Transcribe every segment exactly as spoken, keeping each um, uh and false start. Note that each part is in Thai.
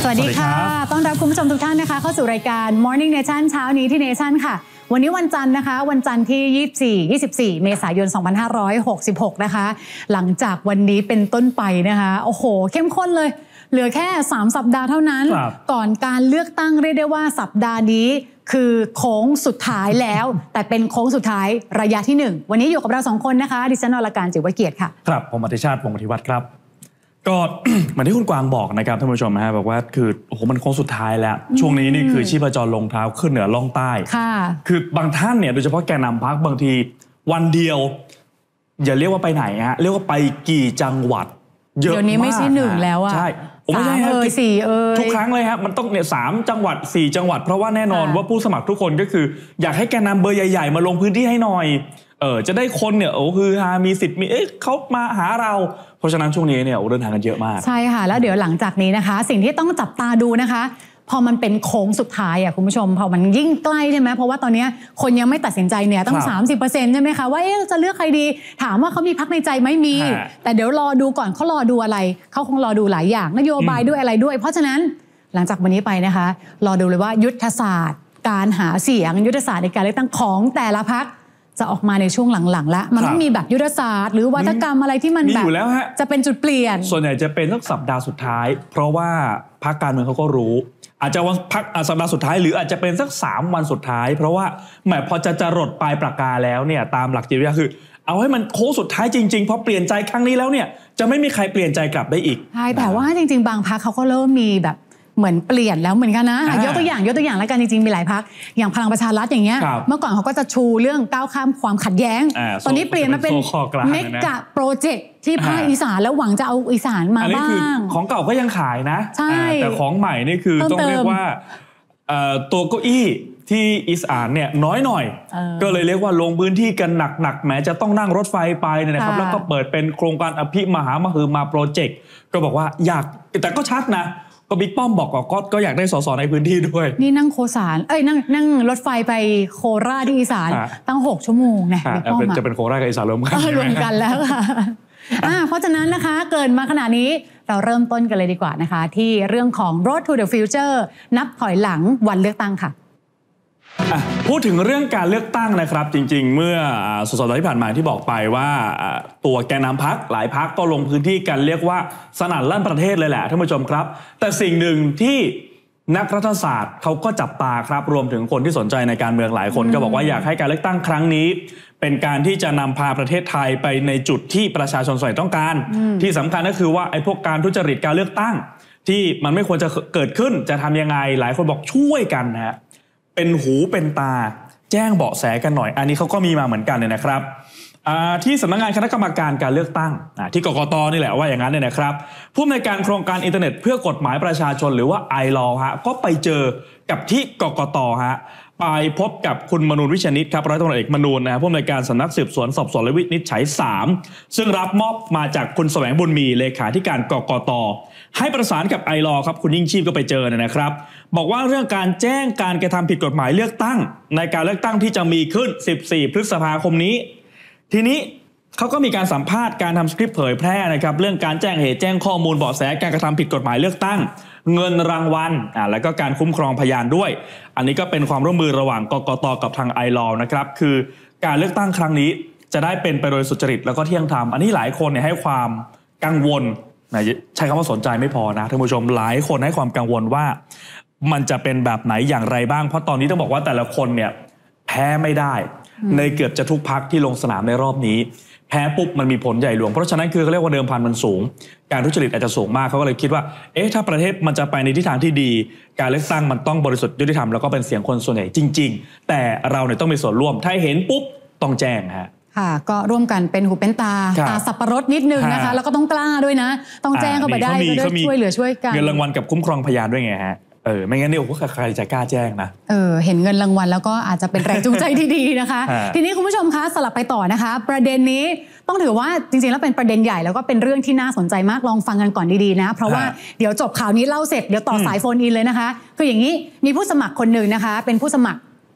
สวัสดีค่ะต้อนรับคุณผู้ชมทุกท่านนะคะเข้าสู่รายการ Morning Nation เช้านี้ที่ Nation ค่ะวันนี้วันจันทร์นะคะวันจันทร์ที่ยี่สิบสี่ ยี่สิบสี่เมษายนสองพันห้าร้อยหกสิบหกนะคะหลังจากวันนี้เป็นต้นไปนะคะโอ้โหเข้มข้นเลยเหลือแค่สามสัปดาห์เท่านั้นก่อนการเลือกตั้งเรียกได้ว่าสัปดาห์นี้คือโค้งสุดท้ายแล้วแต่เป็นโค้งสุดท้ายระยะที่หนึ่งวันนี้อยู่กับเราสองคนนะคะดิฉันอรการจิ๋วเกียรติค่ะครับผมอธิชาติ วงศ์อธิวัฒน์ครับก็ เหมือนที่คุณกวางบอกนะครับท่านผู้ชมนะฮะบอกว่าคือโอ้โหมันโค้งสุดท้ายแล้วช่วงนี้นี่คือชีพจรลงเท้าขึ้นเหนือล่องใต้คือบางท่านเนี่ยโดยเฉพาะแกนนำพรรคบางทีวันเดียวอย่าเรียกว่าไปไหนฮะเรียกว่าไปกี่จังหวัดเยอะมากเดี๋ยวนี้ไม่ใช่หนึ่งแล้วอะใช่ไม่ใช่เออสี่เออทุกครั้งเลยครับมันต้องเนี่ยสามจังหวัดสี่จังหวัดเพราะว่าแน่นอนว่าผู้สมัครทุกคนก็คืออยากให้แกนนำเบอร์ใหญ่ๆมาลงพื้นที่ให้หน่อยเออจะได้คนเนี่ยโอ้คือฮามีสิทธิ์มีเอ๊ะเขามาหาเราเพราะฉะนั้นช่วงนี้เนี่ยเดินทางกันเยอะมากใช่ค่ะแล้วเดี๋ยวหลังจากนี้นะคะสิ่งที่ต้องจับตาดูนะคะพอมันเป็นโค้งสุดท้ายอ่ะคุณผู้ชมพอมันยิ่งใกล้ใช่ไหมเพราะว่าตอนนี้คนยังไม่ตัดสินใจเนี่ยต้อง สามสิบเปอร์เซ็นต์ ใช่ไหมคะว่าเอ๊ะจะเลือกใครดีถามว่าเขามีพรรคในใจไหมมีแต่เดี๋ยวรอดูก่อนเขารอดูอะไรเขาคงรอดูหลายอย่างนโยบายด้วยอะไรด้วยเพราะฉะนั้นหลังจากวันนี้ไปนะคะรอดูเลยว่ายุทธศาสตร์การหาเสียงยุทธศาสตร์ในการเลือกตั้งของแต่ละพรรคจะออกมาในช่วงหลังๆแล้วมันต้องมีแบบยุทธศาสตร์หรือวัฒกรรมอะไรที่มันแบบจะเป็นจุดเปลี่ยนส่วนใหญ่จะเป็นสักสัปดาห์สุดท้ายเพราะว่าพรรคการเมืองเขาก็รู้อาจจะวันพักสัปดาห์สุดท้ายหรืออาจจะเป็นสักสามวันสุดท้ายเพราะว่าแหมพอจะจะรดปลายปากกาแล้วเนี่ยตามหลักจิตวิทยาคือเอาให้มันโค้งสุดท้ายจริงๆพอเปลี่ยนใจครั้งนี้แล้วเนี่ยจะไม่มีใครเปลี่ยนใจกลับได้อีกใช่แต่ว่าจริงๆบางพรรคเขาก็เริ่มมีแบบเหมือนเปลี่ยนแล้วเหมือนกันนะยกตัวอย่างยกตัวอย่างแล้วกันจริงๆมีหลายพรรคอย่างพลังประชารัฐอย่างเงี้ยเมื่อก่อนเขาก็จะชูเรื่องก้าวข้ามความขัดแย้งตอนนี้เปลี่ยนมาเป็นเมกะโปรเจกต์ที่ภาคอีสานแล้วหวังจะเอาอีสานมาบ้างของเก่าก็ยังขายนะแต่ของใหม่นี่คือต้องเรียกว่าตัวเก้าอี้ที่อีสานเนี่ยน้อยหน่อยก็เลยเรียกว่าลงพื้นที่กันหนักๆแม้จะต้องนั่งรถไฟไปเนี่ยนะครับแล้วก็เปิดเป็นโครงการอภิมหามหึมาโปรเจกต์ก็บอกว่าอยากแต่ก็ชัดนะก็บิ๊กป้อมบอกก็ก็อยากได้สสในพื้นที่ด้วยนี่นั่งโคสารเอ้ยนั่งนั่งรถไฟไปโคราชที่อีสานตั้งหกชั่วโมงเนี่ยบิ๊กป้อมจะเป็นโคราชกับอีสานรวมกันรวมกันแล้วค่ะเพราะฉะนั้นนะคะเกินมาขนาดนี้เราเริ่มต้นกันเลยดีกว่านะคะที่เรื่องของ Road to the Future นับถอยหลังวันเลือกตั้งค่ะพูดถึงเรื่องการเลือกตั้งนะครับจริงๆเมื่อสดๆที่ผ่านมาที่บอกไปว่าตัวแกนนำพรรคหลายพรรคก็ลงพื้นที่กันเรียกว่าสนั่นลั่นประเทศเลยแหละท่านผู้ชมครับแต่สิ่งหนึ่งที่นักรัฐศาสตร์เขาก็จับตาครับรวมถึงคนที่สนใจในการเมืองหลายคนก็บอกว่าอยากให้การเลือกตั้งครั้งนี้เป็นการที่จะนำพาประเทศไทยไปในจุดที่ประชาชนส่วนใหญ่ต้องการที่สำคัญก็คือว่าไอ้พวกการทุจริตการเลือกตั้งที่มันไม่ควรจะเกิดขึ้นจะทำยังไงหลายคนบอกช่วยกันนะฮะเป็นหูเป็นตาแจ้งเบาะแสกันหน่อยอันนี้เขาก็มีมาเหมือนกันเลยนะครับที่สำนักงานคณะกรรมการการเลือกตั้งที่กกต.นี่แหละว่าอย่างนั้นเนี่ยนะครับผู้อำนวยการโครงการอินเทอร์เน็ตเพื่อกฎหมายประชาชนหรือว่า ไอ แอล โอ ฮะก็ไปเจอกับที่กกต.ฮะไปพบกับคุณมนูนวิชนิตครับร้อยตำรวจเอกมนูนนะผู้อำนวยการสำนักสืบสวนสอบสวนและวินิจฉัยสามซึ่งรับมอบมาจากคุณแสวงบุญมีเลขาธิการกกต.ให้ประสานกับ ไอ แอล โอ ครับคุณยิ่งชีพก็ไปเจอนะครับบอกว่าเรื่องการแจ้งการกระทำผิดกฎหมายเลือกตั้งในการเลือกตั้งที่จะมีขึ้นสิบสี่พฤษภาคมนี้ทีนี้เขาก็มีการสัมภาษณ์การทำสคริปต์เผยแพร่นะครับเรื่องการแจ้งเหตุแจ้งข้อมูลเบาะแสการกระทำผิดกฎหมายเลือกตั้งเงินรางวัลอ่าแล้วก็การคุ้มครองพยานด้วยอันนี้ก็เป็นความร่วมมือระหว่างกกต.กับทาง ไอ แอล โอ นะครับคือการเลือกตั้งครั้งนี้จะได้เป็นไปโดยสุจริตแล้วก็เที่ยงธรรมอันนี้หลายคนเนี่ยให้ความกังวลใช้คำว่าสนใจไม่พอนะท่านผู้ชมหลายคนให้ความกังวลว่ามันจะเป็นแบบไหนอย่างไรบ้างเพราะตอนนี้ต้องบอกว่าแต่ละคนเนี่ยแพ้ไม่ได้ในเกือบจะทุกพรรคที่ลงสนามในรอบนี้แพ้ปุ๊บมันมีผลใหญ่หลวงเพราะฉะนั้นคือเขาเรียกว่าเดิมพันมันสูงการทุจริตอาจจะสูงมากเขาก็เลยคิดว่าเอ๊ะถ้าประเทศมันจะไปในทิศทางที่ดีการเลือกตั้งมันต้องบริสุทธิ์ยุติธรรมแล้วก็เป็นเสียงคนส่วนใหญ่จริงๆแต่เราเนี่ยต้องมีส่วนร่วมถ้าเห็นปุ๊บต้องแจ้งฮะค่ะก็ร่วมกันเป็นหูเป็นตาตาสับปะรดนิดนึงนะคะแล้วก็ต้องกล้าด้วยนะต้องแจ้งเข้าไปได้เพื่อช่วยเหลือช่วยกันเงินรางวัลกับคุ้มครองพยานด้วยไงฮะเออไม่งั้นเนี่ยโอ้โหใครจะกล้าแจ้งนะเออเห็นเงินรางวัลแล้วก็อาจจะเป็นแรงจูงใจที่ดีนะคะทีนี้คุณผู้ชมคะสลับไปต่อนะคะประเด็นนี้ต้องถือว่าจริงๆแล้วเป็นประเด็นใหญ่แล้วก็เป็นเรื่องที่น่าสนใจมากลองฟังกันก่อนดีๆนะเพราะว่าเดี๋ยวจบข่าวนี้เล่าเสร็จเดี๋ยวต่อสายโฟนอินเลยนะคะคืออย่างนี้มีผู้สมัครคนหนึ่งนะคะเป็นผู้สมัคร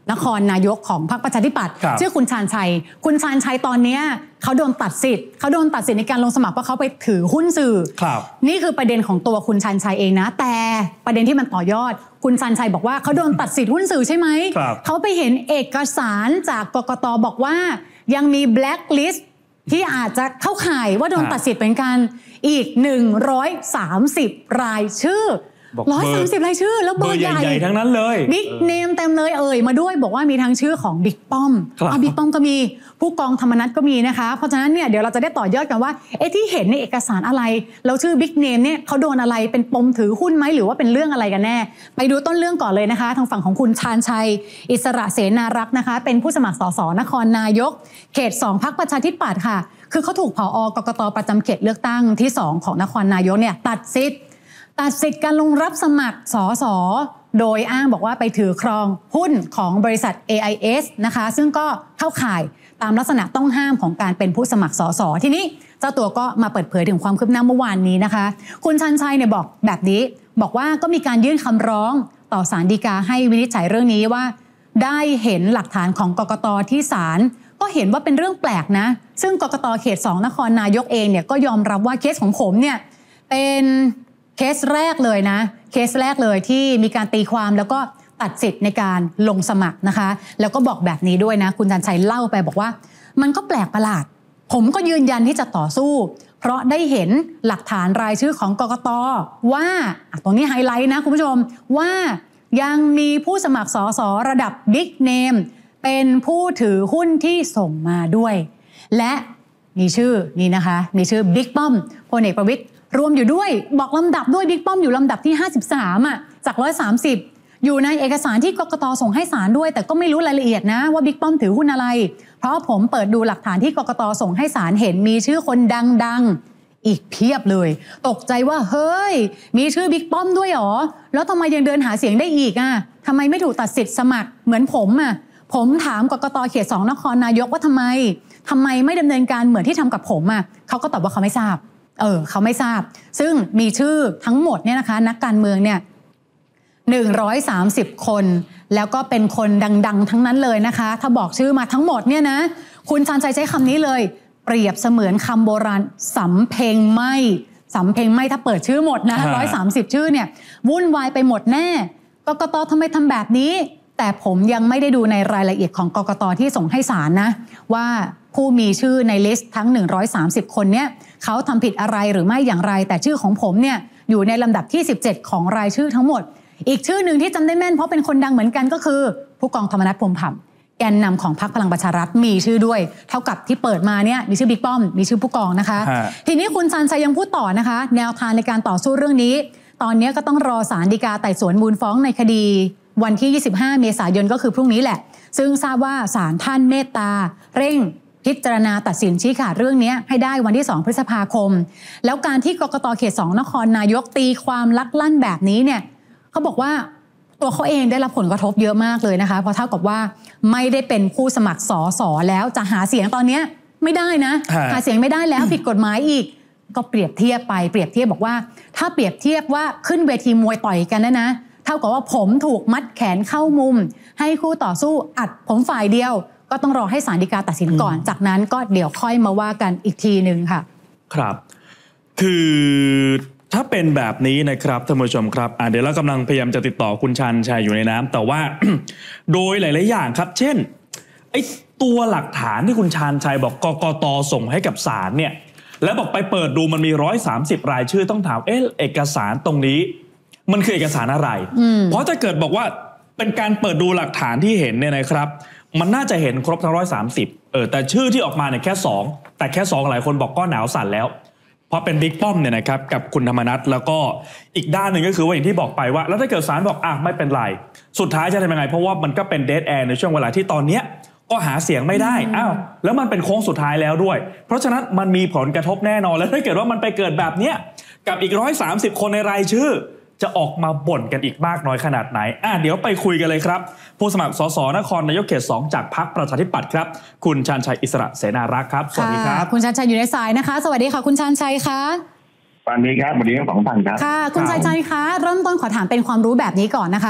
นครนายกของพรรคประชาธิปัตย์ชื่อคุณชาญชัยคุณชาญชัยตอนนี้เขาโดนตัดสิทธิ์เขาโดนตัดสิทธิ์ในการลงสมัครเพราะเขาไปถือหุ้นสื่อนี่คือประเด็นของตัวคุณชาญชัยเองนะแต่ประเด็นที่มันต่อยอดคุณชาญชัยบอกว่าเขาโดนตัดสิทธิ์หุ้นสื่อใช่ไหมเขาไปเห็นเอกสารจากกกต.บอกว่ายังมีแบล็คลิสต์ที่อาจจะเข้าข่ายว่าโดนตัดสิทธิ์เป็นการอีกหนึ่งร้อยสามสิบรายชื่อร้อยสามสิบรายชื่อแล้วเบอร์ใหญ่ทั้งนั้นเลยบิ๊กเนมเต็มเลยเอ่ยมาด้วยบอกว่ามีทั้งชื่อของบิ๊กป้อมอ่ะบิ๊กป้อมก็มีผู้กองธรรมนัสก็มีนะคะเพราะฉะนั้นเนี่ยเดี๋ยวเราจะได้ต่อยอดกันว่าเอ๊ะที่เห็นในเอกสารอะไรแล้วชื่อบิ๊กเนมเนี่ยเขาโดนอะไรเป็นปมถือหุ้นไหมหรือว่าเป็นเรื่องอะไรกันแน่ไปดูต้นเรื่องก่อนเลยนะคะทางฝั่งของคุณชาญชัยอิสระเสนารักษ์นะคะเป็นผู้สมัครสสนครนายกเขตสองพรรคประชาธิปัตย์ค่ะคือเขาถูกผอ.กกต.ประจำเขตเลือกตั้งที่สองของนครนายกเนี่ยตัดสิทธิ์ตัดสิทธิ์การลงรับสมัครสสโดยอ้างบอกว่าไปถือครองหุ้นของบริษัท เอ ไอ เอส นะคะซึ่งก็เข้าข่ายตามลักษณะต้องห้ามของการเป็นผู้สมัครสสทีนี้เจ้าตัวก็มาเปิดเผยถึงความคืบหน้าเมื่อวานนี้นะคะคุณชันชัยเนี่ยบอกแบบนี้บอกว่าก็มีการยื่นคำร้องต่อศาลฎีกาให้วินิจฉัยเรื่องนี้ว่าได้เห็นหลักฐานของกกต.ที่ศาลก็เห็นว่าเป็นเรื่องแปลกนะซึ่งกกต.เขตสองนครนายกเองเนี่ยก็ยอมรับว่าเคสของผมเนี่ยเป็นเคสแรกเลยนะเคสแรกเลยที่มีการตีความแล้วก็ตัดสิทธิ์ในการลงสมัครนะคะแล้วก็บอกแบบนี้ด้วยนะคุณชันชัยเล่าไปบอกว่ามันก็แปลกประหลาดผมก็ยืนยันที่จะต่อสู้เพราะได้เห็นหลักฐานรายชื่อของกกต.ว่าตรงนี้ไฮไลท์นะคุณผู้ชมว่ายังมีผู้สมัครสสระดับบิ๊กเนมเป็นผู้ถือหุ้นที่ส่งมาด้วยและมีชื่อนี่นะคะมีชื่อบิ๊กป้อมพลเอกประวิตรรวมอยู่ด้วยบอกลำดับด้วยบิ๊กป้อมอยู่ลำดับที่ห้าสิบสามอ่ะจากหนึ่งร้อยสามสิบอยู่ในเอกสารที่กกต.ส่งให้ศาลด้วยแต่ก็ไม่รู้รายละเอียดนะว่าบิ๊กป้อมถือหุ้นอะไรเพราะผมเปิดดูหลักฐานที่กกต.ส่งให้ศาลเห็นมีชื่อคนดังๆอีกเพียบเลยตกใจว่าเฮ้ยมีชื่อบิ๊กป้อมด้วยหรอแล้วทำไมยังเดินหาเสียงได้อีกอ่ะทำไมไม่ถูกตัดสิทธิ์สมัครเหมือนผมอ่ะผมถามกกต.เขตสองนครนายกว่าทำไมทำไมไม่ดำเนินการเหมือนที่ทำกับผมอ่ะเขาก็ตอบว่าเขาไม่ทราบเออเขาไม่ทราบซึ่งมีชื่อทั้งหมดเนี่ยนะคะนักการเมืองเนี่ยหนึ่งร้อยสามสิบคนแล้วก็เป็นคนดังๆทั้งนั้นเลยนะคะถ้าบอกชื่อมาทั้งหมดเนี่ยนะคุณชันชัยใช้คำนี้เลยเปรียบเสมือนคำโบราณสำเพ็งไหมสำเพ็งไหมถ้าเปิดชื่อหมดนะหนึ่งร้อยสามสิบชื่อเนี่ยวุ่นวายไปหมดแน่กกต.ทำไมทำแบบนี้แต่ผมยังไม่ได้ดูในรายละเอียดของกกต.ที่ส่งให้ศาลนะว่าผู้มีชื่อในลิสต์ทั้งหนึ่งร้อยสามสิบคนเนี่ยเขาทำผิดอะไรหรือไม่อย่างไรแต่ชื่อของผมเนี่ยอยู่ในลำดับที่สิบเจ็ดของรายชื่อทั้งหมดอีกชื่อหนึ่งที่จำได้แม่นเพราะเป็นคนดังเหมือนกันก็คือผู้กองธรรมนัส พรหมเผ่าแกนนำของพรรคพลังประชารัฐมีชื่อด้วยเท่ากับที่เปิดมาเนี่ยมีชื่อบิ๊กป้อมมีชื่อผู้กองนะคะทีนี้คุณชันชัยยังพูดต่อนะคะแนวทางในการต่อสู้เรื่องนี้ตอนนี้ก็ต้องรอศาลฎีกาไต่สวนมูลฟ้องในคดีวันที่ยี่สิบห้าเมษายนก็คือพรุ่งนี้แหละซึ่งทราบว่าศาลท่านเมตตาเร่งพิจารณาตัดสินชี้ขาดเรื่องนี้ให้ได้วันที่สองพฤษภาคมแล้วการที่กกต.เขตสองนครนายกตีความลักลั่นแบบนี้เนี่ยเขาบอกว่าตัวเขาเองได้รับผลกระทบเยอะมากเลยนะคะเพราะเท่ากับว่าไม่ได้เป็นผู้สมัครสสแล้วจะหาเสียงตอนนี้ไม่ได้นะหาเสียงไม่ได้แล้วผิดกฎหมายอีกก็เปรียบเทียบไปเปรียบเทียบบอกว่าถ้าเปรียบเทียบว่าขึ้นเวทีมวยต่อยกันนะนะเท่ากับว่าผมถูกมัดแขนเข้ามุมให้คู่ต่อสู้อัดผมฝ่ายเดียวก็ต้องรอให้ศาลฎีกาตัดสินก่อนจากนั้นก็เดี๋ยวค่อยมาว่ากันอีกทีนึงค่ะครับคือถ้าเป็นแบบนี้นะครับท่านผู้ชมครับเดี๋ยวเรากำลังพยายามจะติดต่อคุณชันชัยอยู่ในน้ำแต่ว่า โดยหลายๆอย่างครับเช่นไอ้ตัวหลักฐานที่คุณชันชัยบอกกกต.ส่งให้กับศาลเนี่ยแล้วบอกไปเปิดดูมันมีหนึ่งร้อยสามสิบรายชื่อต้องถามเอ๊ะเอกสารตรงนี้มันคือเอกสารอะไรเพราะถ้าเกิดบอกว่าเป็นการเปิดดูหลักฐานที่เห็นเนี่ยนะครับมันน่าจะเห็นครบทั้งหนึ่งร้อยสามสิบเออแต่ชื่อที่ออกมาเนี่ยแค่สองแต่แค่สองหลายคนบอกก็หนาวสั่นแล้วเพราะเป็นบิ๊กป้อมเนี่ยนะครับกับคุณธรรมนัสแล้วก็อีกด้านหนึ่งก็คือว่าอย่างที่บอกไปว่าแล้วถ้าเกิดศาลบอกอ่ะไม่เป็นไรสุดท้ายจะทำยังไงเพราะว่ามันก็เป็นเดดแอร์ในช่วงเวลาที่ตอนเนี้ยก็หาเสียงไม่ได้อ้าวแล้วมันเป็นโค้งสุดท้ายแล้วด้วยเพราะฉะนั้นมันมีผลกระทบแน่นอนแล้วถ้าเกิดว่ามันไปเกิดแบบเนี้ยกับอีกหนึ่งร้อยสามสิบคนในรายชื่อจะออกมาบ่นกันอีกมากน้อยขนาดไหนอ่ะเดี๋ยวไปคุยกันเลยครับผู้สมัครสสนครนายกเขตสองจากพรรคประชาธิปัตย์ครับคุณชันชัยอิสระเสนารักษ์ครับสวัสดีครับคุณชันชัยอยู่ในสายนะคะสวัสดีค่ะคุณชันชัยคะสวัสดีครับสวัสดีทั้งสองท่านครับค่ะคุณชันชัยคะเริ่มต้นขอถามเป็นความรู้แบบนี้ก่อนนะคะ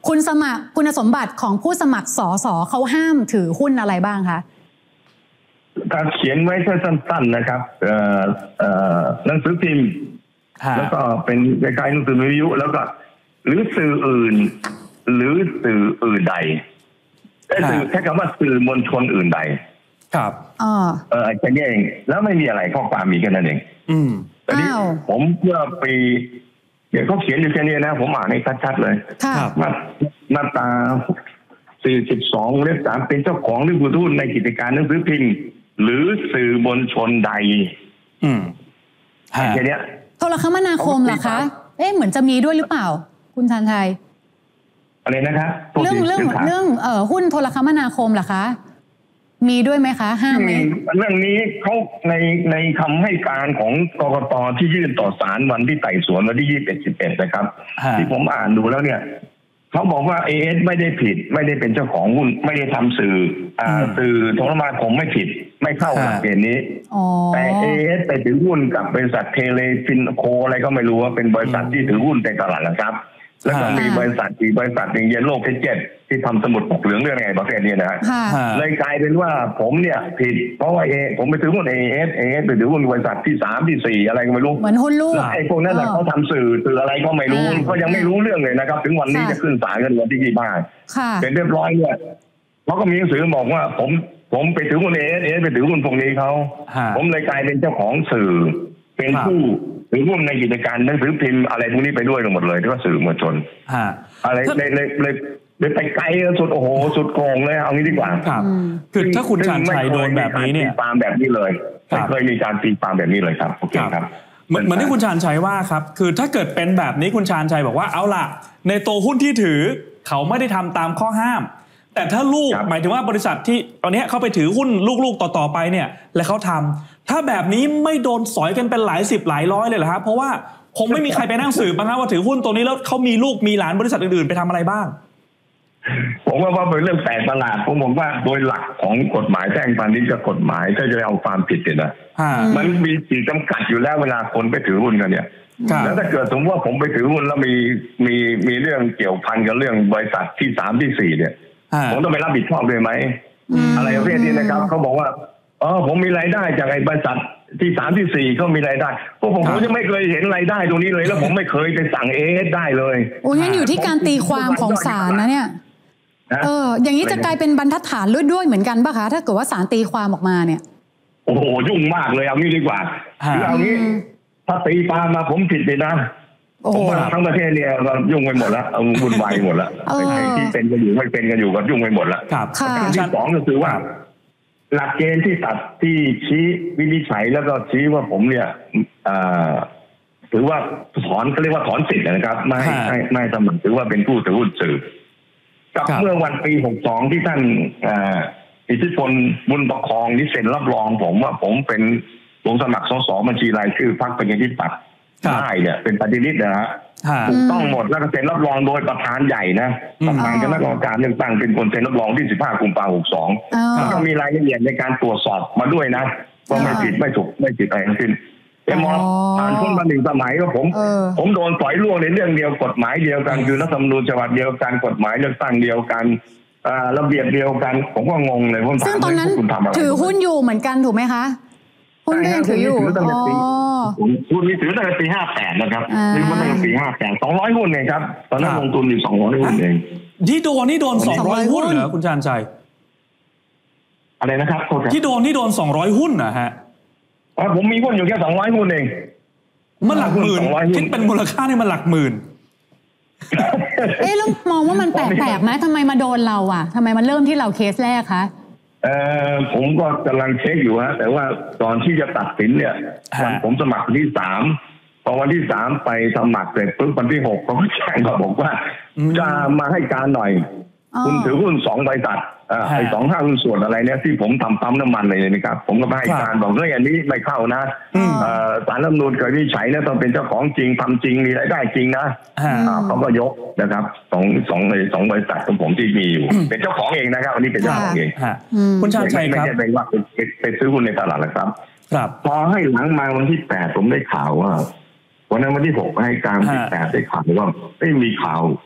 คุณสมัครคุณสมบัติของผู้สมัครสสเขาห้ามถือหุ้นอะไรบ้างคะการเขียนไว้แค่สั้นๆนะครับเอ่อเอ่อหนังสือพิมพ์แล้วก็เป็นคล้ายๆหนังสือวิทยุแล้วก็หรือสื่ออื่นหรือสื่ออื่นใดสื่อแค่คำว่าสื่อมวลชนอื่นใดครับอ๋อเออแค่นี้เองแล้วไม่มีอะไรข้อความมีแค่นั้นเองอืมแต่นี้ผมเมื่อปีเดี๋ยวเขาเขียนอยู่แค่นี้นะผมอ่านให้ชัดๆเลยมามาตราสี่สิบสองเลขสามเป็นเจ้าของหรือผู้ถือหุ้นในกิจการหนังสือพิมพ์หรือสื่อมวลชนใดอืมแค่นี้โทรคมนาคมเหรอคะเอ๊ะเหมือนจะมีด้วยหรือเปล่าคุณชาญชัยอะไรนะครับเรื่องเรื่องเรื่องเอ่อหุ้นโทรคมนาคมเหรอคะมีด้วยไหมคะห้ามไหมเรื่องนี้เขาในในคำให้การของกกต.ที่ยื่นต่อศาลวันที่ไต่สวนวันที่ยี่สิบเอ็ดสิบเอ็ดนะครับที่ผมอ่านดูแล้วเนี่ยเขาบอกว่า เอ เอส ไม่ได้ผิดไม่ได้เป็นเจ้าของหุ้นไม่ได้ทำสื่ออ่าสื่อโทรคมนาคมไม่ผิดไม่เข้าหลักเกณฑ์นี้แต่ เอ เอส ไปถือหุ้นกับบริษัทเทเลฟินโคอะไรก็ไม่รู้ว่าเป็นบริษัทที่ถือหุ้นในตลาดหลักทรัพย์แล้วก็มีบริษัทอีกบริษัทหนึ่งเยลโล่เพจเจ็ตที่ทำสมุดปกเหลืองเรื่องไงประเภทนี้นะเลยกลายเป็นว่าผมเนี่ยผิดเพราะว่าเอผมไปถือหุ้น เอ เอส เอ เอส ไปถือหุ้นบริษัทที่สามที่สี่อะไรก็ไม่รู้เหมือนหุ้นลูกไอ้พวกนั้นแหละเขาทำสื่อสื่ออะไรก็ไม่รู้เขายังไม่รู้เรื่องเลยนะครับถึงวันนี้จะขึ้นศาลกันวันที่ยี่สิบห้าเป็นเรียบร้อยเนี่ยเขาก็มีหนังสือบอกว่าผมผมไปถือหุ้น เอ เอส เอ เอส ไปถือหุ้นพวกนี้เขาผมเลยกลายเป็นเจ้าของสื่อเป็นผู้ถือหุ้นในกิจการหนังสือพิมพ์อะไรพวกนี้ไปด้วยทั้งหมดเลยที่ว่าสื่อมวลชนอะไรเลยเลยเลยเลยไปไกลสุดโอ้โหสุดโกงเลยเอางี้ดีกว่าครับคือถ้าคุณชาญชัยโดนแบบนี้เนี่ยตีความแบบนี้เลยไม่เคยมีการตีความแบบนี้เลยครับโอเคครับเหมือนเหมือนที่คุณชาญชัยว่าครับคือถ้าเกิดเป็นแบบนี้คุณชาญชัยบอกว่าเอาล่ะในตัวหุ้นที่ถือเขาไม่ได้ทำตามข้อห้ามแต่ถ้าลูกหมายถึงว่าบริษัทที่ตอนนี้เขาไปถือหุ้นลูกๆต่อๆไปเนี่ยและเขาทำถ้าแบบนี้ไม่โดนสอยกันเป็นหลายสิบหลายร้อยเลยเหรอครับเพราะว่าคงไม่มีใครไปนั่งสืบบ้างครับว่าถือหุ้นตัวนี้แล้วเขามีลูกมีหลานบริษัทอื่นๆไปทำอะไรบ้างผมว่าว่าเป็นเรื่องแปลกประหลาดผมผมว่าโดยหลักของกฎหมายแพ่งพาณิชย์กับกฎหมายถ้าจะเอาความผิดเนี่ยนะมันมีขีดจำกัดอยู่แล้วเวลาคนไปถือหุ้นกันเนี่ยแล้วถ้าเกิดสมมติว่าผมไปถือหุ้นแล้วมีมีมีเรื่องเกี่ยวพันกับเรื่องบริษัทที่สามที่สี่เนี่ยผมต้องไปรับผิดชอบด้วยไหมอะไรประเภทนี้นะครับเขาบอกว่าเออผมมีรายได้จากไอ้บริษัทที่สามที่สี่เขามีรายได้พวกผมผมยังไม่เคยเห็นรายได้ตรงนี้เลยแล้วผมไม่เคยไปสั่งเอสได้เลยโอ้ยงั้นอยู่ที่การตีความของศาลนะเนี่ยเอออย่างนี้จะกลายเป็นบรรทัดฐานด้วยด้วยเหมือนกันป่ะคะถ้าเกิดว่าศาลตีความออกมาเนี่ยโอ้โหยุ่งมากเลยเอางี้ดีกว่าคือเอางี้ถ้าตีความมาผมผิดเลยนะผมว่าทั้งประเทศเนี่ยเรายุ่งไปหมดแล้วเอาวุ่นวายหมดแล้วที่เป็นกันอยู่ไม่เป็นกันอยู่ก็ยุ่งไปหมดแล้วการที่สองก็คือว่าหลักเกณฑ์ที่ตัดที่ชี้วินิจฉัยแล้วก็ชี้ว่าผมเนี่ยถือว่าถอนเขาเรียกว่าถอนสิทธิ์นะครับไม่ไม่ไม่สมัครถือว่าเป็นผู้ถือหุ้นสื่อกับเมื่อวันปีหกสองที่ท่านอิทธิพลบุญประคองนี่เซ็นรับรองผมว่าผมเป็นลงสมัครสสบัญชีรายชื่อพรรคประชาธิปัตย์ได้เนี่ยเป็นปฏิริษีนะฮะถูกต้องหมดแล้วก็เซ็นรับรองโดยประธานใหญ่นะประธานคณะกรรมการเลือกตั้งเป็นคนเซ็นรับรองที่สิบห้ากุมภาพันธ์หกสองแล้วก็มีรายละเอียดในการตรวจสอบมาด้วยนะว่าไม่ผิดไม่ถูกไม่ผิดอะไรทั้งสิ้นแต่มองผ่านพ้นมาหนึ่งสมัยก็ผมผมโดนปล่อยล่วงในเรื่องเดียวกฎหมายเดียวกันคือรัฐธรรมนูญฉบับเดียวกันกฎหมายเลือกตั้งเดียวกันระเบียบเดียวกันผมก็งงเลยว่าซึ่งตอนนั้นถือหุ้นอยู่เหมือนกันถูกไหมคะหุ้นก็ยังถืออยู่หุ้นนี้ถือตั้งแต่ปีห้าแปดนะครับถือมาตั้งแต่ปีห้าแปดสองร้อยหุ้นเองครับตอนนั้นลงทุนอยู่สองร้อยหุ้นเองที่โดนนี่โดนสองร้อยหุ้นเหรอคุณชาญชัยอะไรนะครับที่โดนนี่โดนสองร้อยหุ้นนะฮะผมมีหุ้นอยู่แค่สองร้อยหุ้นเองมันหลักหมื่นคิดเป็นมูลค่านี่มันหลักหมื่นเอ๊ะแล้วมองว่ามันแปลกๆไหมทำไมมาโดนเราอ่ะทำไมมันเริ่มที่เราเคสแรกคะเอ่อผมก็กำลังเช็คอยู่ฮะแต่ว่าตอนที่จะตัดสินเนี่ยวันผมสมัครวันที่สามพอวันที่สามไปสมัครเสร็จปุ๊บวันที่หกเขาก็แจ้งมาบอกว่าจะมาให้การหน่อยคุณถือหุ้นสองบริษัทไอ้สองห้าหุ้นส่วนอะไรเนี่ยที่ผมทำปั๊มน้ำมันเลยนะครับผมก็ให้การบอกเฮ้ยอันนี้ไม่เข้านะศาลรัฐธรรมนูญเคยวินิจฉัยนะต้องเป็นเจ้าของจริงทำจริงมีรายได้จริงนะเขาก็ยกนะครับสองสองในสองบริษัทของผมที่มีอยู่เป็นเจ้าของเองนะครับอันนี้เป็นเจ้าของเองคุณชาญชัยครับไม่ใช่เป็นว่าไปซื้อหุ้นในตลาดหลักทรัพย์พอให้หลังมาวันที่แปดผมได้ข่าวว่าวันนั้นวันที่หกให้การวันที่แปดได้ข่าวว่าไม่มีข่าว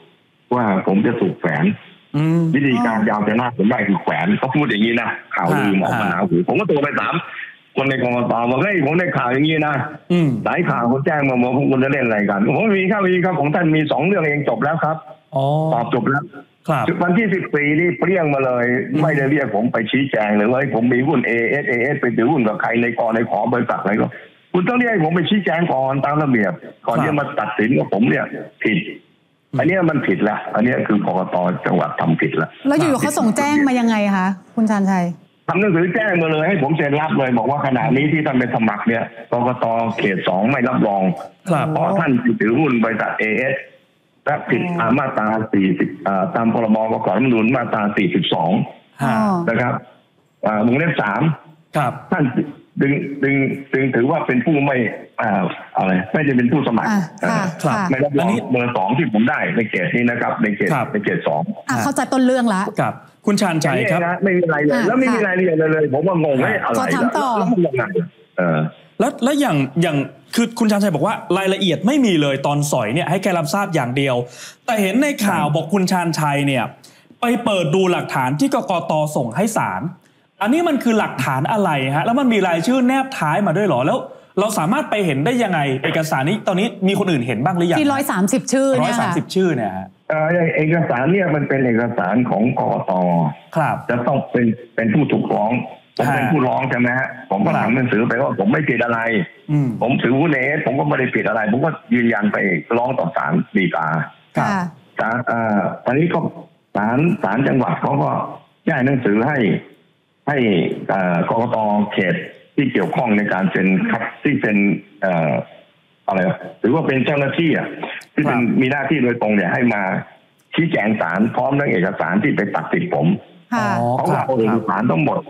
ว่าผมจะถูกแฝงวิธีการยาวจะน่าผมได้คือแขวนเขาพูดอย่างนี้นะข่าวลือหมอมหาหูผมก็โทรไปถามคนในกรกตบอกเฮ้ยผมได้ข่าวอย่างนี้นะสายข่าวเขาแจ้งมาบอกพวกคุณจะเล่นอะไรกันผมมีข่าวดีครับของท่านมีสองเรื่องเองจบแล้วครับตอบจบแล้ววันที่สิบสี่นี่เปรี้ยงมาเลยไม่ได้เรียกผมไปชี้แจงเลยว่าผมมีหุ้น เอ เอส เอ เอส ไปถือหุ้นกับใครในกอในขอบริษัทอะไรก็คุณต้องเรียกผมไปชี้แจงก่อนตามระเบียบก่อนที่มาตัดสินว่าผมเนี่ยผิดอันนี้มันผิดละอันนี้คือกกต.จังหวัดทำผิดละแล้วอยู่ๆเขาส่งแจ้งมายังไงคะคุณชาญชัยทำหนังสือแจ้งมาเลยให้ผมเซ็นรับเลยบอกว่าขณะนี้ที่ท่านไปสมัครเนี่ยกกต.เขตสองไม่รับรองเพราะท่านถือหุ้นบริษัท เอ เอส และผิดมาตราสี่สิบตามพรบประกอบรัฐธรรมนูญมาตราสี่สิบสองนะครับวงเล็บสามท่านดึงดึงดึงถือว่าเป็นผู้ไม่อ่าอะไรไม่จะเป็นผู้สมัครไม่รับรองเบอร์สองที่ผมได้ในเขตนี้นะครับในเขตในเขตสองเข้าใจต้นเรื่องละครับคุณชาญชัยครับไม่มีอะไรเลยแล้วไม่มีรายละเอียดเลยผมว่างงไม่อะไรขอถามต่อแล้วแล้วอย่างอย่างคือคุณชาญชัยบอกว่ารายละเอียดไม่มีเลยตอนสอยเนี่ยให้แค่รับทราบอย่างเดียวแต่เห็นในข่าวบอกคุณชาญชัยเนี่ยไปเปิดดูหลักฐานที่กกต.ส่งให้ศาลอันนี้มันคือหลักฐานอะไรฮะแล้วมันมีรายชื่อแนบท้ายมาด้วยหรอแล้วเราสามารถไปเห็นได้ยังไงเอกสารนี้ตอนนี้มีคนอื่นเห็นบ้างหรือยังที่ร้อยสามสิบชื่อร้อยสามสิบชื่อเนี่ยฮะเอกสารเนี่ยมันเป็นเอกสารของกกต. ครับจะต้องเป็นเป็นผู้ถูกร้องผมเป็นผู้ร้องใช่ไหมฮะผมก็ทำหนังสือไปว่าผมไม่ผิดอะไรผมถือหุ้นเอสผมก็ไม่ได้ผิดอะไรผมก็ยืนยันไปร้องต่อศาลฎีกาศาลตอนนี้ก็ศาลศาลจังหวัดเขาก็แจ้งหนังสือให้ให้กกต.เขตที่เกี่ยวข้องในการเซ็นคัดที่เป็นอะไรหรือว่าเป็นเจ้าหน้าที่อ่ะที่เป็นมีหน้าที่โดยตรงเนี่ยให้มาชี้แจงศาลพร้อมทั้งเอกสารที่ไปตัดสิทธิ์ผมเขาเอาเอกสารทั้งหมด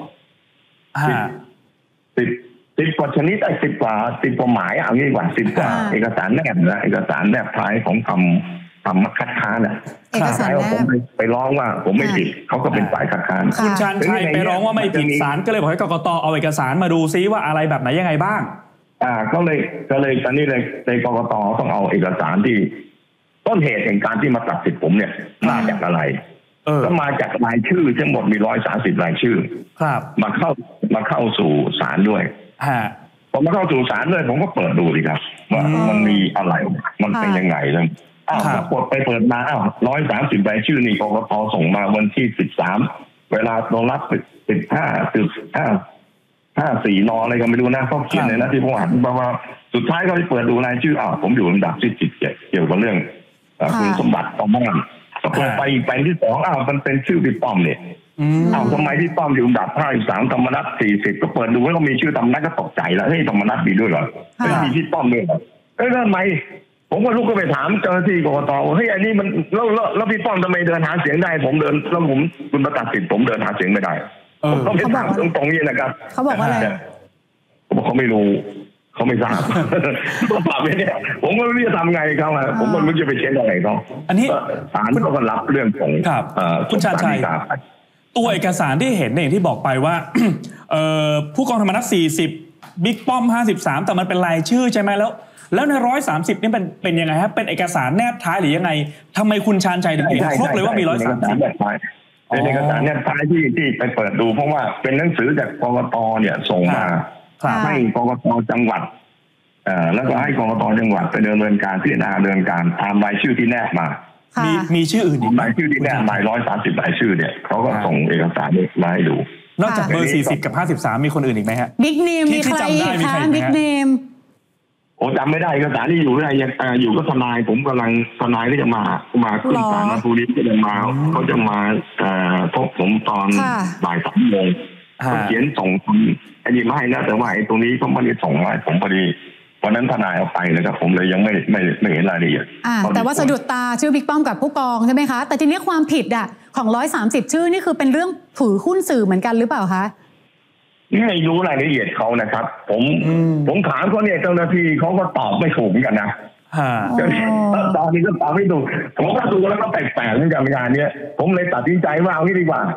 สิบสิบกว่าชนิดไอ้สิบกว่าสิบกว่าหมายเอางี้กว่าสิบกว่าเอกสารแนบนะเอกสารแนบท้ายของคำคำคัดค้านอ่ะใช่ว่าผมไปร้องว่าผมไม่ผิดเขาก็เป็นฝ่ายคัดค้านคุณชาญชัยไปร้องว่าไม่ผิดศาลก็เลยบอกให้กกต.เอาเอกสารมาดูซิว่าอะไรแบบไหนยังไงบ้างอ่าก็เลยก็เลยตอนนี้เลยในกกต.ต้องเอาเอกสารที่ต้นเหตุแห่งการที่มาตัดสิทธิ์ผมเนี่ยมาจากอะไรก็มาจากรายชื่อทั้งหมดมีร้อยสามสิบรายชื่อครับมาเข้ามาเข้าสู่ศาลด้วยพอมาเข้าสู่ศาลด้วยผมก็เปิดดูดิครับว่ามันมีอะไรมันเป็นยังไงแล้วอ้าวกดไปเปิดมาอ้าวร้อยสามสิบรายชื่อนี่กกต.ส่งมาวันที่สิบสามเวลาตรงรับสิบห้าสิบห้าห้าสี่นอะไรก็ไม่รู้นะเขาเขียนเลยนะที่ผมอ่านว่าสุดท้ายก็ไปเปิดดูรายชื่ออ้าวผมอยู่ลำดับที่สิบเจ็ดเกี่ยวกับเรื่องคุณสมบัติต่อมาพอไปอีกแปลงที่สองอ้าวมันเป็นชื่อพี่ป้อมเนี่ยอ้าวทำไมพี่ป้อมอยู่อันดับห้าสิบสามธรรมนัสสี่สิบก็เปิดดูแล้วก็มีชื่อธรรมนัสก็ตกใจแล้วเฮ้ยธรรมนัสมีด้วยเหรอไม่มีพี่ป้อมด้วยเหรอเอ้ยทำไมผมก็ลุกก็ไปถามเจ้าหน้าที่กกต.ว่าเฮ้ยอันนี้มันแล้วแล้วพี่ป้อมทำไมเดินหาเสียงได้ผมเดินแล้วผมคุณประตัดสิทธิ์ผมเดินหาเสียงไม่ได้ผมก็ไม่ทราบตรงๆนี้นะครับเขาบอกว่าอะไรเขาบอกเขาไม่รู้เขาไม่ทราบต้องปรับไปเนี่ยผมก็ไม่รู้จะทำไงเขาอ่ะผมก็ไม่รู้จะไปเช็คอะไรเขาอันนี้ศาลเขาก็รับเรื่องของคุณชาญชัยตัวเอกสารที่เห็นเนี่ยที่บอกไปว่าผู้กองธรรมนัสสี่สิบบิ๊กป้อมห้าสิบสามแต่มันเป็นรายชื่อใช่ไหมแล้วแล้วในร้อยสามสิบนี่เป็นเป็นยังไงครับเป็นเอกสารแนบท้ายหรือยังไงทำไมคุณชาญชัยถึงเห็นครบเลยว่ามีร้อยสามสิบเป็นเอกสารแนบท้ายที่ที่ไปเปิดดูเพราะว่าเป็นหนังสือจากกกต.เนี่ยส่งมาให้กกต.จังหวัดแล้วก็ให้กกต.จังหวัดไปดำเนินการพิจารณาดำเนินการตามรายชื่อที่แนบมามีมีชื่ออื่นอีกรายชื่อที่แนบมาร้อยสามสิบรายชื่อเนี่ยเขาก็ส่งเอกสารมาให้ดูนอกจากเบอร์สี่สิบกับห้าสิบสามมีคนอื่นอีกไหมฮะบิ๊กเนมมีใครอีกคะบิ๊กเนมโอ้จำไม่ได้เอกสารที่อยู่อะไรอยู่ก็ทนายผมกำลังทนายก็จะมามาขึ้นศาลมาภูริก็จะมาเขาจะมาพบผมตอนบ่ายสามโมงเขาเขียนส่งอันนี้ไม่ให้นะแต่ว่าไอ้ตรงนี้เขาไม่ได้ส่งมาผมพอดีวันนั้นทนายเอาไปเลยครับผมเลยยังไม่ไม่ไม่เห็นรายละเอียดแต่ว่าสะดุดตาชื่อบิ๊กป้อมกับผู้กองใช่ไหมคะแต่ทีนี้ความผิดอ่ะของร้อยสามสิบชื่อนี่คือเป็นเรื่องถือหุ้นสื่อเหมือนกันหรือเปล่าคะไม่รู้รายละเอียดเขานะครับผมผมถามเขาเนี่ยเจ้าหน้าที่เขาก็ตอบไม่ถูกเหมือนกันนะตอนนี้ก็ตอบไม่ถูกผมก็ดูแล้วก็แปลกๆเหมือนกันงานนี้ผมเลยตัดสินใจว่าเอางี้ดีกว่า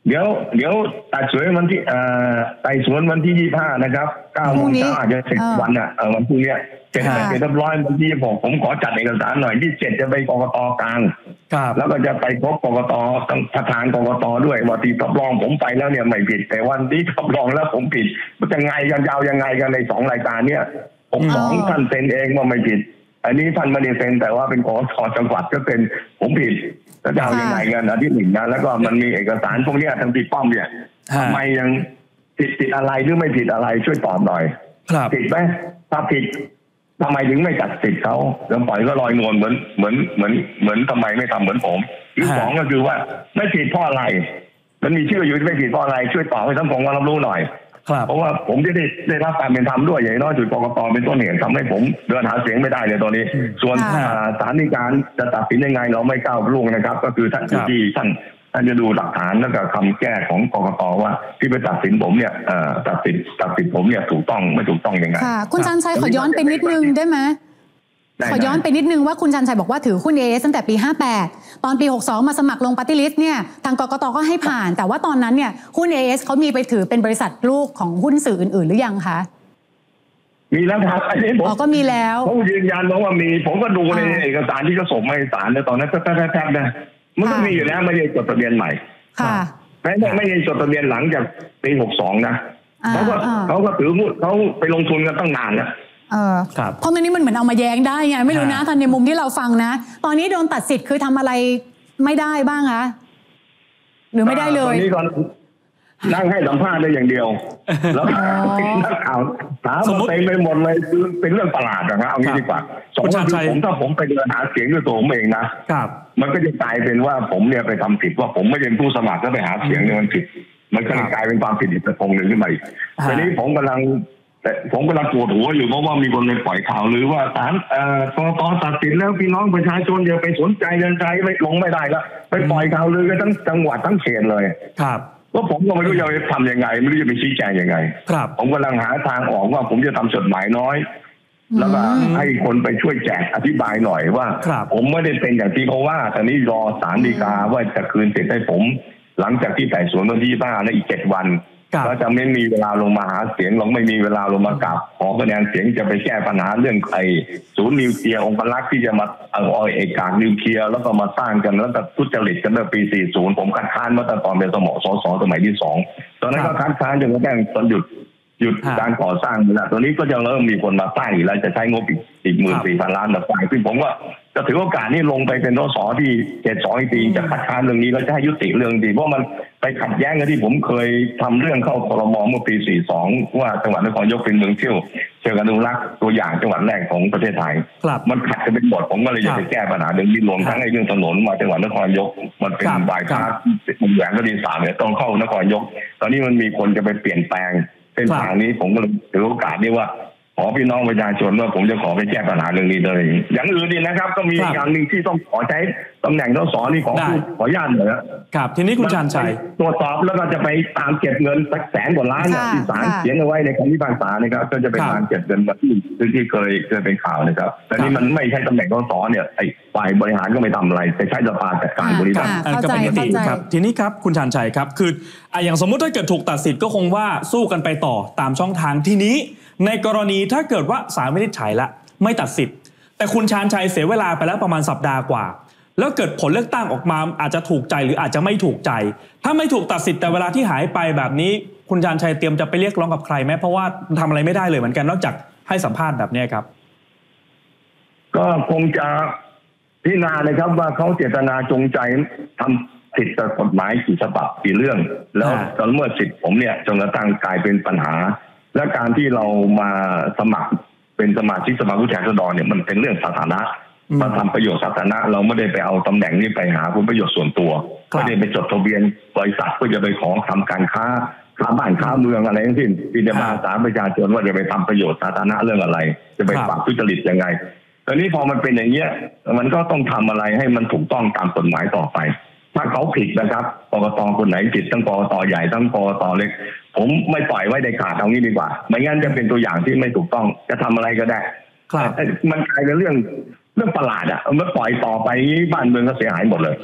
เดี๋ยวเดี๋ยวตัดสวนวันที่เอ่อไต่สวนวันที่ยี่ห้านะครับเก้าโมงเช้าอาจจะสิบวันอ่ะวันพรุ่งนี้เสร็จเสร็จเรียบร้อยวันที่ผมผมขอจัดเอกสารหน่อยที่เจ็ดจะไปกกตกลางแล้วก็จะไปพบกกตประธานกกตด้วยว่าที่รับรองผมไปแล้วเนี่ยไม่ผิดแต่วันที่รับรองแล้วผมผิดมันจะไงกันยาวยังไงกันในสองรายการเนี่ยผมสองท่านเซ็นเองว่าไม่ผิดอันนี้ท่านไม่ได้เซ็นแต่ว่าเป็นกกตจังหวัดก็เป็นผมผิดจะเอายังไงกันอันที่หนึ่งนะแล้วก็มันมีเอกสารพวกนี้ทางติดป้อมเนี่ยทำไมยังผิดผิดอะไรหรือไม่ผิดอะไรช่วยตอบหน่อยผิดไหมถ้าผิดทำไมถึงไม่จัดสิทธิ์เขาแล้วปล่อยก็ลอยนวลเหมือนเหมือนเหมือนเหมือนทำไมไม่ทำเหมือนผมที่สองก็คือว่าไม่ผิดเพราะอะไรมันมีชื่ออยู่ไม่ผิดเพราะอะไรช่วยตอบให้สังคมรับรู้หน่อยเพราะว่าผมจะได้ได้รับการเป็นธรรมด้วยอย่างน้อยจุดกกตเป็นต้นเหตุทำให้ผมเดินหาเสียงไม่ได้เลยตอนนี้ส่วนศาลฎีกาจะตัดสินยังไงเราไม่ก้าวล่วงนะครับก็คือท่านที่ท่านท่านจะดูหลักฐานแล้วก็คำแก้ของกกตว่าที่ไปตัดสินผมเนี่ยตัดสินตัดสินผมเนี่ยถูกต้องไม่ถูกต้องยังไงค่ะคุณชันชัยขอย้อนไปนิดนึงได้ไหมขอย้อนไปนิดนึงว่าคุณชันชัยบอกว่าถือหุ้น เอ เอส ตั้งแต่ปีห้าสิบแปดตอนปีหกสิบสองมาสมัครลงปาร์ตี้ลิสต์เนี่ยทางกกตก็ให้ผ่านแต่ว่าตอนนั้นเนี่ยหุ้น เอ เอส เขามีไปถือเป็นบริษัทลูกของหุ้นสื่ออื่นๆหรือยังคะมีแล้วครับอันนี้ผมก็มีแล้วผมยืนยันว่ามีผมก็ดูในเอกสารที่เขาส่งมาให้ศาลในตอนนั้นแท้ๆนะมันก็มีอยู่แล้วไม่ได้จดทะเบียนใหม่ค่ะไม่ได้ไม่ได้จดทะเบียนหลังจากปีหกสิบสองนะเขาก็เขาก็ถือหุ้นเขาไปลงทุนกันตั้งนานแล้วเออเพราะงั้นนี่มันเหมือนเอามาแย้งได้ไงไม่รู้นะตอนในมุมที่เราฟังนะตอนนี้โดนตัดสิทธิ์คือทำอะไรไม่ได้บ้างคะหรือไม่ได้เลยตอนนี้ก็นั่งให้สัมภาษณ์ได้อย่างเดียวแล้วนักข่าวถามมาเต็มไปหมดเลยคือเป็นเรื่องประหลาดนะครับเอางี้ดีกว่าสองคนผมถ้าผมไปเดินหาเสียงด้วยตัวผมเองนะมันก็จะกลายเป็นว่าผมเนี่ยไปทำผิดว่าผมไม่เป็นผู้สมัครแล้วไปหาเสียงเนี่ยมันผิดมันก็กลายเป็นความผิดอีกประการหนึ่งขึ้นมาอีกทีนี้ผมกำลังแต่ผมกำลังปวดหัวอยู่เพราะว่ามีคนไปปล่อยข่าวหรือว่าศาลเอ่อกกตตัดสินแล้วพี่น้องประชาชนอย่าไปสนใจเดินใจไม่ลงไม่ได้แล้วไปปล่อยข่าวลือกันทั้งจังหวัดทั้งเขตเลยครับว่าผมก็ไม่รู้จะไปทำยังไงไม่รู้จะไปชี้แจงยังไงครับผมกำลังหาทางออกว่าผมจะทำจดหมายน้อยแล้วก็ให้คนไปช่วยแจกอธิบายหน่อยว่าผมไม่ได้เป็นอย่างที่เขาว่าแต่นี้รอศาลฎีกาว่าจะคืนสิทธิ์ให้ผมหลังจากที่ไต่สวนวันที่บ้าและอีกเจ็ดวันก็จะไม่มีเวลาลงมาหาเสียงเราไม่มีเวลาลงมากราบขอคะแนนเสียงจะไปแก้ปัญหาเรื่องไอ้ศูนย์นิวเคลียร์องค์รักษ์ที่จะมาเอาเอกการนิวเคลียร์แล้วก็มาสร้างกันแล้วก็ทุจริตกันเมื่อปีสี่สิบผมคัดค้านมาตั้งตอนเป็นสมสสสมัยที่สองตอนนั้นก็คัดค้านจนกระทั่งตอนหยุดหยุดการก่อสร้างแล้วตอนนี้ก็จะเริ่มมีคนมาสร้างอีกแล้วจะใช้งบอีกอีกหมื่นสี่พันล้านมาสร้างซึ่งผมว่าจะถือโอกาสนี้ลงไปเป็นสสที่เจ็ดสองปีจะคัดค้านเรื่องนี้แล้วจะให้ยุติเรื่องดีเพราะมันไปขัดแย้งกันที่ผมเคยทำเรื่องเข้าครม.เมื่อปีสี่สิบสองว่าจังหวัดนครนายกเป็นเมืองเที่ยวเชิงอนุรักษ์ตัวอย่างจังหวัดแรกของประเทศไทยมันขัดกันเป็นหมดผมก็เลยอยากจะแก้ปัญหาเรื่องนี้รวมทั้งไอ้เรื่องถนนมาจังหวัดนครนายกมันเป็นบายพาสมันแหวนก็ดีสามเนี่ยต้องเข้านครนายกตอนนี้มันมีคนจะไปเปลี่ยนแปลงเส้นทางนี้ผมก็ถือโอกาสนี้ว่าขอพี่น้องประชาชนว่าผมจะขอไปแก้ปัญหาเรื่องนี้เลยอย่างอื่นดีนะครับก็มีอย่างหนึ่งที่ต้องขอใช้ตำแหน่งสสนี่ขอขออนุญาตหน่อยครับทีนี้คุณชันชัยตรวจสอบแล้วก็จะไปตามเก็บเงินสักแสนกว่าล้านที่ศาลเขียนเอาไว้ในคำพิพากษานะครับก็จะเป็นการเก็บเงินมาที่ที่เคยเคยเป็นข่าวนะครับแต่นี่มันไม่ใช่ตำแหน่งสสเนี่ยไอ้ฝ่ายบริหารก็ไม่ทำอะไรแต่ใช้สภาจัดการบริหารก็เป็นอย่างนี้ครับทีนี้ครับคุณชันชัยครับคืออย่างสมมุติถ้าเกิดถูกตัดสิทธิ์ก็คงว่าสู้กันไปต่อตามช่องทางทีนี้ในกรณีถ้าเกิดว่าศาลวินิจฉัยละไม่ตัดสิทธิ์แต่คุณชาญชัยเสียเวลาไปแล้วประมาณสัปดาห์กว่าแล้วเกิดผลเลือกตั้งออกมาอาจจะถูกใจหรืออาจจะไม่ถูกใจถ้าไม่ถูกตัดสิทธิ์แต่เวลาที่หายไปแบบนี้คุณชาญชัยเตรียมจะไปเรียกร้องกับใครไหมเพราะว่าทำอะไรไม่ได้เลยเหมือนกันนอกจากให้สัมภาษณ์แบบนี้ครับก็คงจะพิจารณานะครับว่าเขาเจตนาจงใจทำผิดกฎหมายกี่ฉบับกี่เรื่องแล้วตอนเมื่อสิทธิ์ผมเนี่ยจนกระทั่งกลายเป็นปัญหาและการที่เรามาสมัครเป็นสมาชิกสภาผู้แทนราษฎรเนี่ยมันเป็นเรื่องสาธารณะมาทำประโยชน์สาธารณะเราไม่ได้ไปเอาตำแหน่งนี้ไปหาผลประโยชน์ส่วนตัวไม่ได้ไปจดทะเบียนบริษัทเพื่อจะไปขอทำการค้าค้าบ้านค้าเมืองอะไรทั้งสิ้นที่จะมาสารประชาชนว่าจะไปทำประโยชน์สาธารณะเรื่องอะไรจะไปปราบทุจริตยังไงตอนนี้พอมันเป็นอย่างเงี้ยมันก็ต้องทำอะไรให้มันถูกต้องตามกฎหมายต่อไปถ้าเขาผิดนะครับกกตคนไหนผิดทั้งกกตใหญ่ทั้งกกตเล็กผมไม่ปล่อยไว้ในขาดเอางี้ดีกว่าไม่งั้นจะเป็นตัวอย่างที่ไม่ถูกต้องจะทำอะไรก็ได้มันกลายเป็นเรื่องเรื่องประหลาดอ่ะเมื่อปล่อยต่อไปบ้านเมืองก็เสียหายหมดเลย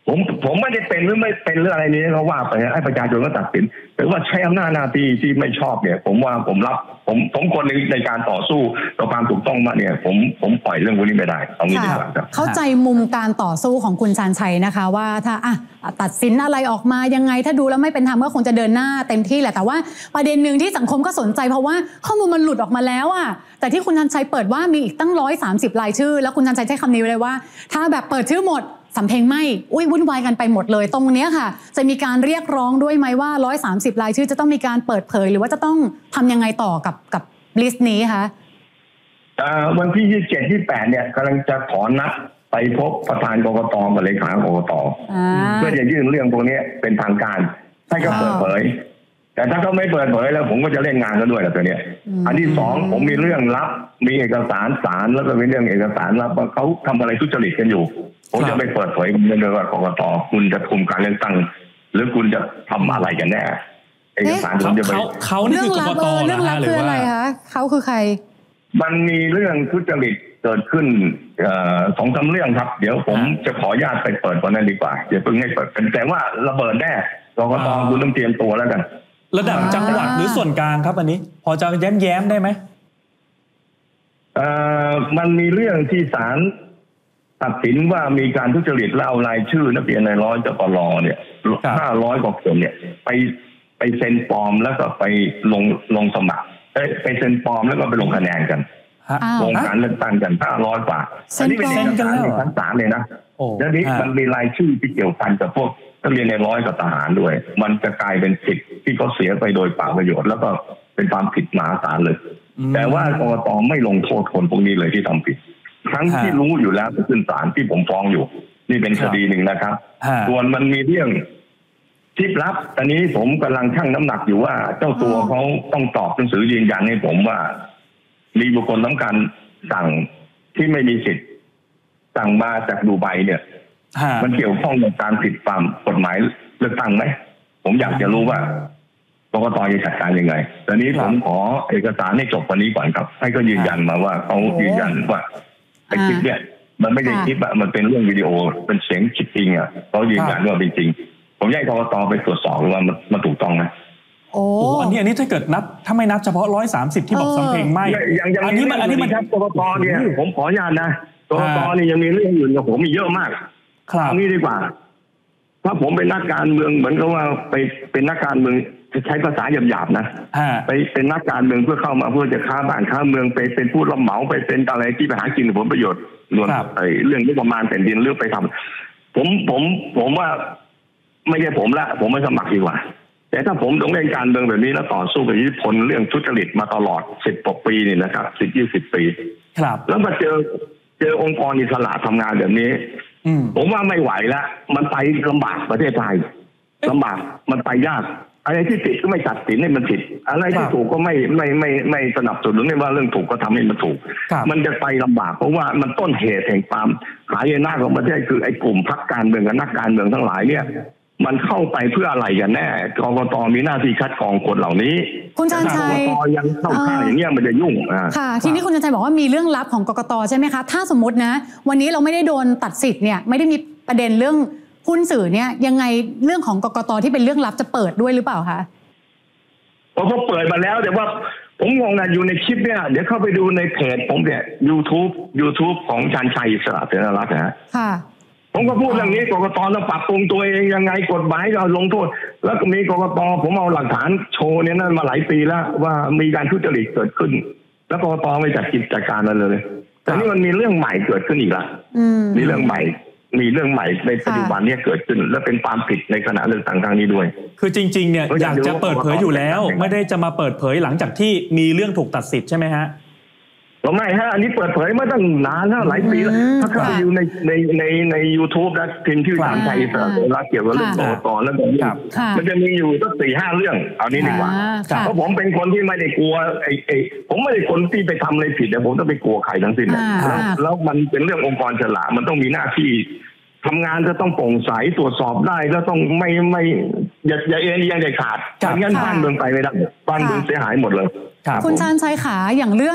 ผมผมไม่ได้เป็นหรือไม่เป็นเรื่องอะไรนี้เขาว่าไปให้ประชาชนก็ตัดสินแต่ว่าใช้อำนาจหน้าที่ที่ไม่ชอบเนี่ยผมว่าผมรับผมผมคนในในการต่อสู้ต่อความถูกต้องมาเนี่ยผมผมปล่อยเรื่องพวกนี้ไม่ได้เอางี้ดีกว่าครับเข้าใจมุมการต่อสู้ของคุณชาญชัยนะคะว่าถ้าอ่ะตัดสินอะไรออกมายังไงถ้าดูแล้วไม่เป็นธรรมก็คงจะเดินหน้าเต็มที่แหละแต่ว่าประเด็นหนึ่งที่สังคมก็สนใจเพราะว่าข้อมูลมันหลุดออกมาแล้วอ่ะแต่ที่คุณชาญชัยเปิดว่ามีอีกตั้งร้อยสามสิบรายชื่อแล้วคุณชาญชัยใช้คำนี้เลยว่าถ้าแบบเปิดชื่อหมดสำเพ็งไม่อุ้ยวุ่นวายกันไปหมดเลยตรงเนี้ยค่ะจะมีการเรียกร้องด้วยไหมว่าหนึ่งร้อยสามสิบรายชื่อจะต้องมีการเปิดเผยหรือว่าจะต้องทำยังไงต่อกับกับลิสต์นี้คะวันที่ยี่สิบเจ็ด ยี่สิบแปดเนี่ยกำลังจะขอนัดไปพบประธานกกตกับเลขากกตเพื่อจะยื่นเรื่องพวกนี้เป็นทางการให้เขาเปิดเผยแต่ถ้าเขาไม่เปิดเผยแล้วผมก็จะเล่นงานกันด้วยแหละตัวเนี้ยอันที่สองผมมีเรื่องลับมีเอกสารศาลแล้วก็มีเรื่องเอกสารลับว่าเขาทำอะไรทุจริตกันอยู่ผมจะไปเปิดเผยมันเลยว่ากกตคุณจะคุมการเลือกตั้งหรือคุณจะทำอะไรกันแน่เอกสารผมจะไปเขานี่คือกกตเรื่องลับคืออะไรคะเขาคือใครมันมีเรื่องทุจริตเกิดขึ้นสองสามเรื่องครับเดี๋ยวผมจะขออนุญาตไปเปิดวันนั้นดีกว่าเดี๋ยวเพิ่งให้เปิดแต่ว่าระเบิดแน่กกตคุณต้องเตรียมตัวแล้วกันระดับจังหวัดหรือส่วนกลางครับอันนี้พอจะแย้มแย้มได้ไหมเอ่อมันมีเรื่องที่ศาลตัดสินว่ามีการทุจริตแล้วเอารายชื่อนักเรียนในร้อยจปรเนี่ยห้าร้อยกว่าคนเนี่ยไปไปเซ็นปลอมแล้วก็ไปลงลงสมัครเอ้ยไปเซ็นปลอมแล้วก็ไปลงคะแนนกันลงการเลือกตั้งกันห้าร้อยกว่าอันนี้เป็นเอกสารในชั้นศาลเลยนะแล้วนี้มันมีรายชื่อที่เกี่ยวพันกับพวกนักเรียนในร้อยกับทหารด้วยมันจะกลายเป็นสิทธิ์ที่เขาเสียไปโดยเปล่าประโยชน์แล้วก็เป็นความผิดมหาศาลเลยแต่ว่ากกตไม่ลงโทษคนพวกนี้เลยที่ทำผิดทั้งที่รู้อยู่แล้วขึ้นศาลที่ผมฟ้องอยู่นี่เป็นคดีหนึ่งนะครับส่วนมันมีเรื่องทิปลับตอนนี้ผมกำลังชั่งน้ำหนักอยู่ว่าเจ้าตัวเขาต้องตอบหนังสือยืนยันให้ผมว่ามีบุคคลต้องการสั่งที่ไม่มีสิทธิ์สั่งมาจากดูไบเนี่ยมันเกี่ยวข้องกับการผิดตามกฎหมายเลือกตั้งไหมผมอยากจะรู้ว่ากกตจะจัดการยังไงตอนนี้ผมขอเอกสารให้จบวันนี้ก่อนครับให้ก็ยืนยันมาว่าเขายืนยันว่าไอ้คลิปเนี่ยมันไม่ใช่คลิปอะมันเป็นเรื่องวิดีโอเป็นเสียงจริงอะเขายืนยันว่าเป็นจริงผมอยากให้กกตไปตรวจสอบว่ามันมันถูกต้องไหมโอ้อันนี้อันนี้ถ้าเกิดนับถ้าไม่นับเฉพาะร้อยสามสิบที่บอกสำเพ็งไม่อันนี้มันอันนี้มันครับกกตเนี่ยผมขออนุญาตนะกกตนี่ยังมีเรื่องอื่นกับผมมีเยอะมากครับนี่ดีกว่าถ้าผมเป็นนักการเมืองเหมือนกับว่าไปเป็นนักการเมืองจะใช้ภาษาหยาบๆนะไปเป็นนักการเมืองเพื่อเข้ามาเพื่อจะค้าบ้านค้าเมืองไปเป็นผู้รับเหมาไปเป็นอะไรที่ไปหากินผลประโยชน์ล้วนไอ้เรื่องงบประมาณแผ่นดินเรื่องไปทำผมผมผมว่าไม่ใช่ผมละผมไม่สมัครดีกว่าแต่ถ้าผมต้องเล่นการเมืองแบบนี้แล้วต่อสู้กับอิทธิพลเรื่องทุจริตมาตลอดสิบกว่าปีนี่นะครับสิบยี่สิบปีครับแล้วมาเจอเจอองค์กรอิสระทำงานแบบนี้ผมว่าไม่ไหวแล้วมันไปลำบากประเทศไทยลำบากมันไปยากอะไรที่ผิดก็ไม่ตัดสินให้มันผิดอะไรที่ถูกก็ไม่ไม่ไม่ไม่สนับสนุนให้ว่าเรื่องถูกก็ทำให้มันถูกมันจะไปลำบากเพราะว่ามันต้นเหตุแห่งความหายนะของประเทศคือไอ้กลุ่มพรรคการเมืองกับนักการเมืองทั้งหลายเนี่ยมันเข้าไปเพื่ออะไรกันแน่กกตมีหน้าที่คัดกรองคนเหล่านี้คุณชาญชัยกกตยังเข้าข้างอย่างเงี้ยมันจะยุ่งค่ะทีนี้คุณชาญชัยบอกว่ามีเรื่องลับของกกตใช่ไหมคะถ้าสมมตินะวันนี้เราไม่ได้โดนตัดสิทธิ์เนี่ยไม่ได้มีประเด็นเรื่องหุ้นสื่อเนี่ยยังไงเรื่องของกกตที่เป็นเรื่องลับจะเปิดด้วยหรือเปล่าคะเขาเปิดมาแล้วแต่ว่าผมงงนะอยู่ในคลิปเนี่ยเดี๋ยวเข้าไปดูในเพจผมเนี่ย YouTube YouTube ของชาญชัยอิสระเสนารักษ์นะค่ะผมก็พูดเรื่องนี้กกตต้องปรับปรุงตัวเองยังไงกฎหมายเราลงโทษแล้วก็มีกกตผมเอาหลักฐานโชว์เนี่ยนั่นมาหลายปีแล้วว่ามีการทุจริตเกิดขึ้นแล้วกกตไม่จัดกิจการอะไรเลยแต่นี่มันมีเรื่องใหม่เกิดขึ้นอีกละมีเรื่องใหม่มีเรื่องใหม่ในปัจจุบันนี้เกิดขึ้นและเป็นความผิดในขณะเลือกตั้งครั้งนี้ด้วยคือจริงๆเนี่ยอยากจะเปิดเผยอยู่แล้วไม่ได้จะมาเปิดเผยหลังจากที่มีเรื่องถูกตัดสิทธิ์ใช่ไหมฮะเราไม่ฮะอันนี้เปิดเผยมาตั้งนานแล้วหลายปีแล้วถ้าเข้าไปอยู่ในในในในยูทูบนะพิมพ์ชื่อชาญชัยอิสระเสนารักษ์เกี่ยวกับเรื่องกกตแล้วแบบนี้มันจะมีอยู่ตั้งสี่ห้าเรื่องเอานี้ดีกว่าเพราะผมเป็นคนที่ไม่ได้กลัวไอ้ไอ้ผมไม่ได้คนที่ไปทำอะไรผิดแต่ผมต้องไปกลัวใครทั้งสิ้นแล้วมันเป็นเรื่ององค์กรอิสระมันต้องมีหน้าที่ทำงานจะต้องโปร่งใสตรวจสอบได้แล้วต้องไม่ไม่อย่าอย่าเอ็นเอียงเด็ดขาดไม่งั้นบ้านเมืองไปไม่ได้บ้านเมืองเสียหายหมดเลยคุณชาญชัยขาอย่างเรื่อง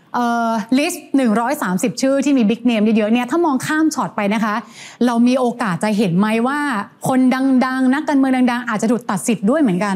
เอ่อลิสต์หนึ่งร้อยสามสิบชื่อที่มีบิ๊กเนมเยอะๆเนี่ยถ้ามองข้ามช็อตไปนะคะเรามีโอกาสจะเห็นไหมว่าคนดังๆนักการเมืองดังๆอาจจะถูกตัดสิทธิ์ด้วยเหมือนกัน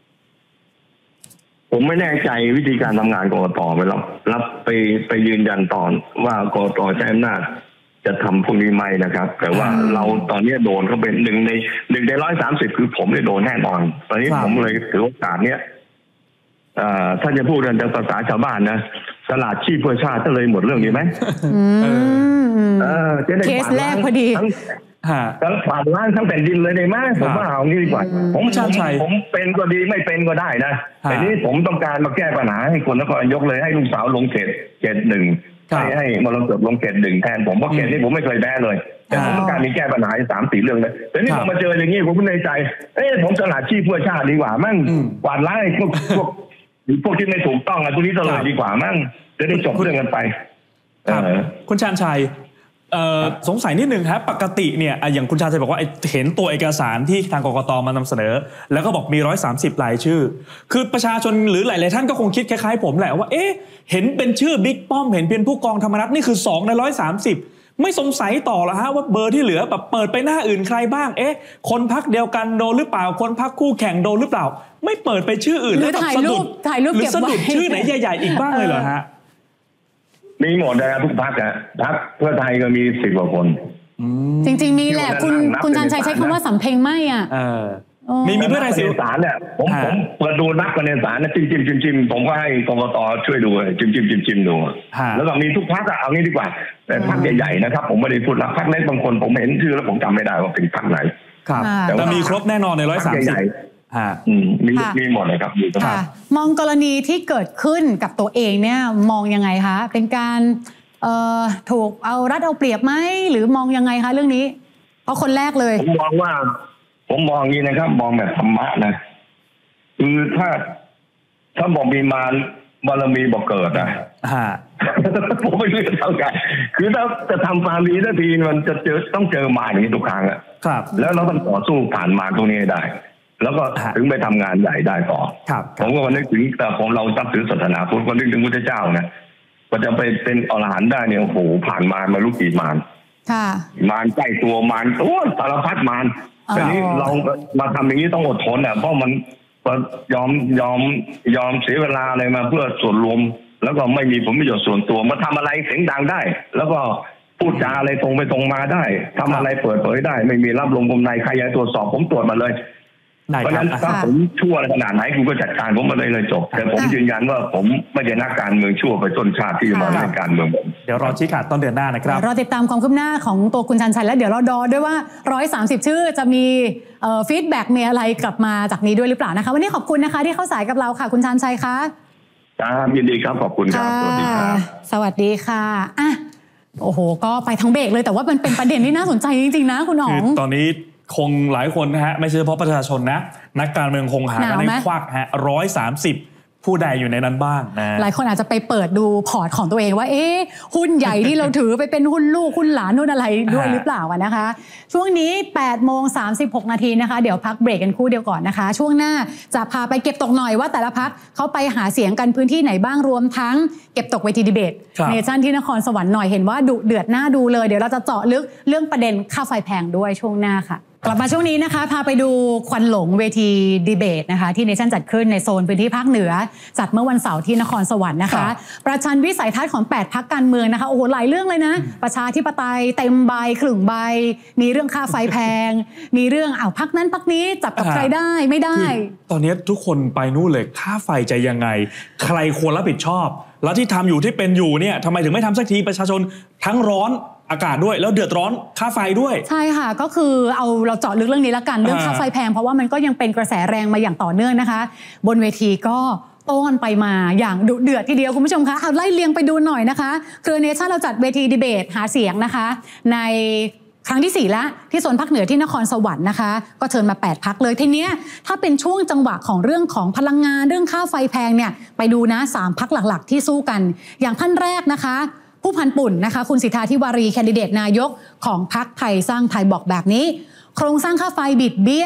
ผมไม่แน่ใจวิธีการทำงานกกต.ไปรับรับไปไปยืนยันตอนว่ากกต.ใช้อำนาจจะทำพวกนี้ไหมนะครับแต่ว่าเราตอนนี้โดนเขาเป็นหนึ่งในหนึ่งในร้อยสามสิบคือผมได้โดนแน่นอนตอนนี้ผมเลยถือโอกาสเนี้ยถ้าจะพูดกันในภาษาชาวบ้านนะสละชีพเพื่อชาติก็เลยหมดเรื่องนี้ไหมเออจะได้เคสแรกพอดีทั้งผ่านล้างทั้งแผ่นดินเลยได้ไหมผมว่าเอางี้ดีกว่าผมผมเป็นก็ดีไม่เป็นก็ได้นะแต่นี้ผมต้องการมาแก้ปัญหาให้คนนครนายกเลยให้ลูกสาวลงเขตเขตหนึ่งให้ให้มรดกลงเขตหนึ่งแทนผมเพราะเขตนี้ผมไม่เคยแพ้เลยแต่ผมต้องการมีแก้ปัญหาสามสี่เรื่องเลยแต่นี่ผมมาเจออย่างนี้ผมในใจเอ้ยผมสละชีพเพื่อชาติดีกว่ามั่งกวาดล้างพวกพวกพวกที่ไม่ถูกต้องอะไรพวกนี้ตลอดดีกว่ามั่งจะได้จบเรื่องกันไปคุณชาญชัยสงสัยนิดนึงครับปกติเนี่ยอย่างคุณชาญชัยบอกว่าเห็นตัวเอกสารที่ทางกกต.มานำเสนอแล้วก็บอกมีหนึ่งร้อยสามสิบรายชื่อคือประชาชนหรือหลายๆท่านก็คงคิดคล้ายๆผมแหละว่าเอ๊ะเห็นเป็นชื่อบิ๊กป้อมเห็นเป็นผู้กองธรรมนัสนี่คือสองในหนึ่งร้อยสามสิบไม่สงสัยต่อละฮะว่าเบอร์ที่เหลือแบบเปิดไปหน้าอื่นใครบ้างเอ๊ะคนพรรคเดียวกันโดนหรือเปล่าคนพรรคคู่แข่งโดนหรือเปล่าไม่เปิดไปชื่ออื่นหรือถ่ายรูปถ่ายรูปเก็บไว้หรือสะดุดชื่อไหนใหญ่ๆอีกบ้างเลยเหรอฮะมีหมดนะครับทุกพรรคอะพรรคเพื่อไทยก็มีสิบกว่าคนจริงๆมีแหละคุณคุณชาญชัยใช้คำว่าสำเพ็งไม่อ่ะมีมีเพื่อไทยสิศาลเนี่ยผมผมเปิดดูนักกันในศาลนะจิ้มจิ้มจิ้มจิ้มผมก็ให้กกต.ช่วยดูจิ้มจิ้มจิ้มจิ้มดูแล้วก็มีทุกพรรคอะเอางี้ดีกว่าแต่พรรคใหญ่ๆนะครับผมไม่ได้พูดละพรรคเล็กบางคนผมเห็นชื่อแล้วผมจำไม่ได้ว่าเป็นพรรคไหนครับแต่มีครบแน่นอนในร้อยสามสิบมีมีหมดเลยครับมองกรณีที่เกิดขึ้นกับตัวเองเนี่ยมองยังไงคะเป็นการถูกเอารัดเอาเปรียบไหมหรือมองยังไงคะเรื่องนี้เพราะคนแรกเลยผมมองว่าผมมองอย่างนี้นะครับมองแบบธรรมะนะคือถ้าถ้าบอกมีมารบารมีบอกเกิดนะผมไม่รู้จะทำไงคือถ้าจะทำความดีทันทีมันจะเจอต้องเจอมารอย่างนี้ทุกครั้งอะแล้วเราต้องต่อสู้ผ่านมารตรงนี้ได้แล้วก็ถึงไปทำงานใหญ่ได้ต่อผมก็วันนึกถึงแต่ผมเราตั้งถือศาสนาพุทธก็นึกถึงพระพุทธเจ้านะก็จะไปเป็นอรหันต์ได้เนี่ยโอ้โหผ่านมารมาลุกกี่มารมารใกล้ตัวมารโอ้สารพัดมารแต่นี้เรามาทำอย่างนี้ต้องอดทนอ่ะเพราะมันยอมยอมยอมเสียเวลาอะไรมาเพื่อส่วนรวมแล้วก็ไม่มีผลประโยชน์ส่วนตัวมาทำอะไรเสียงดังได้แล้วก็พูดจาอะไรตรงไปตรงมาได้ทำอะไรเปิดเผยได้ไม่มีรับลงกรมนายใครอยากตรวจสอบผมตรวจมาเลยเพราะฉะนั้นถ้าผมชั่วขนาดไหนคุณก็จัดการผมมาเลยเลยจบแต่ผมยืนยันว่าผมไม่ใช่นักการเมืองชั่วไปต้นชาติที่มาในการเมืองเดี๋ยวรอชี้ขาดต้นเดือนหน้านะครับรอติดตามความคืบหน้าของตัวคุณชาญชัยแล้วเดี๋ยวเราดอด้วยว่าหนึ่งร้อยสามสิบชื่อจะมีฟีดแบ็กมีอะไรกลับมาจากนี้ด้วยหรือเปล่านะคะวันนี้ขอบคุณนะคะที่เข้าสายกับเราค่ะคุณชาญชัยคะครับยินดีครับขอบคุณครับสวัสดีครับสวัสดีค่ะอ่ะโอ้โหก็ไปทั้งเบรกเลยแต่ว่ามันเป็นประเด็นที่น่าสนใจจริงๆนะคุณอ๋องตอนนี้คงหลายคนนะฮะไม่ใช่เฉพาะประชาชนนะนักการเมืองคงหากันในควักฮะร้อยสามสิบผู้ใดอยู่ในนั้นบ้างนะหลายคนอาจจะไปเปิดดูพอร์ตของตัวเองว่าเอ๊ะหุ้นใหญ่ที่เราถือไปเป็นหุ้นลูกหุ้นหลานหุ้นอะไรด้วยหรือเปล่านะคะช่วงนี้แปดโมงสามสิบหกนาทีนะคะเดี๋ยวพักเบรกกันคู่เดียวก่อนนะคะช่วงหน้าจะพาไปเก็บตกหน่อยว่าแต่ละพักเขาไปหาเสียงกันพื้นที่ไหนบ้างรวมทั้งเก็บตกเวทีดีเบตเนชั่นที่นครสวรรค์หน่อยเห็นว่าดุเดือดหน้าดูเลยเดี๋ยวเราจะเจาะลึกเรื่องประเด็นค่าไฟแพงด้วยช่วงหน้าค่ะกลับมาช่วงนี้นะคะพาไปดูควันหลงเวทีดีเบตนะคะที่เนชั่นจัดขึ้นในโซนพื้นที่ภาคเหนือจัดเมื่อวันเสาร์ที่นครสวรรค์นะคะประชันวิสัยทัศน์ของแปดพรรคการเมืองนะคะโอ้โหหลายเรื่องเลยนะประชาธิปไตยเต็มใบครึ่งใบมีเรื่องค่าไฟแพงมีเรื่องอ้าวพรรคนั้นพรรคนี้จับกับใครได้ไม่ได้ตอนนี้ทุกคนไปนู่นเลยค่าไฟจะยังไงใครควรรับผิดชอบแล้วที่ทำอยู่ที่เป็นอยู่เนี่ยทำไมถึงไม่ทำสักทีประชาชนทั้งร้อนอากาศด้วยแล้วเดือดร้อนค่าไฟด้วยใช่ค่ะก็คือเอาเราเจาะลึกเรื่องนี้ละกันเรื่องค่าไฟแพงเพราะว่ามันก็ยังเป็นกระแสแรงมาอย่างต่อเนื่องนะคะบนเวทีก็โต้กันไปมาอย่างดุเดือดทีเดียวคุณผู้ชมคะเอาไล่เรียงไปดูหน่อยนะคะเครือเนชั่นเราจัดเวทีดีเบตหาเสียงนะคะในครั้งที่สี่แล้วที่โซนภาคเหนือที่นครสวรรค์นะคะก็เชิญมาแปดพรรคเลยทีเนี้ยถ้าเป็นช่วงจังหวะของเรื่องของพลังงานเรื่องค่าไฟแพงเนี่ยไปดูนะสามพรรคหลักๆที่สู้กันอย่างท่านแรกนะคะผู้พันปุ่นนะคะคุณสิทธาธิวารีแคนดิเดตนายกของพรรคไทยสร้างไทยบอกแบบนี้โครงสร้างค่าไฟบิดเบี้ยว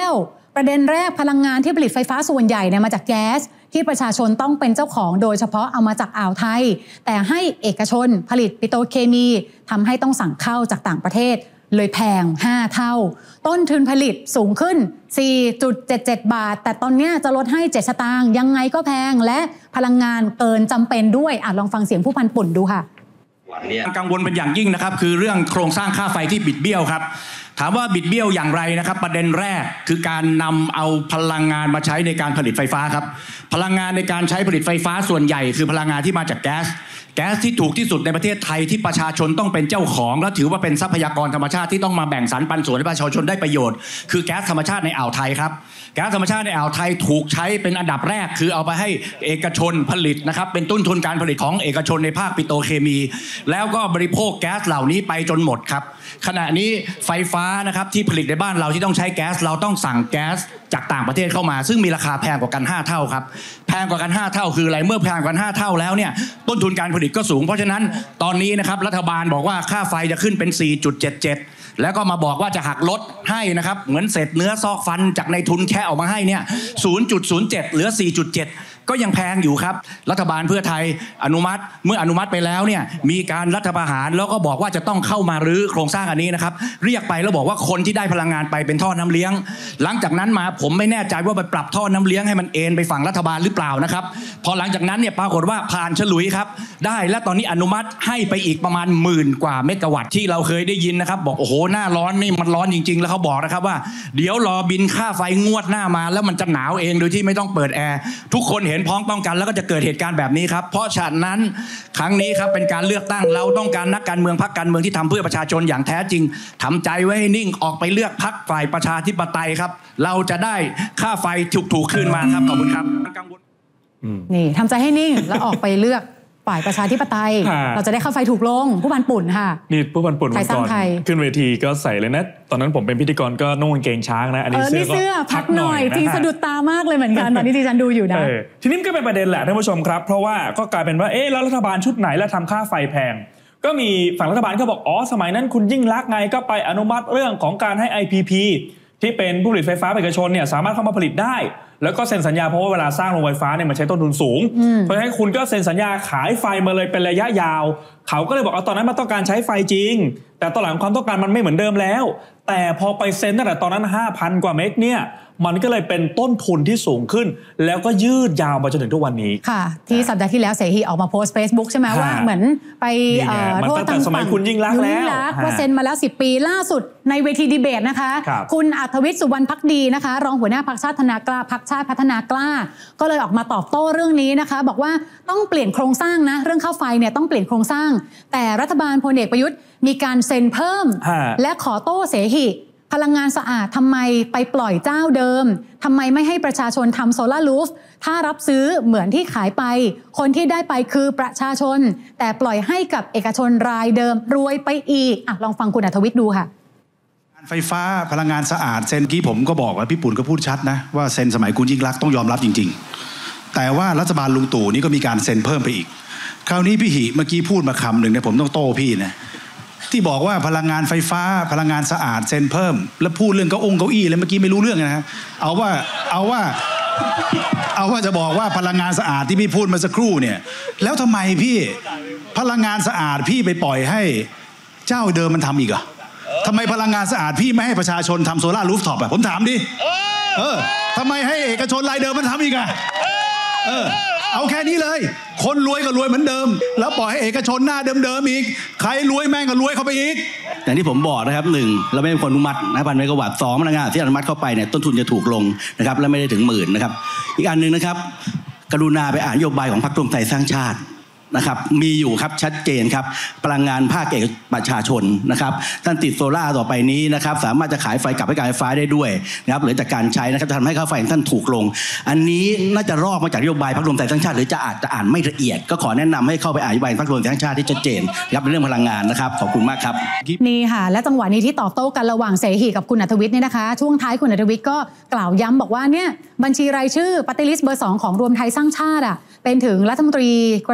ประเด็นแรกพลังงานที่ผลิตไฟฟ้าส่วนใหญ่เนี่ยมาจากแก๊สที่ประชาชนต้องเป็นเจ้าของโดยเฉพาะเอามาจากอ่าวไทยแต่ให้เอกชนผลิตปิโตรเคมีทำให้ต้องสั่งเข้าจากต่างประเทศเลยแพงห้าเท่าต้นทุนผลิตสูงขึ้น สี่จุดเจ็ดเจ็ด บาทแต่ตอนนี้จะลดให้เจ็ดสตางค์ยังไงก็แพงและพลังงานเกินจำเป็นด้วยอ่ะลองฟังเสียงผู้พันปุ่นดูค่ะกังวลเป็นอย่างยิ่งนะครับคือเรื่องโครงสร้างค่าไฟที่บิดเบี้ยวครับถามว่าบิดเบี้ยวอย่างไรนะครับประเด็นแรกคือการนำเอาพลังงานมาใช้ในการผลิตไฟฟ้าครับพลังงานในการใช้ผลิตไฟฟ้าส่วนใหญ่คือพลังงานที่มาจากแก๊สแก๊สที่ถูกที่สุดในประเทศไทยที่ประชาชนต้องเป็นเจ้าของและถือว่าเป็นทรัพยากรธรรมชาติที่ต้องมาแบ่งสรรปันส่วนให้ประชาชนได้ประโยชน์คือแก๊สธรรมชาติในอ่าวไทยครับแก๊สธรรมชาติในอ่าวไทยถูกใช้เป็นอันดับแรกคือเอาไปให้เอกชนผลิตนะครับเป็นต้นทุนการผลิตของเอกชนในภาคปิโตรเคมีแล้วก็บริโภคแก๊สเหล่านี้ไปจนหมดครับขณะนี้ไฟฟ้านะครับที่ผลิตในบ้านเราที่ต้องใช้แก๊สเราต้องสั่งแก๊สจากต่างประเทศเข้ามาซึ่งมีราคาแพงกว่ากันห้าเท่าครับแพงกว่ากันห้าเท่าคืออะไรเมื่อแพงกว่ากันห้าเท่าแล้วเนี่ยต้นทุนการผลิตก็สูงเพราะฉะนั้นตอนนี้นะครับรัฐบาลบอกว่าค่าไฟจะขึ้นเป็น สี่จุดเจ็ดเจ็ด แล้วก็มาบอกว่าจะหักลดให้นะครับเหมือนเศษเนื้อซอกฟันจากในทุนแค่ออกมาให้เนี่ย ศูนย์จุดศูนย์เจ็ด เหลือ สี่จุดเจ็ดก็ยังแพงอยู่ครับรัฐบาลเพื่อไทยอนุมัติเมื่ออนุมัติไปแล้วเนี่ยมีการรัฐประหารแล้วก็บอกว่าจะต้องเข้ามารื้อโครงสร้างอันนี้นะครับเรียกไปแล้วบอกว่าคนที่ได้พลังงานไปเป็นท่อน้ำเลี้ยงหลังจากนั้นมาผมไม่แน่ใจว่าไปปรับท่อน้ำเลี้ยงให้มันเอ็นไปฝั่งรัฐบาลหรือเปล่านะครับพอหลังจากนั้นเนี่ยปรากฏว่าผ่านฉลุยครับได้และตอนนี้อนุมัติให้ไปอีกประมาณหมื่นกว่าเมกะวัตต์ที่เราเคยได้ยินนะครับบอกโอ้โหหน้าร้อนนี่มันร้อนจริงๆแล้วเขาบอกนะครับว่าเดี๋ยวรอบินค่าไฟงวดหน้ามาแล้วมันจะหนาวเองโดยที่ไม่ต้องเปิดแอร์ทุกคนเห็นพ้องต้องกันแล้วก็จะเกิดเหตุการณ์แบบนี้ครับเพราะฉะนั้นครั้งนี้ครับเป็นการเลือกตั้งเราต้องการนักการเมืองพรรคการเมืองที่ทำเพื่อประชาชนอย่างแท้จริงทำใจไว้ให้นิ่งออกไปเลือกพรรคฝ่ายประชาธิปไตยครับเราจะได้ค่าไฟถูกๆคืนมาครับขอบคุณครับนี่ทำใจให้นิ่งแล้วออกไปเลือกฝ่ายประชาธิปไตยเราจะได้ค่าไฟถูกลงผู้พันปุ่นค่ะนี่ผู้พันปุ่นไทยสร้างไทยขึ้นเวทีก็ใส่เลยนะตอนนั้นผมเป็นพิธีกรก็นุ่งกางเกงช้างนะอันนี้เสื้อก็พักหน่อยทีสะดุดตามากเลยเหมือนกันตอนนี้ที่ฉันดูอยู่นะทีนี้ก็เป็นประเด็นแหละท่านผู้ชมครับเพราะว่าก็กลายเป็นว่าเอ๊ะแล้วรัฐบาลชุดไหนแล้วทำค่าไฟแพงก็มีฝั่งรัฐบาลก็บอกอ๋อสมัยนั้นคุณยิ่งลักษณ์ไงก็ไปอนุมัติเรื่องของการให้ ไอ พี พี ที่เป็นผู้ผลิตไฟฟ้าเอกชนเนี่ยสามารถเข้ามาผลิตได้แล้วก็เซ็นสัญญาเพราะว่าเวลาสร้างโรงไฟฟ้าเนี่ยมันใช้ต้นทุนสูงเพราะฉะนั้นคุณก็เซ็นสัญญาขายไฟมาเลยเป็นระยะยาวเขาก็เลยบอกเอาตอนนั้นมันต้องการใช้ไฟจริงแต่ตอนหลังความต้องการมันไม่เหมือนเดิมแล้วแต่พอไปเซ็นตั้งแต่ตอนนั้น ห้าพัน กว่าเมกเนี่ยมันก็เลยเป็นต้นทุนที่สูงขึ้นแล้วก็ยืดยาวมาจนถึงทุกวันนี้ค่ะที่สัปดาห์ที่แล้วเสหีออกมาโพสต์ Facebook ใช่ไหมว่าเหมือนไปโทษทางฝั่งคุณยิ่งลักษณ์แล้วว่าเซ็นมาแล้วสิบปีล่าสุดในเวทีดีเบตนะคะคุณอัธวิทย์สุวรรณภักดีนะคะรองหัวหน้าพรรคชาติพัฒนากล้าพรรคชาติพัฒนากล้าก็เลยออกมาตอบโต้เรื่องนี้นะคะบอกว่าต้องเปลี่ยนโครงสร้างนะเรื่องค่าไฟเนี่ยต้องเปลี่ยนโครงสร้างแต่รัฐบาลพลเอกประยุทธ์มีการเซ็นเพิ่มและขอโต้เสหีพลังงานสะอาดทำไมไปปล่อยเจ้าเดิมทำไมไม่ให้ประชาชนทำโซลาร์รูฟถ้ารับซื้อเหมือนที่ขายไปคนที่ได้ไปคือประชาชนแต่ปล่อยให้กับเอกชนรายเดิมรวยไปอีกอ่ะลองฟังคุณอัธวิทย์ดูค่ะไฟฟ้าพลังงานสะอาดเซ็นกี้ผมก็บอกว่าพี่ปุ่นก็พูดชัดนะว่าเซ็นสมัยคุณยิ่งลักษณ์ต้องยอมรับจริงๆแต่ว่ารัฐบาลลุงตู่นี่ก็มีการเซ็นเพิ่มไปอีกคราวนี้พี่หิเมื่อกี้พูดมาคำหนึ่งเนี่ยผมต้องโต้พี่นะที่บอกว่าพลังงานไฟฟ้าพลังงานสะอาดเซ็นเพิ่มแล้วพูดเรื่องเก้าองเก้าอี้เลยเมื่อกี้ไม่รู้เรื่องนะครับเอาว่าเอาว่าเอาว่าจะบอกว่าพลังงานสะอาดที่พี่พูดมาสักครู่เนี่ยแล้วทำไมพี่พลังงานสะอาดพี่ไปปล่อยให้เจ้าเดิมมันทำอีกอะทำไมพลังงานสะอาดพี่ไม่ให้ประชาชนทำโซล่ารูฟท็อปอะผมถามดิเออทำไมให้เอกชนรายเดิมมันทำอีกอะเออเอาแค่นี้เลยคนรวยก็รวยเหมือนเดิมแล้วปล่อยให้เอกชนหน้าเดิมๆอีกใครรวยแม่งก็รวยเข้าไปอีกอย่างที่ผมบอกนะครับหนึ่งเราไม่เป็นคนอนุมัตินะพันเมกะวัตต์สองพลังงานที่อนุมัติเข้าไปเนี่ยต้นทุนจะถูกลงนะครับและไม่ได้ถึงหมื่นนะครับอีกอันนึงนะครับกรุณาไปอ่านนโยบายของพรรครวมไทยสร้างชาตินะครับมีอยู่ครับชัดเจนครับพลังงานภาคเอกประชาชนนะครับท่านติดโซล่าต่อไปนี้นะครับสามารถจะขายไฟกลับให้การไฟฟ้าได้ด้วยนะครับหรือจากการใช้นะครับจะทำให้ค่าไฟท่านถูกลงอันนี้น่าจะรอกมาจากนโยบายพรรครวมไทยสร้างชาติหรือจะอาจจะอ่านไม่ละเอียดก็ขอแนะนำให้เข้าไปอ่านนโยบายพรรครวมไทยสร้างชาติที่ชัดเจนครับในเรื่องพลังงานนะครับขอบคุณมากครับนี่ค่ะและจังหวะนี้ที่ตอบโต้กันระหว่างเสหีกับคุณอัธวิทย์เนี่ยนะคะช่วงท้ายคุณอัธวิทย์ก็กล่าวย้ำบอกว่าเนี่ยบัญชีรายชื่อปฏิริษีเบอร์สองของรวมไทยสร้างชาติอ่ะเป็นถึงรัฐมนตรีกระทรวงพลังง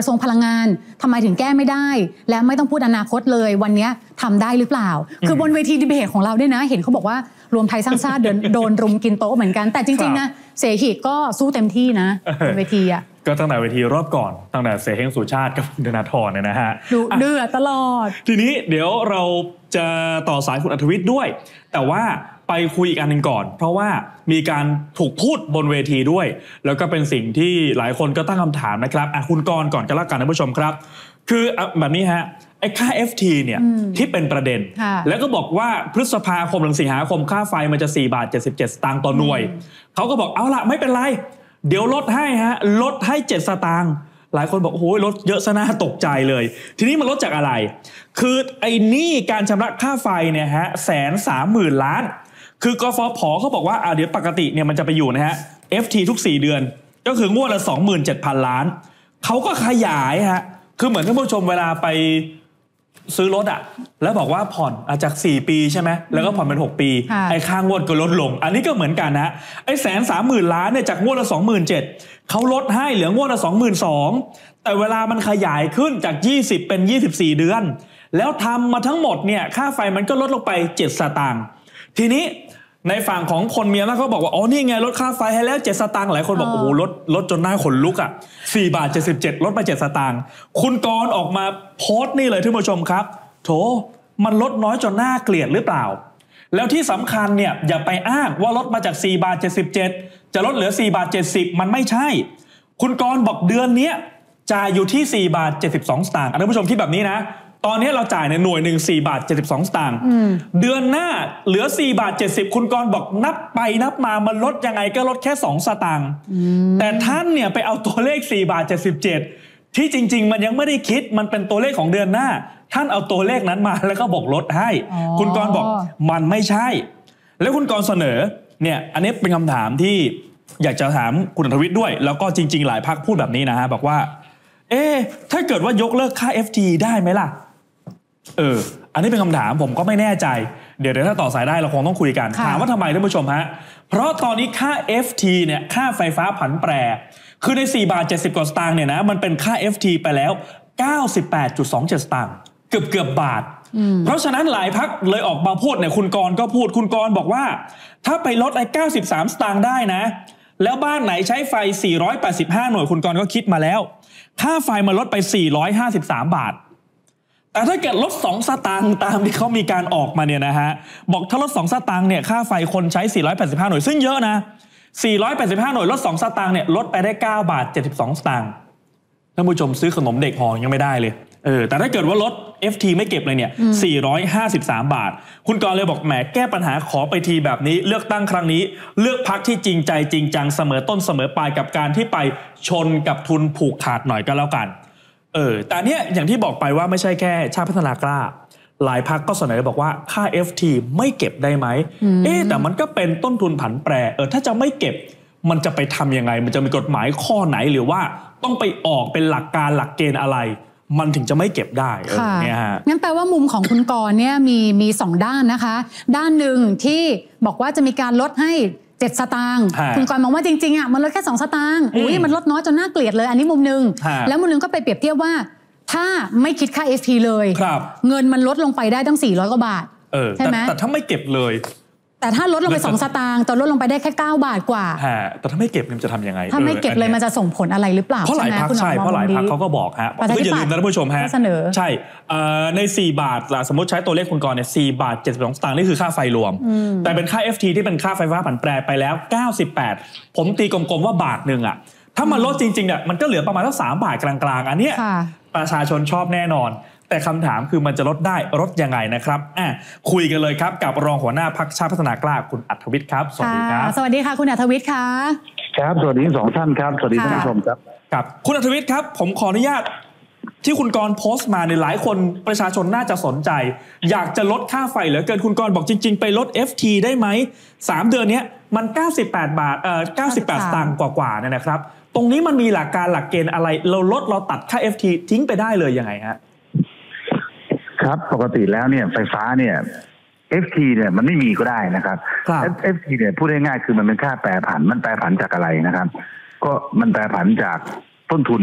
งานทำไมถึงแก้ไม่ได้และไม่ต้องพูดอนาคตเลยวันนี้ทำได้หรือเปล่าคือบนเวทีดีเบตของเราด้วยนะเห็นเขาบอกว่ารวมไทยสร้างชาติโดนรุมกินโต๊ะเหมือนกันแต่จริงๆนะเสหิก็สู้เต็มที่นะบนเวทีอ่ะก็ตั้งแต่เวทีรอบก่อนตั้งแต่เสเฮงสุชาติกับธนาธรเนี่ยนะฮะดุเดือดตลอดทีนี้เดี๋ยวเราจะต่อสายคุณอัธวิทย์ด้วยแต่ว่าไปคุยอีกอันหนึ่งก่อนเพราะว่ามีการถูกพูดบนเวทีด้วยแล้วก็เป็นสิ่งที่หลายคนก็ตั้งคำถามนะครับอ่ะคุณกรณ์ก่อนก็แล้วกันท่านผู้ชมครับคือแบบนี้ฮะไอ้ค่า เอฟ ที เนี่ยที่เป็นประเด็นแล้วก็บอกว่าพฤษภาคมถึงสิงหาคมค่าไฟมันจะสี่บาทเจ็ดสิบเจ็ดสตางค์ต่อหน่วยเขาก็บอกเอาละไม่เป็นไรเดี๋ยวลดให้ฮะลดให้เจ็ดสตางค์หลายคนบอกโอ้โหลดเยอะซะน่าตกใจเลยทีนี้มันลดจากอะไรคือไอ้นี่การชำระค่าไฟเนี่ยฮะแสนสามหมื่นล้านคือกฟผเขาบอกว่าอ่าเดี๋ยวปกติเนี่ยมันจะไปอยู่นะฮะ เอฟ ที ทุกสี่เดือนก็คืองวดละ สองหมื่นเจ็ดพัน ล้านเขาก็ขยายฮะคือเหมือนท่านผู้ชมเวลาไปซื้อรถอะแล้วบอกว่าผ่อนอาจากสี่ปีใช่ไหมแล้วก็ผ่อนเป็นหกปีไอ้ค่างวดก็ลดลงอันนี้ก็เหมือนกันนะไอ้แสนสามหมื่นล้านเนี่ยจากงวดละ สองหมื่นเจ็ดพัน เขาลดให้เหลืองวดละ สองหมื่นสองพัน แต่เวลามันขยายขึ้นจากยี่สิบเป็นยี่สิบสี่เดือนแล้วทำมาทั้งหมดเนี่ยค่าไฟมันก็ลดลงไปเจ็ดสตางค์ทีนี้ในฝั่งของคนเมียนะเขาบอกว่าอ๋อนี่ไงลดค่าไฟให้แล้วเจ็ดสตางค์หลายคนบอกโอ้โหลดลดจนหน้าขนลุกอ่ะสี่บาทเจ็ดสิบเจ็ดลดไปเจ็ดสตางค์คุณกรณ์ออกมาโพสต์นี่เลยท่านผู้ชมครับโถมันลดน้อยจนน่าเกลียดหรือเปล่าแล้วที่สำคัญเนี่ยอย่าไปอ้างว่าลดมาจากสี่บาทเจ็ดสิบเจ็ดจะลดเหลือสี่บาทเจ็ดสิบมันไม่ใช่คุณกรณ์บอกเดือนนี้จ่ายอยู่ที่สี่บาทเจ็ดสิบสองสตางค์ท่านผู้ชมคิดแบบนี้นะตอนนี้เราจ่ายในหน่วยหนึ่งสี่บาทเจ็ดสิบสองสตางค์เดือนหน้าเหลือสี่บาทเจ็ดสิบคุณกรณ์บอกนับไปนับมามันลดยังไงก็ลดแค่สองสตางค์แต่ท่านเนี่ยไปเอาตัวเลขสี่บาทเจ็ดสิบเจ็ดที่จริงๆมันยังไม่ได้คิดมันเป็นตัวเลขของเดือนหน้าท่านเอาตัวเลขนั้นมาแล้วก็บอกลดให้คุณกรณ์บอกมันไม่ใช่แล้วคุณกรณ์เสนอเนี่ยอันนี้เป็นคำถามที่อยากจะถามคุณอัธวิทย์ด้วยแล้วก็จริงๆหลายพรรคพูดแบบนี้นะฮะบอกว่าเอ๊ะถ้าเกิดว่ายกเลิกค่า เอฟ ที ได้ไหมล่ะเอออันนี้เป็นคำถามผมก็ไม่แน่ใจเดี๋ยวเดี๋ยวถ้าต่อสายได้เราคงต้องคุยกันถามว่าทำไมท่านผู้ชมฮะเพราะตอนนี้ค่า เอฟ ที เนี่ยค่าไฟฟ้าผันแปรคือในสี่บาทเจ็ดสิบกว่าสตางค์เนี่ยนะมันเป็นค่า เอฟ ที ไปแล้ว เก้าสิบแปดจุดสองเจ็ด สตางค์เกือบเกือบบาทเพราะฉะนั้นหลายพรรคเลยออกมาพูดเนี่ยคุณกรณ์ก็พูดคุณกรณ์บอกว่าถ้าไปลดไอ้เก้าสิบสามสตางค์ได้นะแล้วบ้านไหนใช้ไฟสี่ร้อยแปดสิบห้าหน่วยคุณกรณ์ก็คิดมาแล้วค่าไฟมันลดไปสี่ร้อยห้าสิบสามบาทแต่ถ้าเกิดลดสองสตางค์ตามที่เขามีการออกมาเนี่ยนะฮะบอกถ้าลดสองสตางค์เนี่ยค่าไฟคนใช้สี่ร้อยแปดสิบห้าหน่วยซึ่งเยอะนะสี่ร้อยแปดสิบห้าหน่วยลดสองสตางค์เนี่ยลดไปได้เก้าบาทเจ็ดสิบสองสตางค์ท่านผู้ชมซื้อขนมเด็กห่อยังไม่ได้เลยเออแต่ถ้าเกิดว่าลด เอฟ ที ไม่เก็บเลยเนี่ยสี่ร้อยห้าสิบสามบาทคุณกรณ์เลยบอกแหมแก้ปัญหาขอไปทีแบบนี้เลือกตั้งครั้งนี้เลือกพรรคที่จริงใจจริงจังเสมอต้นเสมอปลายกับการที่ไปชนกับทุนผูกขาดหน่อยก็แล้วกันเออแต่เนี้ยอย่างที่บอกไปว่าไม่ใช่แค่ชาติพัฒนากล้าหลายพรรคก็เสนอบอกว่าค่า เอฟ ที ไม่เก็บได้ไหมเอ๊ะแต่มันก็เป็นต้นทุนผันแปรเออถ้าจะไม่เก็บมันจะไปทำยังไงมันจะมีกฎหมายข้อไหนหรือว่าต้องไปออกเป็นหลักการหลักเกณฑ์อะไรมันถึงจะไม่เก็บได้เออเนี่ยฮะงั้นแปลว่ามุมของคุณกรณ์เนี่ยมีมีสองด้านนะคะด้านหนึ่งที่บอกว่าจะมีการลดให้เจ็ดสตางค์คุณกรณ์มองว่าจริงๆอ่ะมันลดแค่สองสตางค์อุ้ยมันลดน้อยจนน่าเกลียดเลยอันนี้มุมนึงแล้วมุมนึงก็ไปเปรียบเทียบว่าถ้าไม่คิดค่า เอฟ ที เลยเงินมันลดลงไปได้ตั้งสี่ร้อยกว่าบาทใช่ไหมแต่ถ้าไม่เก็บเลยแต่ถ้าลดลงไปสองสตางค์ตอนลดลงไปได้แค่เก้าบาทกว่าแต่ถ้าไม่เก็บมันจะทำยังไงถ้าไม่เก็บเลยมันจะส่งผลอะไรหรือเปล่าเพราะหลายพรรคใช่เพราะหลายพรรคเขาก็บอกฮะก็อย่าลืมนะท่านผู้ชมฮะใช่ในสี่บาทสมมติใช้ตัวเลขคุณกรณ์เนี่ยสี่บาทเจ็ดสิบสองสตางค์นี่คือค่าไฟรวมแต่เป็นค่า เอฟ ที ที่เป็นค่าไฟฟ้าผันแปรไปแล้วเก้าสิบแปดผมตีกลมๆว่าบาทหนึ่งอ่ะถ้ามันลดจริงๆเนี่ยมันก็เหลือประมาณสักสามบาทกลางๆอันเนี้ยประชาชนชอบแน่นอนแต่คำถามคือมันจะลดได้ลดยังไงนะครับอ่ะคุยกันเลยครับกับรองหัวหน้าพรรคชาติพัฒนากล้าคุณอัธวิทย์ครับสวัสดีครับสวัสดีค่ะคุณอัธวิทย์ค่ะครับสวัสดีทั้งสองท่านครับสวัสดีท่านผู้ชมครับครับคุณอัธวิทย์ครับผมขออนุญาตที่คุณกรณ์โพสต์มาในหลายคนประชาชนน่าจะสนใจอยากจะลดค่าไฟเหลือเกินคุณกรณ์บอกจริงๆไปลด เอฟ ที ได้ไหมสามเดือนนี้มันเก้าสิบแปดบาทเอ่อเก้าสิบแปดสตางค์กว่าๆเนี่ยนะครับตรงนี้มันมีหลักการหลักเกณฑ์อะไรเราลดเราตัดค่า เอฟ ที ทิ้งไปได้เลยยังไงฮะครับปกติแล้วเนี่ยไฟฟ้าเนี่ย เอฟ ที เนี่ยมันไม่มีก็ได้นะครับ เอฟ ที เนี่ยพูดง่ายๆคือมันเป็นค่าแปรผันมันแปรผันจากอะไรนะครับก็มันแปรผันจากต้นทุน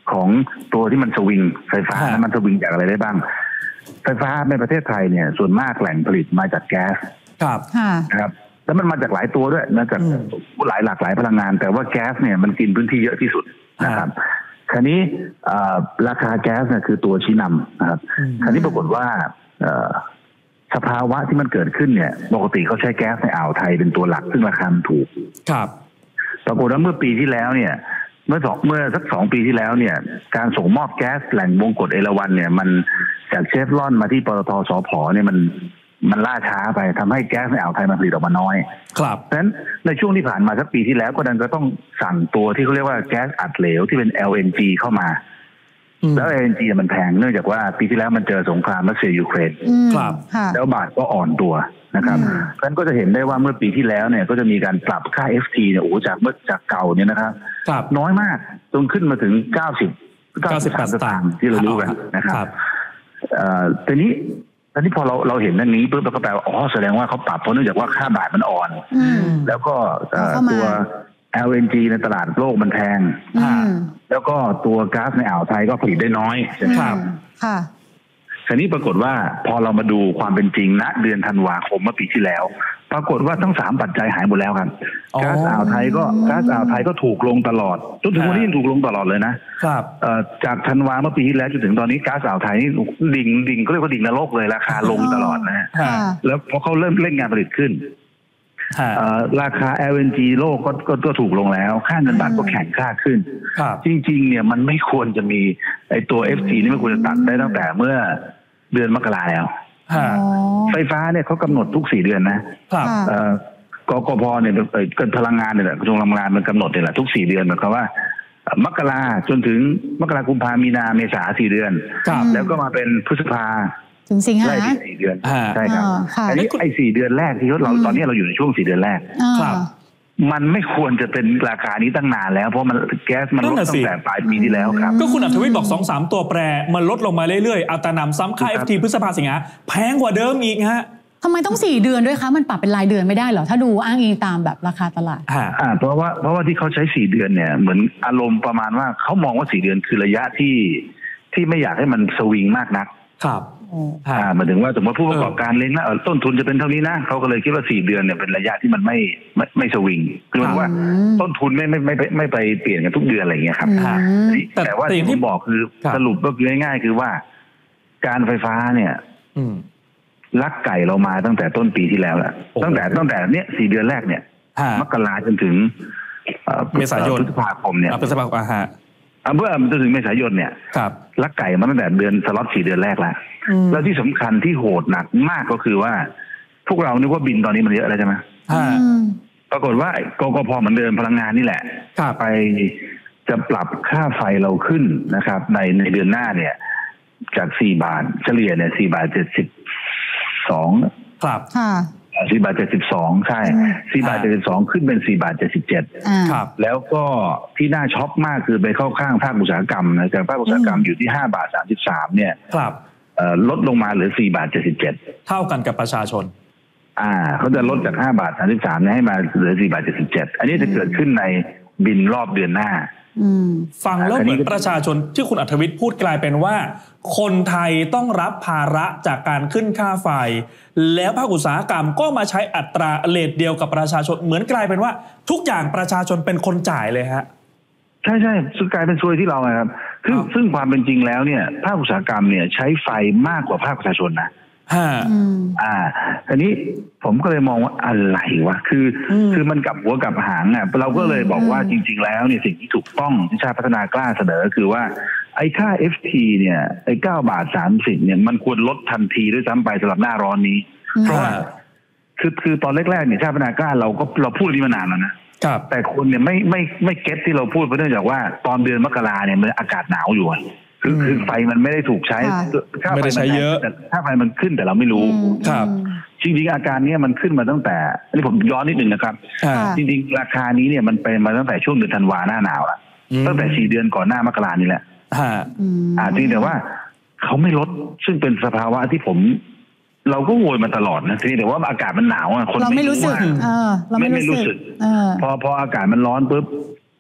ของตัวที่มันสวิงไฟฟ้ามันสวิงจากอะไรได้บ้างไฟฟ้าในประเทศไทยเนี่ยส่วนมากแหล่งผลิตมาจากแก๊สครับนะครับแล้วมันมาจากหลายตัวด้วยมาจากหลายหลากหลายพลังงานแต่ว่าแก๊สเนี่ยมันกินพื้นที่เยอะที่สุดนะครับคราวนี้ราคาแก๊สเนี่ยคือตัวชี้นำนะครับคราวนี้ปรากฏว่าสภาวะที่มันเกิดขึ้นเนี่ยปกติเขาใช้แก๊สในอ่าวไทยเป็นตัวหลักซึ่งราคาถูกครับปรากฏว่าเมื่อปีที่แล้วเนี่ยเมื่อสองเมื่อสักสองปีที่แล้วเนี่ยการส่งมอบแก๊สแหล่งวงกฏเอราวัณเนี่ยมันจากเชฟรอนมาที่ปตท.สผ.เนี่ยมันมันล่าช้าไปทำให้แก๊สในอ่าวไทยมันผลิตออกมาน้อยครับเพราะฉะนั้นในช่วงที่ผ่านมาสักปีที่แล้วก็ดันจะต้องสั่งตัวที่เขาเรียกว่าแก๊สอัดเหลวที่เป็น แอล เอ็น จี เข้ามาแล้ว แอล เอ็น จี มันแพงเนื่องจากว่าปีที่แล้วมันเจอสงครามรัสเซียยูเครนครับแล้วบาทก็อ่อนตัวนะครับเพราะฉะนั้นก็จะเห็นได้ว่าเมื่อปีที่แล้วเนี่ยก็จะมีการปรับค่า เอฟ ที เนี่ยโอ้จากเมื่อจากเก่าเนี่ยนะครับน้อยมากจนขึ้นมาถึงเก้าสิบ เก้าสิบสามสตางค์ที่เรารู้กันนะครับเอ่อทีนี้ตอนนี้พอเราเราเห็นนั่นนี้ปุ๊บเราก็แปลว่าอ๋อแสดงว่าเขาปรับเพราะเนื่องจากว่าค่าบาทมันอ่อนแล้วก็ตัว แอล เอ็น จี ในตลาดโลกมันแพงแล้วก็ตัวก๊าซในอ่าวไทยก็ผลิตได้น้อยใช่ไหมครับค่ะทีนี้ปรากฏว่าพอเรามาดูความเป็นจริงณเดือนธันวาคมเมื่อปีที่แล้วปรากฏว่าทั้งสามปัจจัยหายหมดแล้วครับก๊าซอ่าวไทยก็ก๊าซอ่าวไทยก็ถูกลงตลอดจนถึงวันนี้ยังถูกลงตลอดเลยนะครับจากธันวาเมื่อปีที่แล้วจนถึงตอนนี้ก๊าซอ่าวไทยนี่ดิ่งดิ่งก็เรียกว่าดิ่งนรกเลยราคาลงตลอดนะฮะแล้วพอเขาเริ่มเร่งงานผลิตขึ้นราคา แอล เอ็น จี โลกก็ก็ถูกลงแล้วค่าเงินบาทก็แข็งค่าขึ้นจริงๆเนี่ยมันไม่ควรจะมีไอตัว เอฟ ที นี่ไม่ควรจะตัดได้ตั้งแต่เมื่อเดือนมกราแล้วไฟฟ้าเนี่ยเขากำหนดทุกสี่เดือนนะกกพเนี่ยเกิดพลังงานเนี่ยกระทรวงพลังงานมันกำหนดเนี่ยแหละทุกสี่เดือนหมายความว่ามกราจนถึงมกรากุมภามีนาเมษาสี่เดือนแล้วก็มาเป็นพฤษภาถึงสิงหาสี่เดือนใช่ครับอันนี้ไอ้สี่เดือนแรกที่เราตอนนี้เราอยู่ในช่วงสี่เดือนแรกครับมันไม่ควรจะเป็นราคานี้ตั้งนานแล้วเพราะมันแก๊สมันลดตั้งแต่ปลายปีที่แล้วครับก็คุณอัธวิทย์บอก สองสาม ตัวแปรมันลดลงมาเรื่อยๆอัตรานำซ้ำค่า เอฟ ที พฤษภาสิงหาแพงกว่าเดิมอีกฮะทำไมต้องสี่เดือนด้วยคะมันปรับเป็นรายเดือนไม่ได้เหรอถ้าดูอ้างอิงตามแบบราคาตลาดอ่าเพราะว่าเพราะว่าที่เขาใช้สี่เดือนเนี่ยเหมือนอารมณ์ประมาณว่าเขามองว่าสี่เดือนคือระยะที่ที่ไม่อยากให้มันสวิงมากนักครับอ่าหมายถึงว่าสมมติผู้ประกอบการเล็งนะต้นทุนจะเป็นเท่านี้นะเขาก็เลยคิดว่าสี่เดือนเนี่ยเป็นระยะที่มันไม่ไม่ไม่สวิงคือหมายว่าต้นทุนไม่ไม่ไม่ไม่ไปเปลี่ยนกันทุกเดือนอะไรอย่างเงี้ยครับแต่ว่าที่ผมบอกคือสรุปก็คือง่ายๆคือว่าการไฟฟ้าเนี่ยลักไก่เรามาตั้งแต่ต้นปีที่แล้วแหละตั้งแต่ตั้งแต่เนี้ยสี่เดือนแรกเนี่ยมกราจนถึงเมษายนพฤษภาคมเนี่ยพฤษภาคมฮะเมื่อจนถึงเมษายนเนี่ยลักไก่มาตั้งแต่เดือนสล็อตสี่เดือนแรกแล้วแล้วที่สำคัญที่โหดหนักมากก็คือว่าพวกเรานึกว่าบินตอนนี้มันเยอะแล้วใช่ไหมปรากฏว่ากกพเหมือนเดิมพลังงานนี่แหละไปจะปรับค่าไฟเราขึ้นนะครับในในเดือนหน้าเนี่ยจากสี่บาทเฉลี่ยเนี่ยสี่บาทเจ็ดสิบสองครับสี่บาทเจ็ดสิบสองใช่สี่บาทเจ็ดสิบสองขึ้นเป็นสี่บาทเจ็ดสิบเจ็ดครับแล้วก็ที่น่าช็อกมากคือไปเข้าข้างภาคอุตสาหกรรมนะจากภาคอุตสาหกรรมอยู่ที่ห้าบาทสามสิบสามเนี่ยครับลดลงมาเหลือสี่บาทเจ็ดสิบเจ็ดเท่ากันกับประชาชนอ่าเขาจะลดจากห้าบาทสามสิบสามเนี่ยให้มาเหลือสี่บาทเจ็ดสิบเจ็ดอันนี้จะเกิดขึ้นในบินรอบเดือนหน้าฟังแล้วเหมือนประชาชนที่คุณอัธวิทย์พูดกลายเป็นว่าคนไทยต้องรับภาระจากการขึ้นค่าไฟแล้วภาคอุตสาหกรรมก็มาใช้อัตราเรทเดียวกับประชาชนเหมือนกลายเป็นว่าทุกอย่างประชาชนเป็นคนจ่ายเลยฮะใช่ใช่ซึ่งกลายเป็นซวยที่เราครับซึ่งซึ่งความเป็นจริงแล้วเนี่ยภาคอุตสาหกรรมเนี่ยใช้ไฟมากกว่าภาคประชาชนนะฮะอ่าอันนี้ผมก็เลยมองว่าอะไรวะคือคือมันกลับหัวกลับหางอ่ะเราก็เลยบอกว่าจริงๆแล้วเนี่ยสิ่งที่ถูกต้องที่ชาติพัฒนากล้าเสนอคือว่าไอ้ค่า เอฟ ที เนี่ยไอ้เก้าบาทสามสิบเนี่ยมันควรลดทันทีด้วยซ้ำไปสำหรับหน้าร้อนนี้เพราะว่าคือคือตอนแรกๆเนี่ยชาติพัฒนากล้าเราก็เราพูดนี้มานานแล้วนะแต่คนเนี่ยไม่ไม่ไม่เก็ตที่เราพูดเพราะเนื่องจากว่าตอนเดือนมกราเนี่ยมันอากาศหนาวอยู่คือคือไฟมันไม่ได้ถูกใช้ค่าไฟมันใช้เยอะค่าไฟมันขึ้นแต่เราไม่รู้ครับจริงๆอาการนี้มันขึ้นมาตั้งแต่อันนี้ผมย้อนนิดนึงนะครับจริงๆราคานี้เนี่ยมันเป็นมาตั้งแต่ช่วงเดือนธันวาหน้าหนาวละตั้งแต่สี่เดือนก่อนหน้ามกรานี่แหละอ่าจริงแต่ว่าเขาไม่ลดซึ่งเป็นสภาวะที่ผมเราก็โวยมาตลอดนะทีนี้แต่ว่าอากาศมันหนาวคนเราไม่รู้สึกไม่ไม่รู้สึกพอพออากาศมันร้อนปุ๊บ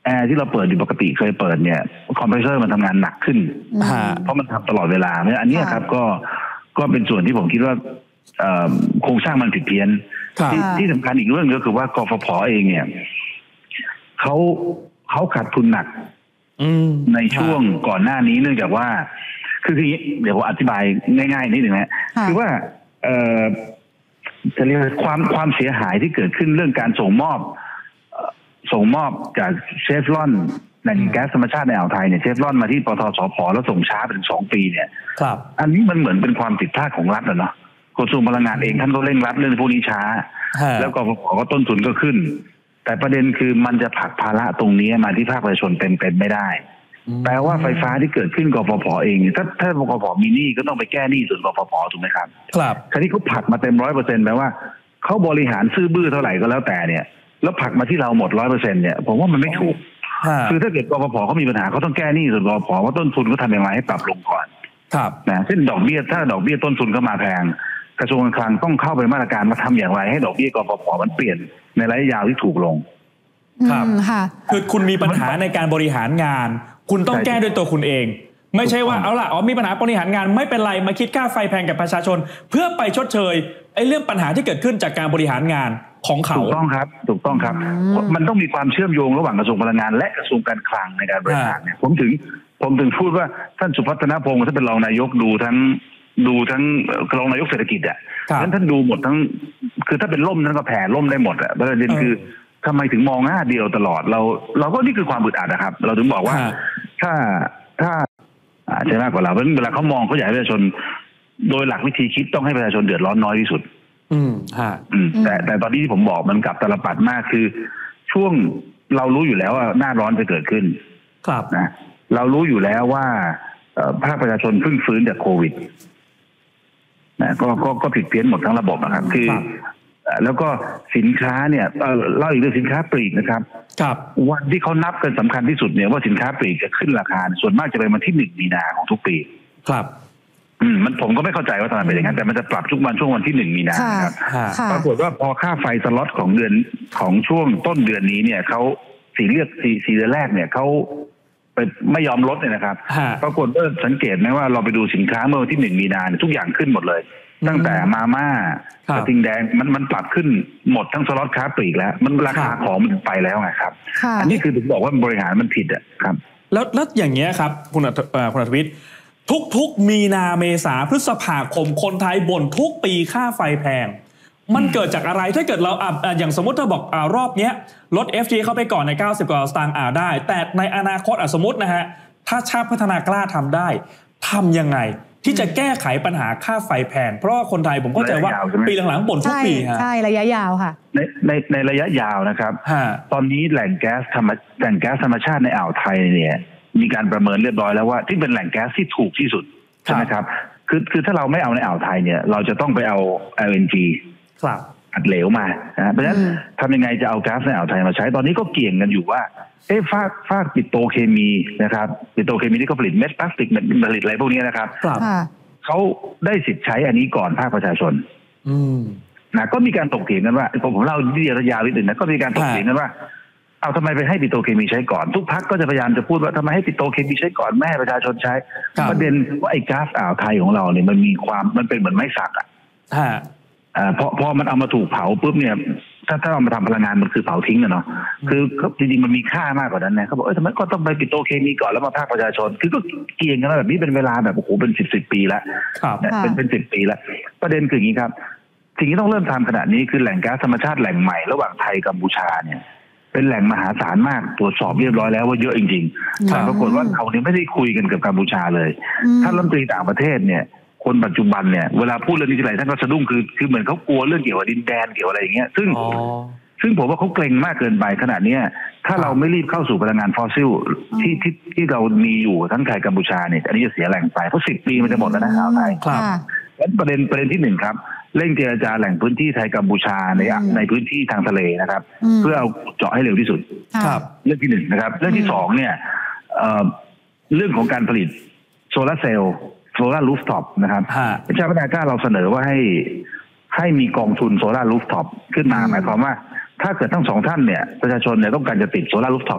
แอร์ที่เราเปิดอยู่ปกติเคยเปิดเนี่ยคอมเพรสเซอร์มันทำงานหนักขึ้นเพราะมันทำตลอดเวลาเพราะอันนี้ครับก็ก็เป็นส่วนที่ผมคิดว่าโครงสร้างมันผิดเพี้ยนที่ที่สำคัญอีกเรื่องก็คือว่ากฟผเองเนี่ยเขาเขาขาดทุนหนักในช่วงก่อนหน้านี้เนื่องจากว่าคือคือเดี๋ยวผมอธิบายง่ายๆนิดหนึ่งนะคือว่าเอ่อจะเรียกความความเสียหายที่เกิดขึ้นเรื่องการส่งมอบส่งมอบจากเชฟรอนแหล่งแก๊สธรรมชาติในอ่าวไทยเนี่ยเชฟรอนมาที่ปตท.สผ.แล้วส่งช้าเป็นสองปีเนี่ยครับอันนี้มันเหมือนเป็นความผิดพลาดของรัฐอะเนาะกระทรวงพลังงานเองท่านก็เร่งรัดเรื่องพวกนี้ช้าแล้วกฟผ.ก็ต้นทุนก็ขึ้นแต่ประเด็นคือมันจะผลักภาระตรงนี้มาที่ภาคประชาชนเป็นเป็นไม่ได้แปลว่าไฟฟ้าที่เกิดขึ้นกฟผ.เองถ้าถ้ากฟผ.มีหนี้ก็ต้องไปแก้หนี้ส่วนกฟผ.ถูกไหมครับครับคราวนี้เขาผลักมาเต็มร้อยเปอร์เซ็นต์แปลว่าเขาบริหารซื่อบื้อเท่าไหร่ก็แล้วแต่เนี่ยแล้วผลักมาที่เราหมดร้อยเปอร์เซ็นต์เนี่ยผมว่ามันไม่ถูกคือถ้าเกิดกฟผ.เขามีปัญหาเขาต้องแก้หนี้ส่วนกฟผ.ว่าต้นทุนเขาทำอย่างไรให้ปรับลงก่อนครับนะเช่นดอกเบี้ยถ้าดอกเบี้ยต้นทุนก็มาแพงกระทรวงการคลังต้องเข้าไปมาตรการมาทำอย่างไรให้ดอกเบี้ยกฟผ.มันเปลี่ยนในระยะยาวที่ถูกลงครับคือคุณมีปัญหาในการบริหารงานคุณต้องแก้ด้วยตัวคุณเองไม่ใช่ว่าเอาล่ะอ๋อมีปัญหาบริหารงานไม่เป็นไรมาคิดค่าไฟแพงกับประชาชนเพื่อไปชดเชยไอ้เรื่องปัญหาที่เกิดขึ้นจากการบริหารงานของเขาถูกต้องครับถูกต้องครับมันต้องมีความเชื่อมโยงระหว่างกระทรวงพลังงานและกระทรวงการคลังในการบริหารเนี่ยผมถึงผมถึงพูดว่าท่านสุพัฒนพงศ์ท่านเป็นรองนายกดูทั้งดูทั้งรองนายกเศรษฐกิจอ่ะนั้นท่านดูหมดทั้งคือถ้าเป็นล่มท่านก็แผ่ล่มได้หมดอ่ะประเด็นคือทำไมถึงมองหน้าเดียวตลอดเราเราก็นี่คือความอึดอัดนะครับเราถึงบอกว่าถ้าถ้าใช่มากกว่าเราเพราะเวลาเขามองเขาอยากให้ประชาชนโดยหลักวิธีคิดต้องให้ประชาชนเดือดร้อนน้อยที่สุดอืมฮะแต่แต่ตอนนี้ที่ผมบอกมันกลับตลปัดมากคือช่วงเรารู้อยู่แล้วว่าหน้าร้อนจะเกิดขึ้นครับนะเรารู้อยู่แล้วว่าภาคประชาชนเพิ่งฟื้นจากโควิดนะก็ก็ก็ผิดเพี้ยนหมดทั้งระบบนะครับคือแล้วก็สินค้าเนี่ยเล่าอีกเรื่องสินค้าปลีกนะครับครับวันที่เขานับกันสำคัญที่สุดเนี่ยว่าสินค้าปลีกจะขึ้นราคาส่วนมากจะเป็นวันที่หนึ่งมีนาของทุกปีครับอืมมันผมก็ไม่เข้าใจว่าทำไมเป็นอย่างนั้นแต่มันจะปรับทุกวันช่วงวันที่หนึ่งมีนาครับปรากฏว่าพอค่าไฟสล็อตของเดือนของช่วงต้นเดือนนี้เนี่ยเขาสีเลือกสีสีเดือนแรกเนี่ยเขาไปไม่ยอมลดเนี่ยนะครับปรากฏว่าสังเกตไหมว่าเราไปดูสินค้าเมื่อวันที่หนึ่งมีนาทุกอย่างขึ้นหมดเลยตั้งแต่มาม่ากระทิงแดงมันมันปรับขึ้นหมดทั้งสล็อตค้าปลีกแล้วมันราคาของมันไปแล้วไงครับอันนี้คือถึงบอกว่าบริหารมันผิดอ่ะครับแล้วแล้วอย่างเงี้ยครับคุณคุณอัธวิทย์ทุกๆมีนาเมษาพฤษภาคมคนไทยบ่นทุกปีค่าไฟแพงมันเกิดจากอะไรถ้าเกิดเราอ่ะอย่างสมมติถ้าบอกอ่ารอบเนี้ยลด เอฟ จี เข้าไปก่อนในเก้าสิบกว่าสตางค์อ่าได้แต่ในอนาคตอ่ะสมมตินะฮะถ้าชาติพัฒนากล้าทำได้ทำยังไงที่จะแก้ไขปัญหาค่าไฟแพงเพราะว่าคนไทยผมเข้าใจว่าปีหลังๆบ่นทุกปีฮะใช่ระยะยาวค่ะในในในระยะยาวนะครับตอนนี้แหล่งแก๊สธรรมแหล่งแก๊สธรรมชาติในอ่าวไทยเนี่ยมีการประเมินเรียบร้อยแล้วว่าที่เป็นแหล่งแก๊สที่ถูกที่สุดใช่ไหมครับคือคือถ้าเราไม่เอาในอ่าวไทยเนี่ยเราจะต้องไปเอา แอล เอ็น จีครับอัดเหลวมานะเพราะฉะนั้นทำยังไงจะเอาแก๊สในอ่าวไทยมาใช้ตอนนี้ก็เกี่ยงกันอยู่ว่าเอ๊ะฟากฟากปิโตรเคมีนะครับปิโตรเคมีที่เขาผลิตเม็ดพลาสติกผลิตอะไรพวกนี้นะครับเขาได้สิทธิ์ใช้อันนี้ก่อนภาคประชาชนนะก็มีการตกเถียงกันว่าผมผมเล่าที่ยาวนิดหนึ่งนะก็มีการตกเถียงกันว่าเอาทำไมไปให้ปิโตรเคมีใช้ก่อนทุกพรรคก็จะพยายามจะพูดว่าทำไมให้ปิโตรเคมีใช้ก่อนไม่ให้ประชาชนใช้ประเด็นว่าไอ้ก๊าซอ่าวไทยของเราเนี่ยมันมีความมันเป็นเหมือนไม้สักอ่ะพอพอมันเอามาถูกเผาปุ๊บเนี่ยถ้าถ้าเอามาทำพลังงานมันคือเผาทิ้งอะเนาะคือจริงๆมันมีค่ามากกว่านั้นนะเขาบอกเออทำไมก็ต้องไปปิโตรเคมีก่อนแล้วมาภาคประชาชนคือก็เกี่ยงกันแบบนี้เป็นเวลาแบบโอ้โหเป็นสิบสิบปีแล้วเป็นเป็นสิบปีแล้วประเด็นคืออย่างนี้ครับสิ่งที่ต้องเริ่มทำขณะนี้คือแหล่งก๊าซธรรมชาติแหล่งใหม่ระหว่างไทยกัมพูชาเนี่ยเป็นแหล่งมหาศาลมากตรวจสอบเรียบร้อยแล้วว่าเยอะจริงๆแต่ปรากฏว่าเราเนี่ยไม่ได้คุยกันกับกัมพูชาเลยท่านรัฐมนตรีต่างประเทศเนี่ยคนปัจจุบันเนี่ยเวลาพูดเรื่องนี้ทีไรท่านก็สะดุ้งคือคือเหมือนเขากลัวเรื่องเกี่ยวกับดินแดนเกี่ยวอะไรอย่างเงี้ยซึ่งซึ่งผมว่าเขาเกรงมากเกินไปขนาดนี้ถ้าเราไม่รีบเข้าสู่พลังงานฟอสซิลที่ที่ที่เรามีอยู่ทั้งไทยกัมพูชาเนี่ยอันนี้จะเสียแหล่งไปเพราะสิบปีมันจะหมดแล้วนะเอาไทยครับแล้วประเด็นประเด็นที่หนึ่งครับเร่งเจรจาแหล่งพื้นที่ไทยกัมพูชาในในพื้นที่ทางทะเลนะครับเพื่อเอาเจาะให้เร็วที่สุดครับเรื่องที่หนึ่งนะครับเรื่องที่สองเนี่ยเรื่องของการผลิตโซลาร์เซลล์โซลาร์รูฟท็อปนะครับชาติพัฒนากล้าเราเสนอว่าให้ให้มีกองทุนโซลาร์รูฟท็อปขึ้นมาหมายความว่าถ้าเกิดทั้งสองท่านเนี่ยประชาชนเนี่ยต้องการจะติดโซลาร์รูฟท็อปสัก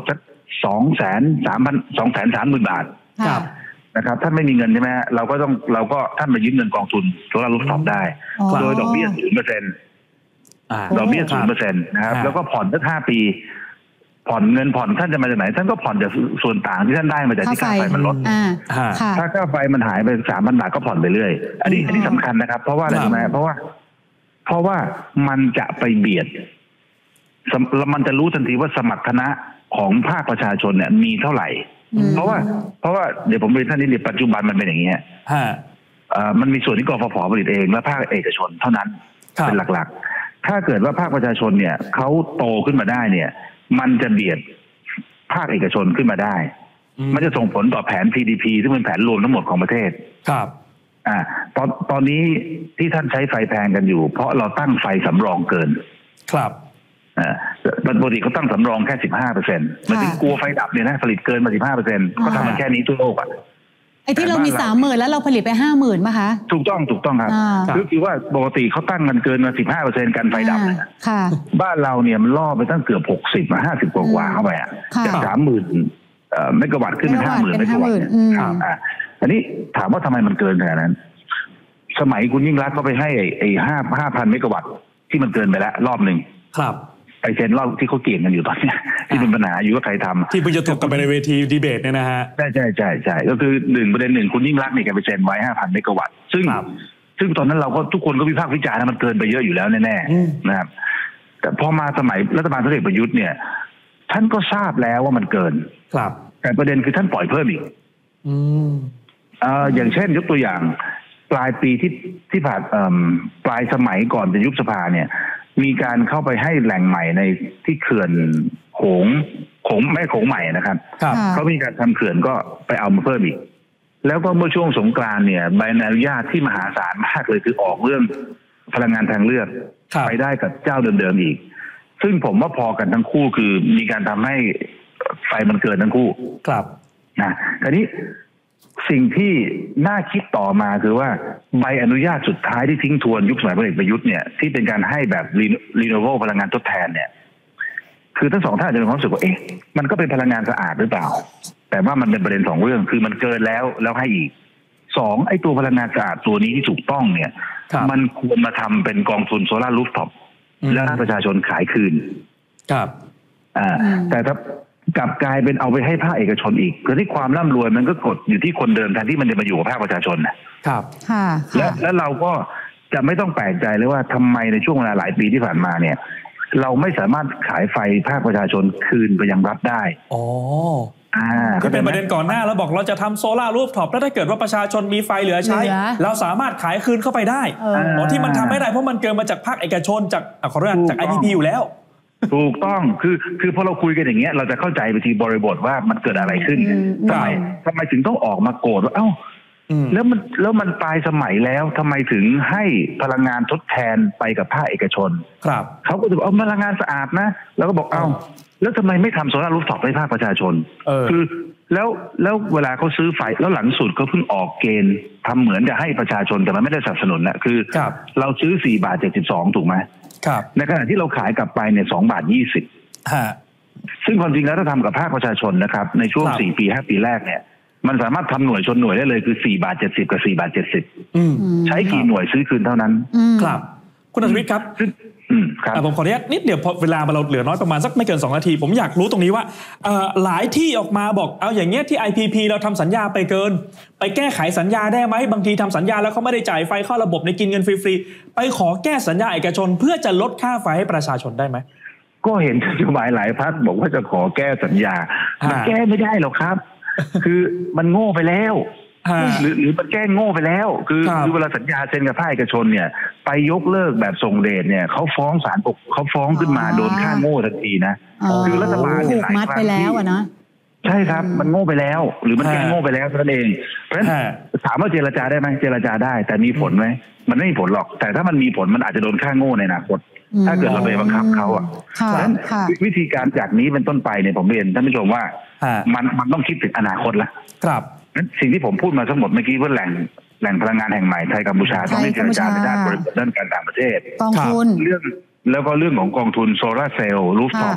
สองแสนสามพันสองแสนสามหมื่นบาทครับนะครับท่านไม่มีเงินใช่ไหมเราก็ต้องเราก็ท่านมายืมเงินกองทุนโซลาร์รูฟท็อปได้โดยดอกเบี้ยศูนย์เปอร์เซ็นต์ดอกเบี้ยศูนย์เปอร์เซ็นต์นะครับแล้วก็ผ่อนสักห้าปีผ่อนเงินผ่อนท่านจะมาจากไหนท่านก็ผ่อนจากส่วนต่างที่ท่านได้มาจากที่ค่าไฟมันลดถ้าค่าไฟมันหายไปสามพันบาทก็ผ่อนไปเรื่อยอันนี้อันนี้สำคัญนะครับเพราะว่าอะไรรู้ไหมเพราะว่าเพราะว่ามันจะไปเบียดมันจะรู้ทันทีว่าสมรรถนะของภาคประชาชนเนี่ยมีเท่าไหร่เพราะว่าเพราะว่าเดี๋ยวผมเรียนท่านนี้เรียนปัจจุบันมันเป็นอย่างนี้มันมีส่วนที่กฟผผลิตเองและภาคเอกชนเท่านั้นเป็นหลักๆถ้าเกิดว่าภาคประชาชนเนี่ยเขาโตขึ้นมาได้เนี่ยมันจะเบียดภาคเอกชนขึ้นมาได้มันจะส่งผลต่อแผน พี ดี พี ซึ่งเป็นแผนรวมทั้งหมดของประเทศครับอ่าตอนตอนนี้ที่ท่านใช้ไฟแพงกันอยู่เพราะเราตั้งไฟสำรองเกินครับอ่าปกติเขาตั้งสำรองแค่สิบห้าเปอร์เซ็นต์มันถึงกลัวไฟดับเนี่ยนะผลิตเกินมาสิบห้าเปอร์เซ็นต์ก็ทำมาแค่นี้ทั่วโลกอ่ะไอ้ที่เรามีสามหมื่นแล้วเราผลิตไปห้าหมื่นป่ะคะถูกต้องถูกต้องครับคือคือว่าปกติเขาตั้งกันเกินมาสิบห้าเปอร์เซ็นต์กันไฟดับค่ะบ้านเราเนี่ยมันล่อไปตั้งเกือบหกสิบมาห้าสิบกว่าเข้าไปอ่ะจากสามหมื่นเมกะวัตต์ขึ้นเป็นห้าหมื่นเมกะวัตต์ครับอ่าอันนี้ถามว่าทำไมมันเกินขนาดนั้นสมัยคุณยิ่งรักก็ไปให้ไอ้ห้าห้าพันเมกะวัตต์ที่มันเกินไปแล้วรอบหนึ่งครับไอเซนรอบที่เขาเกี่ยงกันอยู่ตอนนี้ที่เป็นปัญหาอยู่ว่าใครทำที่เพิ่งจะถกกันไปในเวทีดีเบตเนี่ยนะฮะใช่ใช่ใช่ใช่ก็คือหนึ่งประเด็นหนึ่งคุณยิ่งรักเนี่ยแกไปเซ็นไว้ห้าพันเมกะวัตต์ซึ่งซึ่งตอนนั้นเราก็ทุกคนก็วิพากษ์วิจารณ์นะมันเกินไปเยอะอยู่แล้วแน่ๆนะครับแต่พอมาสมัยรัฐบาลพลเอกประยุทธ์เนี่ยท่านก็ทราบแล้วว่ามันเกินครับแต่ประเด็นคือท่านปล่อยเพิ่มอีกอืมเอ่ออย่างเช่นยกตัวอย่างปลายปีที่ที่ผ่านปลายสมัยก่อนจะยุบสภาเนี่ยมีการเข้าไปให้แหล่งใหม่ในที่เขื่อนโขงโขงไม่โขงใหม่นะครับเขามีการทำเขื่อนก็ไปเอามาเพิ่มอีกแล้วก็เมื่อช่วงสงกรานต์เนี่ยใบอนุญาตที่มหาศาลมากเลยคือออกเรื่องพลังงานทางเลือกไปได้กับเจ้าเดิมๆอีกซึ่งผมว่าพอกันทั้งคู่คือมีการทำให้ไฟมันเกินทั้งคู่ครับนะคราวนี้สิ่งที่น่าคิดต่อมาคือว่าใบอนุญาตสุดท้ายที่ทิ้งทวนยุคสมัยพลเอกประยุทธ์เนี่ยที่เป็นการให้แบบรีโนเวลพลังงานทดแทนเนี่ยคือทั้งสองท่านจะมีความรู้สึกว่าเอ๊ะมันก็เป็นพลังงานสะอาดหรือเปล่าแต่ว่ามันเป็นประเด็นสองเรื่องคือมันเกินแล้วแล้วให้อีกสองไอ้ตัวพลังงานสะอาดตัวนี้ที่ถูกต้องเนี่ยมันควรมาทำเป็นกองทุนโซลาร์รูฟท็อปแล้วให้ประชาชนขายคืนครับอ่าแต่ถ้ากลับกลายเป็นเอาไปให้ภาคเอกชนอีกคือที่ความร่ำรวยมันก็กดอยู่ที่คนเดิมแทนที่มันจะมาอยู่กับภาคประชาชนนะครับค่ะและและเราก็จะไม่ต้องแปลกใจเลยว่าทำไมในช่วงเวลาหลายปีที่ผ่านมาเนี่ยเราไม่สามารถขายไฟภาคประชาชนคืนไปยังรัฐได้อ๋ออ่าก็เป็นประเด็นก่อนหน้าแล้วบอกเราจะทำโซล่ารูฟท็อปแล้วถ้าเกิดว่าประชาชนมีไฟเหลือใช้เราสามารถขายคืนเข้าไปได้อ๋อที่มันทำไม่ได้เพราะมันเกินมาจากภาคเอกชนจากขออนุญาตจาก ไอ พี พี อยู่แล้วถูกต้องคือคือพอเราคุยกันอย่างเงี้ยเราจะเข้าใจไปทีบริบทว่ามันเกิดอะไรขึ้นทำไมทำไมถึงต้องออกมาโกรธว่าเอ้าแล้วมันแล้วมันปลายสมัยแล้วทำไมถึงให้พลังงานทดแทนไปกับภาคเอกชนครับเขาก็จะบอกเอาพลังงานสะอาดนะแล้วก็บอกเอ้าแล้วทำไมไม่ทำโซลาร์รูฟท็อปให้ภาคประชาชนคือแล้วแล้วเวลาเขาซื้อไฟแล้วหลังสุดเขาเพิ่งออกเกณฑ์ทำเหมือนจะให้ประชาชนแต่มันไม่ได้สนับสนุนนะคือเราซื้อสี่บาทเจ็ดสิบสองถูกไหมในขณะที่เราขายกลับไปเนี่ยสองบาทยี่สิบซึ่งความจริงแล้วถ้าทำกับภาคประชาชนนะครับในช่วงสี่ปีห้าปีแรกเนี่ยมันสามารถทำหน่วยชนหน่วยได้เลยคือสี่บาทเจ็ดสิบกับสี่บาทเจ็ดสิบใช้กี่หน่วยซื้อคืนเท่านั้นครับคุณอัศวิทย์ครับผมขออนุญาตนิดเดียวพอเวลาเราเหลือน้อยประมาณสักไม่เกินสองนาทีผมอยากรู้ตรงนี้ว่าหลายที่ออกมาบอกเอาอย่างเงี้ยที่ ไอ พี พี เราทำสัญญาไปเกินไปแก้ไขสัญญาได้ไหมบางทีทำสัญญาแล้วเขาไม่ได้จ่ายไฟเข้าระบบในกินเงินฟรีๆไปขอแก้สัญญาเอกชนเพื่อจะลดค่าไฟให้ประชาชนได้ไหมก็เห็นนโยบายหลายพรรคบอกว่าจะขอแก้สัญญามันแก้ไม่ได้หรอกครับคือมันโง่ไปแล้วหรือหรือมันแก้โง่ไปแล้วคือคือเวลาสัญญาเซ็นกับภาคเอกชนเนี่ยไปยกเลิกแบบส่งเดชเนี่ยเขาฟ้องศาลปกเขาฟ้องขึ้นมาโดนค่าโง่ทันทีนะคือรัฐบาลเนี่ยหลายครั้งไปแล้วอะนะใช่ครับมันโง่ไปแล้วหรือมันแก้โง่ไปแล้วนั่นเองเพราะฉะนั้นถามว่าเจรจาได้ไหมเจรจาได้แต่มีผลไหมมันไม่มีผลหรอกแต่ถ้ามันมีผลมันอาจจะโดนค่าโง่ในอนาคตถ้าเกิดเราไปบังคับเขาอ่ะเพราะฉะนั้นวิธีการจากนี้เป็นต้นไปเนี่ยผมเรียนท่านผู้ชมว่ามันมันต้องคิดถึงอนาคตละครับสิ่งที่ผมพูดมาทั้งหมดเมื่อกี้ว่าแหล่งแหล่งพลังงานแห่งใหม่ไทยกัมพูชาต้องมีเจรจาในด้านบริบทด้านการต่างประเทศกองทุนเรื่องแล้วก็เรื่องของกองทุนโซลาร์เซลล์รูฟท็อป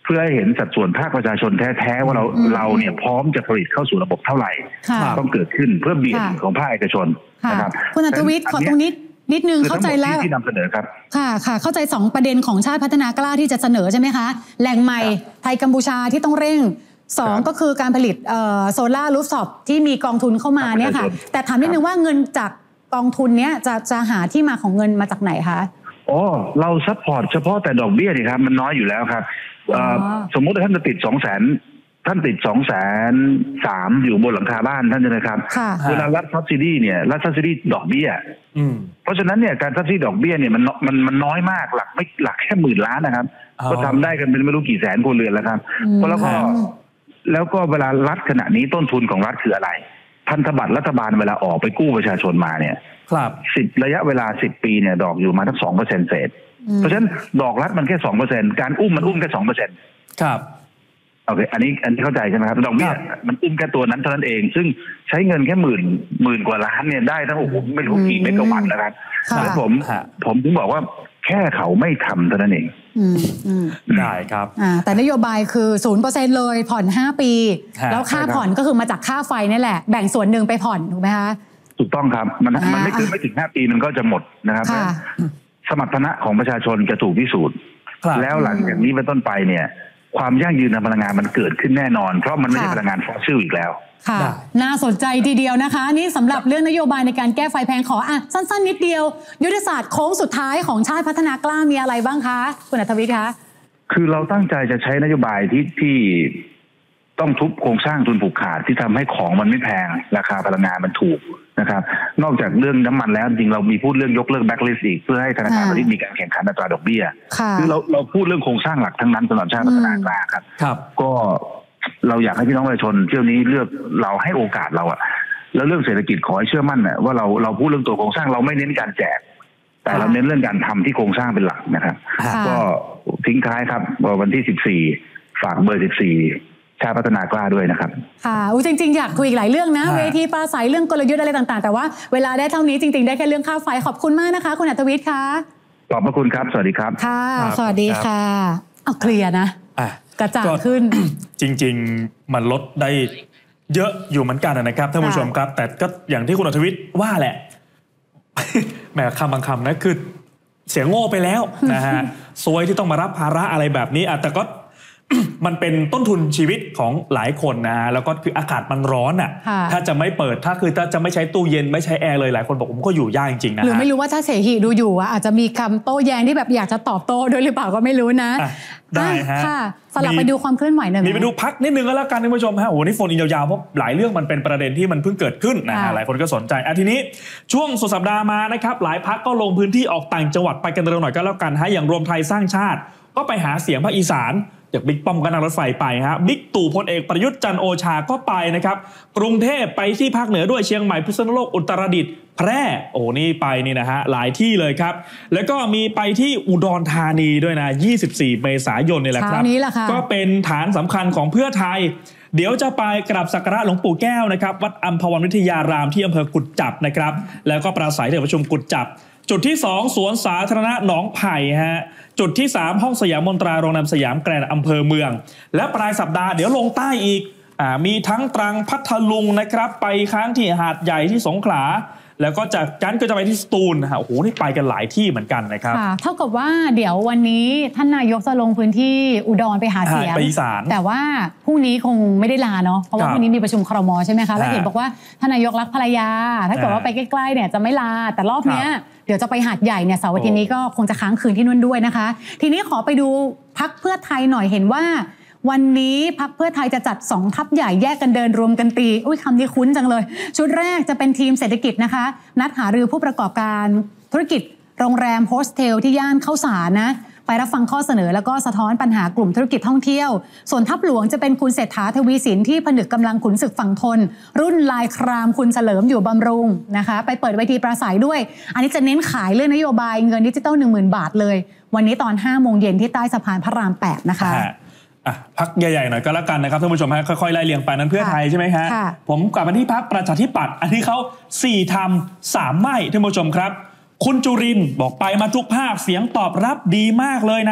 เพื่อให้เห็นสัดส่วนภาคประชาชนแท้ๆว่าเราเราเนี่ยพร้อมจะผลิตเข้าสู่ระบบเท่าไหร่ต้องเกิดขึ้นเพื่อเบี่ยงของภาคเอกชนนะครับคุณอัธวิทย์ขอตรงนี้นิดนึงเข้าใจแล้วที่นำเสนอครับค่ะค่ะเข้าใจสองประเด็นของชาติพัฒนากล้าที่จะเสนอใช่ไหมคะแหล่งใหม่ไทยกัมพูชาที่ต้องเร่งสองก็คือการผลิตโซล่ารูฟท็อปที่มีกองทุนเข้ามาเนี่ยค่ะแต่ถามนิดนึงว่าเงินจากกองทุนเนี้ยจะจะหาที่มาของเงินมาจากไหนคะอ๋อเราซัพพอร์ตเฉพาะแต่ดอกเบี้ยนี่ครับมันน้อยอยู่แล้วครับสมมติท่านจะติดสองแสนท่านติดสองแสนสามอยู่บนหลังคาบ้านท่านใช่ไหมครับเวลารัฐซับซิดีเนี่ยรัฐซับซิดีดอกเบี้ยเพราะฉะนั้นเนี่ยการซับซิดีดอกเบี้ยเนี่ยมันมันมันน้อยมากหลักไม่หลักแค่หมื่นล้านนะครับก็ทำได้กันเป็นไม่รู้กี่แสนครัวเรือนแล้วครับเพราะแล้วก็แล้วก็เวลารัฐขณะนี้ต้นทุนของรัฐคืออะไรพันธบัตรรัฐบาลเวลาออกไปกู้ประชาชนมาเนี่ยครับสิบระยะเวลาสิบปีเนี่ยดอกอยู่มาทั้งสองเปอร์เซ็นต์เศษเพราะฉะนั้นดอกรัฐมันแค่สองเปอร์เซ็นต์การอุ้มมันอุ้มแค่สองเปอร์เซ็นต์ครับโอเคอันนี้อันนี้เข้าใจใช่ไหมครับดอกเบี้ยมันอุ้มแค่ตัวนั้นเท่านั้นเองซึ่งใช้เงินแค่หมื่นหมื่นกว่าล้านเนี่ยได้ทั้งโอ้โหไม่รู้กี่เมกะวัตต์แล้วครับแล้วผมผมถึงบอกว่าแค่เขาไม่ทำเท่านั้นเองได้ครับแต่นโยบายคือ ศูนย์เปอร์เซ็นต์ เลยผ่อนห้าปีแล้วค่าผ่อนก็คือมาจากค่าไฟนี่แหละแบ่งส่วนหนึ่งไปผ่อนถูกไหมคะถูกต้องครับมันมันไม่ถึงไม่ถึงห้าปีมันก็จะหมดนะครับสมรรถนะของประชาชนจะถูกพิสูจน์แล้วหลังจากนี้เป็นต้นไปเนี่ยความยั่งยืนทางพลังงานมันเกิดขึ้นแน่นอนเพราะมันไม่ใช่พลังงานฟอสซิลอีกแล้วค่ะน่าสนใจทีเดียวนะคะนี่สำหรับเรื่องนโยบายในการแก้ไฟแพงขออ่ะสั้นๆนิดเดียวยุทธศาสตร์โค้งสุดท้ายของชาติพัฒนากล้ามีอะไรบ้างคะคุณอัธวิทย์คะคือเราตั้งใจจะใช้นโยบายที่ที่ต้องทุบโครงสร้างทุนผูกขาดที่ทำให้ของมันไม่แพงราคาพลังงานมันถูกนะครับนอกจากเรื่องน้ำมันแล้วจริงเรามีพูดเรื่องยกเลิกแบ็คลิสต์อีกเพื่อให้ธนาคารพาณิชย์มีการแข่งขันอัตราดอกเบี้ยคือเราเราพูดเรื่องโครงสร้างหลักทั้งนั้นสำหรับชาติพัฒนากล้าครับก็เราอยากให้พี่น้องประชาชนเที่ยวนี้เลือกเราให้โอกาสเราอะแล้วเรื่องเศรษฐกิจขอให้เชื่อมั่นนะว่าเราเราพูดเรื่องตัวโครงสร้างเราไม่เน้นการแจกแต่เราเน้นเรื่องการทำที่โครงสร้างเป็นหลักนะครับก็ทิ้งท้ายครับวันที่สิบสี่ฝากเบอร์สิบสี่ชาติพัฒนากล้าด้วยนะครับค่ะจริงๆอยากคุยอีกหลายเรื่องนะเวทีปราศัยเรื่องกลยุทธ์อะไรต่างๆแต่ว่าเวลาได้เท่านี้จริงๆได้แค่เรื่องค่าไฟขอบคุณมากนะคะคุณอัธวิทย์ค่ะขอบพระคุณครับสวัสดีครับค่ะสวัสดีค่ะเอาเคลียร์นะกระจ่างขึ้นจริงๆมันลดได้เยอะอยู่เหมือนกันนะครับท่านผู้ชมครับแต่ก็อย่างที่คุณอัธวิทย์ว่าแหละแหมคำบางคำนะคือเสียโง่ไปแล้วนะฮะซวยที่ต้องมารับภาระอะไรแบบนี้แต่ก็มันเป็นต้นทุนชีวิตของหลายคนนะฮะแล้วก็คืออากาศมันร้อนอ่ะถ้าจะไม่เปิดถ้าคือถ้าจะไม่ใช้ตู้เย็นไม่ใช้แอร์เลยหลายคนบอกผมก็อยู่ยากจริงๆนะหรือไม่รู้ว่าถ้าเสหิดูอยู่อ่ะอาจจะมีคำโต้แย้งที่แบบอยากจะตอบโต้ด้วยหรือเปล่าก็ไม่รู้นะได้ฮะค่ะสลับไปดูความเคลื่อนไหวหน่อยมีไปดูพักนิดนึงก็แล้วกันท่านผู้ชมฮะโอ้โหนี่โฟนอินยาวๆเพราะหลายเรื่องมันเป็นประเด็นที่มันเพิ่งเกิดขึ้นนะฮะหลายคนก็สนใจอ่ะทีนี้ช่วงสุดสัปดาห์มานะครับหลายพักก็ลงพื้นที่ออกต่างจังหวัดไปกันเร็วหน่อยก็แล้วกันฮะอย่างรวมไทยสร้างชาติก็ไปหาเสียงภาคอีสานจากบิ๊กป้อมก็นั่งรถไฟไปฮะบิ๊กตู่พลเอกประยุทธ์จันทร์โอชาก็ไปนะครับกรุงเทพไปที่ภาคเหนือด้วยเชียงใหม่พิษณุโลกอุตรดิตถ์แพร่โอ้นี่ไปนี่นะฮะหลายที่เลยครับแล้วก็มีไปที่อุดรธานีด้วยนะยี่สิบสี่เมษายนนี่แหละครับก็เป็นฐานสำคัญของเพื่อไทยเดี๋ยวจะไปกราบสักการะหลวงปู่แก้วนะครับวัดอัมพวันวิทยารามที่อำเภอกุดจับนะครับแล้วก็ปราศัยที่ประชุมกุดจับจุดที่สองสวนสาธารณะหนองไผ่ฮะจุดที่สามห้องสยามมนตราโรงแรมสยามแกรนด์อำเภอเมืองและปลายสัปดาห์เดี๋ยวลงใต้อีกอ่ามีทั้งตรังพัทลุงนะครับไปค้างที่หาดใหญ่ที่สงขลาแล้วก็จากกันก็จะไปที่สตูลโอ้โหนี่ไปกันหลายที่เหมือนกันนะครับเท่ากับว่าเดี๋ยววันนี้ท่านนายกจะลงพื้นที่อุดรไปหาเสียงแต่ว่าพรุ่งนี้คงไม่ได้ลาเนาะเพราะว่าพรุ่งนี้มีประชุมครม.ใช่ไหมคะแล้วเห็นบอกว่าท่านนายกรักภรรยาถ้าเกิดว่าไปใกล้ๆเนี่ยจะไม่ลาแต่รอบเนี้ยเดี๋ยวจะไปหาดใหญ่เนี่ยเสาร์อาทิตย์นี้ก็คงจะค้างคืนที่นู่นด้วยนะคะทีนี้ขอไปดูพรรคเพื่อไทยหน่อยเห็นว่าวันนี้พรรคเพื่อไทยจะจัดสองทัพใหญ่แยกกันเดินรวมกันตีอุ้ยคำนี้คุ้นจังเลยชุดแรกจะเป็นทีมเศรษฐกิจนะคะนัดหารือผู้ประกอบการธุรกิจโรงแรมโฮสเทลที่ย่านข้าวสารนะไปรับฟังข้อเสนอแล้วก็สะท้อนปัญหากลุ่มธุรกิจท่องเที่ยวส่วนทัพหลวงจะเป็นคุณเศรษฐาทวีสินที่ผนึกกำลังขุนศึกฝั่งทนรุ่นลายครามคุณเฉลิมอยู่บำรุงนะคะไปเปิดเวทีปราศัยด้วยอันนี้จะเน้นขายเรื่องนโยบายเงินดิจิตอล หนึ่งหมื่น บาทเลยวันนี้ตอนห้าโมงเย็นที่ใต้สะพานพระรามแปดนะคะอ่ะพักใหญ่ๆหน่อยก็แล้วกันนะครับท่านผู้ชมฮะค่อยๆไล่เรียงไปนั้นเพื่อไทยใช่ไหมฮะผมกลับมาที่พรรคประชาธิปัตย์อันนี้เขาสี่ทำสามไม่ท่านผู้ชมครับคุณจุรินทร์บอกไปมาทุกภาคเสียงตอบรับดีมากเลยนะ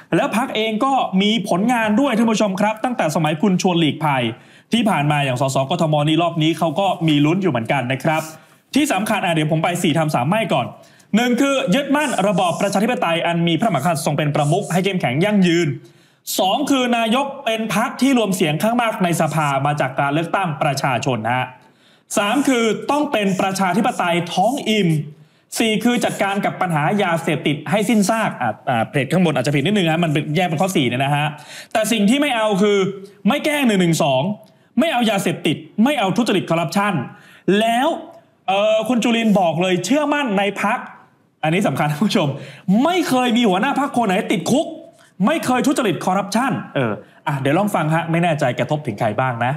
แล้วพรรคเองก็มีผลงานด้วยท่านผู้ชมครับตั้งแต่สมัยคุณชวนหลีกภัยที่ผ่านมาอย่างสสกทมนี้รอบนี้เขาก็มีลุ้นอยู่เหมือนกันนะครับที่สำคัญอ่ะเดี๋ยวผมไปสี่ทำสามไม่ก่อนหนึ่งคือยึดมั่นระบอบประชาธิปไตยอันมีพระมหากษัตริย์ทรงเป็นประมุขให้เข้มแข็งยั่งยืนสองคือนายกเป็นพรรคที่รวมเสียงข้างมากในสภามาจากการเลือกตั้งประชาชนฮะสามคือต้องเป็นประชาธิปไตยท้องอิ่มสี่คือจัดการกับปัญหายาเสพติดให้สิ้นซากอ่าเพจข้างบนอาจจะผิดนิดนึงฮะมันเป็นแยกเป็นข้อสี่เนี่ยนะฮะแต่สิ่งที่ไม่เอาคือไม่แก้หนึ่งหนึ่งสองไม่เอายาเสพติดไม่เอาทุจริตคอร์รัปชันแล้วเอ่อคุณจุลินบอกเลยเชื่อมั่นในพรรคอันนี้สำคัญท่านผู้ชมไม่เคยมีหัวหน้าพรรคคนไหนติดคุกไม่เคยทุจริตคอร์รัปชันเอออ่ะเดี๋ยวลองฟังฮะไม่แน่ใจกระทบถึงใครบ้างนะ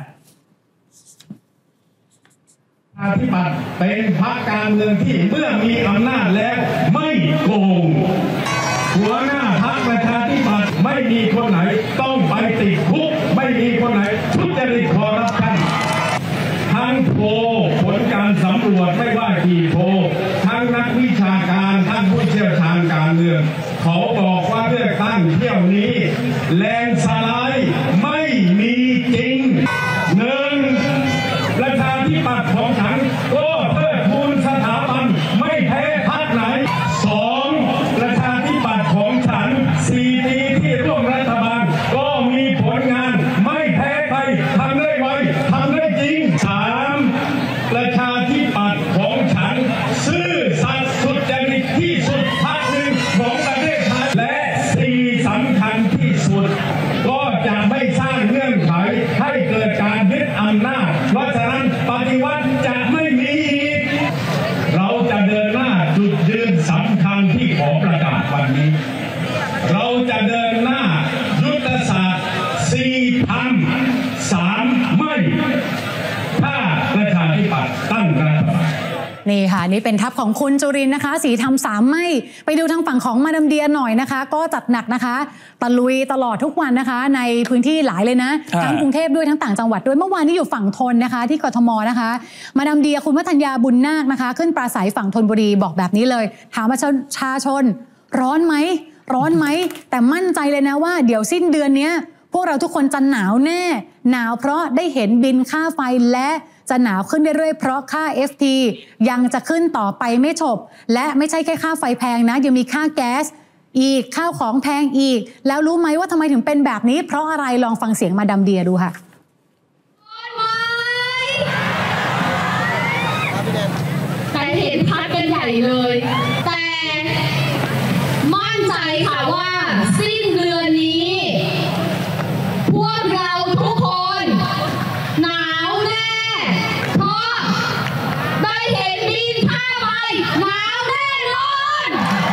ประชาธิปัตย์เป็นพรรคการเมืองที่เมื่อมีอำนาจแล้วไม่โกงหัวหน้าพรรคประชาธิปัตย์ไม่มีคนไหนต้องไปติดคุกไม่มีคนไหนทุจริตคอร์รัปชันทั้งโพลผลการสำรวจไม่ว่ากี่โพลทั้งนักวิชาการทั้งผู้เชี่ยวชาญการเมืองเขาบอกว่าเลือกตั้งเที่ยวนี้แลนด์สไลด์ไม่มีจริงหนึ่งประชาธิปัตย์ของฉันก็เทิดทูนสถาบันไม่แพ้พรรคไหนสองประชาธิปัตย์ของฉันสี่ปีที่ร่วมรัฐบาลก็มีผลงานไม่แพ้ใครทำได้ไวทำได้จริงสามประชาธิปัตย์ของฉันซื่อสัตย์สุจริตที่สุดพรรคหนึ่งของประเทศไทยและสี่สำคัญที่สุดก็จะไม่สร้างเงื่อนไขให้เกิดการยึดอำนาจเพราะฉะนั้นปฏิวัติจะไม่มีอีกเราจะเดินหน้าจุดยืนสำคัญที่ขอประกาศวันนี้เราจะเดินหน้ายุทธศาสตร์สี่พันสามไม่ถ้าประชาธิปัตย์ตั้งรัฐบาลนี่ค่ะนี่เป็นทัพของคุณจุรินทร์นะคะสีทำสามไม่ไปดูทางฝั่งของมาดามเดียหน่อยนะคะก็จัดหนักนะคะตะลุยตลอดทุกวันนะคะในพื้นที่หลายเลยนะทั้งกรุงเทพด้วยทั้งต่างจังหวัดด้วยเมื่อวานนี้อยู่ฝั่งธนนะคะที่กทมนะคะมาดามเดียคุณวัฒนยาบุญนาคนะคะขึ้นปราศัยฝั่งธนบุรีบอกแบบนี้เลยถามประชาชนร้อนไหมร้อนไหมแต่มั่นใจเลยนะว่าเดี๋ยวสิ้นเดือนนี้พวกเราทุกคนจะหนาวแน่หนาวเพราะได้เห็นบินค่าไฟและจะหนาวขึ้นเรื่อยๆเพราะค่า เอฟ ที ยังจะขึ้นต่อไปไม่จบและไม่ใช่แค่ค่าไฟแพงนะยังมีค่าแก๊สอีกข้าวของแพงอีกแล้วรู้ไหมว่าทำไมถึงเป็นแบบนี้เพราะอะไรลองฟังเสียงมาดามเดียดูค่ะแต่เห็นพัดกันใหญ่เลยแต่มั่นใจค่ะว่าสิ้นเดือนนี้พวกเราทุกคนหนาวแน่เพราะได้เห็นบินค่าไฟหนาวแน่นอน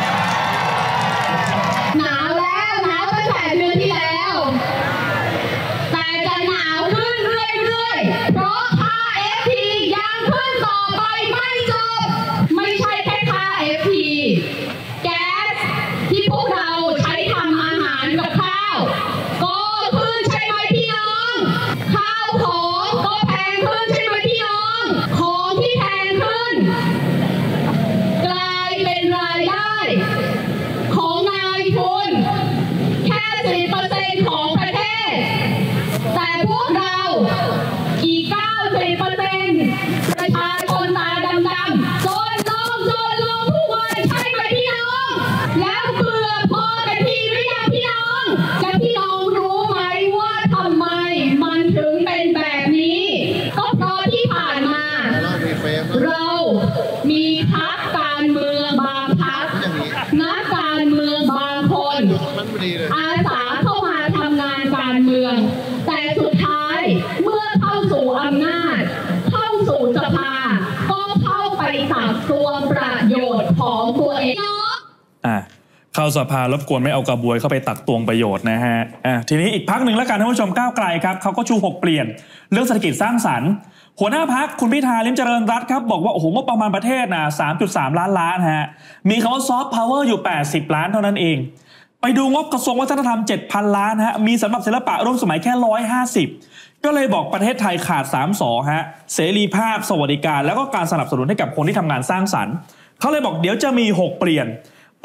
หนาวแล้วหนาวตั้งแต่เดือนที่แล้วแต่จะหนาวขึ้นเรื่อยๆเพราะค่า เอฟ ที ยังขึ้นต่อไปไม่จบไม่ใช่แค่ค่า เอฟ ที แก๊สที่พวกเราใช้ทำอาหารกับข้าวก็ขึ้นใช่ไหมพี่น้องข้าวของก็แพงขึ้นใช่ไหมพี่น้องของที่แพงขึ้นกลายเป็นรายได้ของนายทุนแค่ สิบเปอร์เซ็นต์ ของประเทศแต่พวกเราอีก เก้าสิบเปอร์เซ็นต์ ประชาชนตาดำๆจนลงจนลงทุกวันใช่ไหมพี่น้องแล้วเบื่อพอกันทีหรือยังพี่น้องจะพี่น้องรู้ไหมว่าทำไมมันถึงเป็นแบบนี้ก็เพราะที่ผ่านมาเรามีพรรคการเมืองบางพรรคนักการเมืองบางคนอาสาเข้ามาทำงานการเมืองแต่สุดท้ายเมื่อเข้าสู่อำนาจเข้าสู่สภาก็เข้าไปตักตวงประโยชน์ของตัวเองอ่ะเข้าสภารบกวนไม่เอากระบวยเข้าไปตักตวงประโยชน์นะฮะอ่ะทีนี้อีกพักหนึ่งแล้วกันท่านผู้ชมก้าวไกลครับเขาก็ชูหกเปลี่ยนเรื่องเศรษฐกิจสร้างสรรค์หัวหน้าพักคุณพิธาลิ้มเจริญรัตน์ครับบอกว่าโอ้โหงบประมาณประเทศนะ สามจุดสาม ล้านล้านฮะมีคำว่าซอฟต์พาวเวอร์อยู่แปดสิบล้านเท่านั้นเองไปดูงบกระทรวงวัฒนธรรม เจ็ดพัน ล้านฮะมีสำหรับศิลปะร่วมสมัยแค่หนึ่งร้อยห้าสิบก็เลยบอกประเทศไทยขาดสาม สอฮะเสรีภาพสวัสดิการแล้วก็การสนับสนุนให้กับคนที่ทำงานสร้างสรรค์เขาเลยบอกเดี๋ยวจะมีหกเปลี่ยน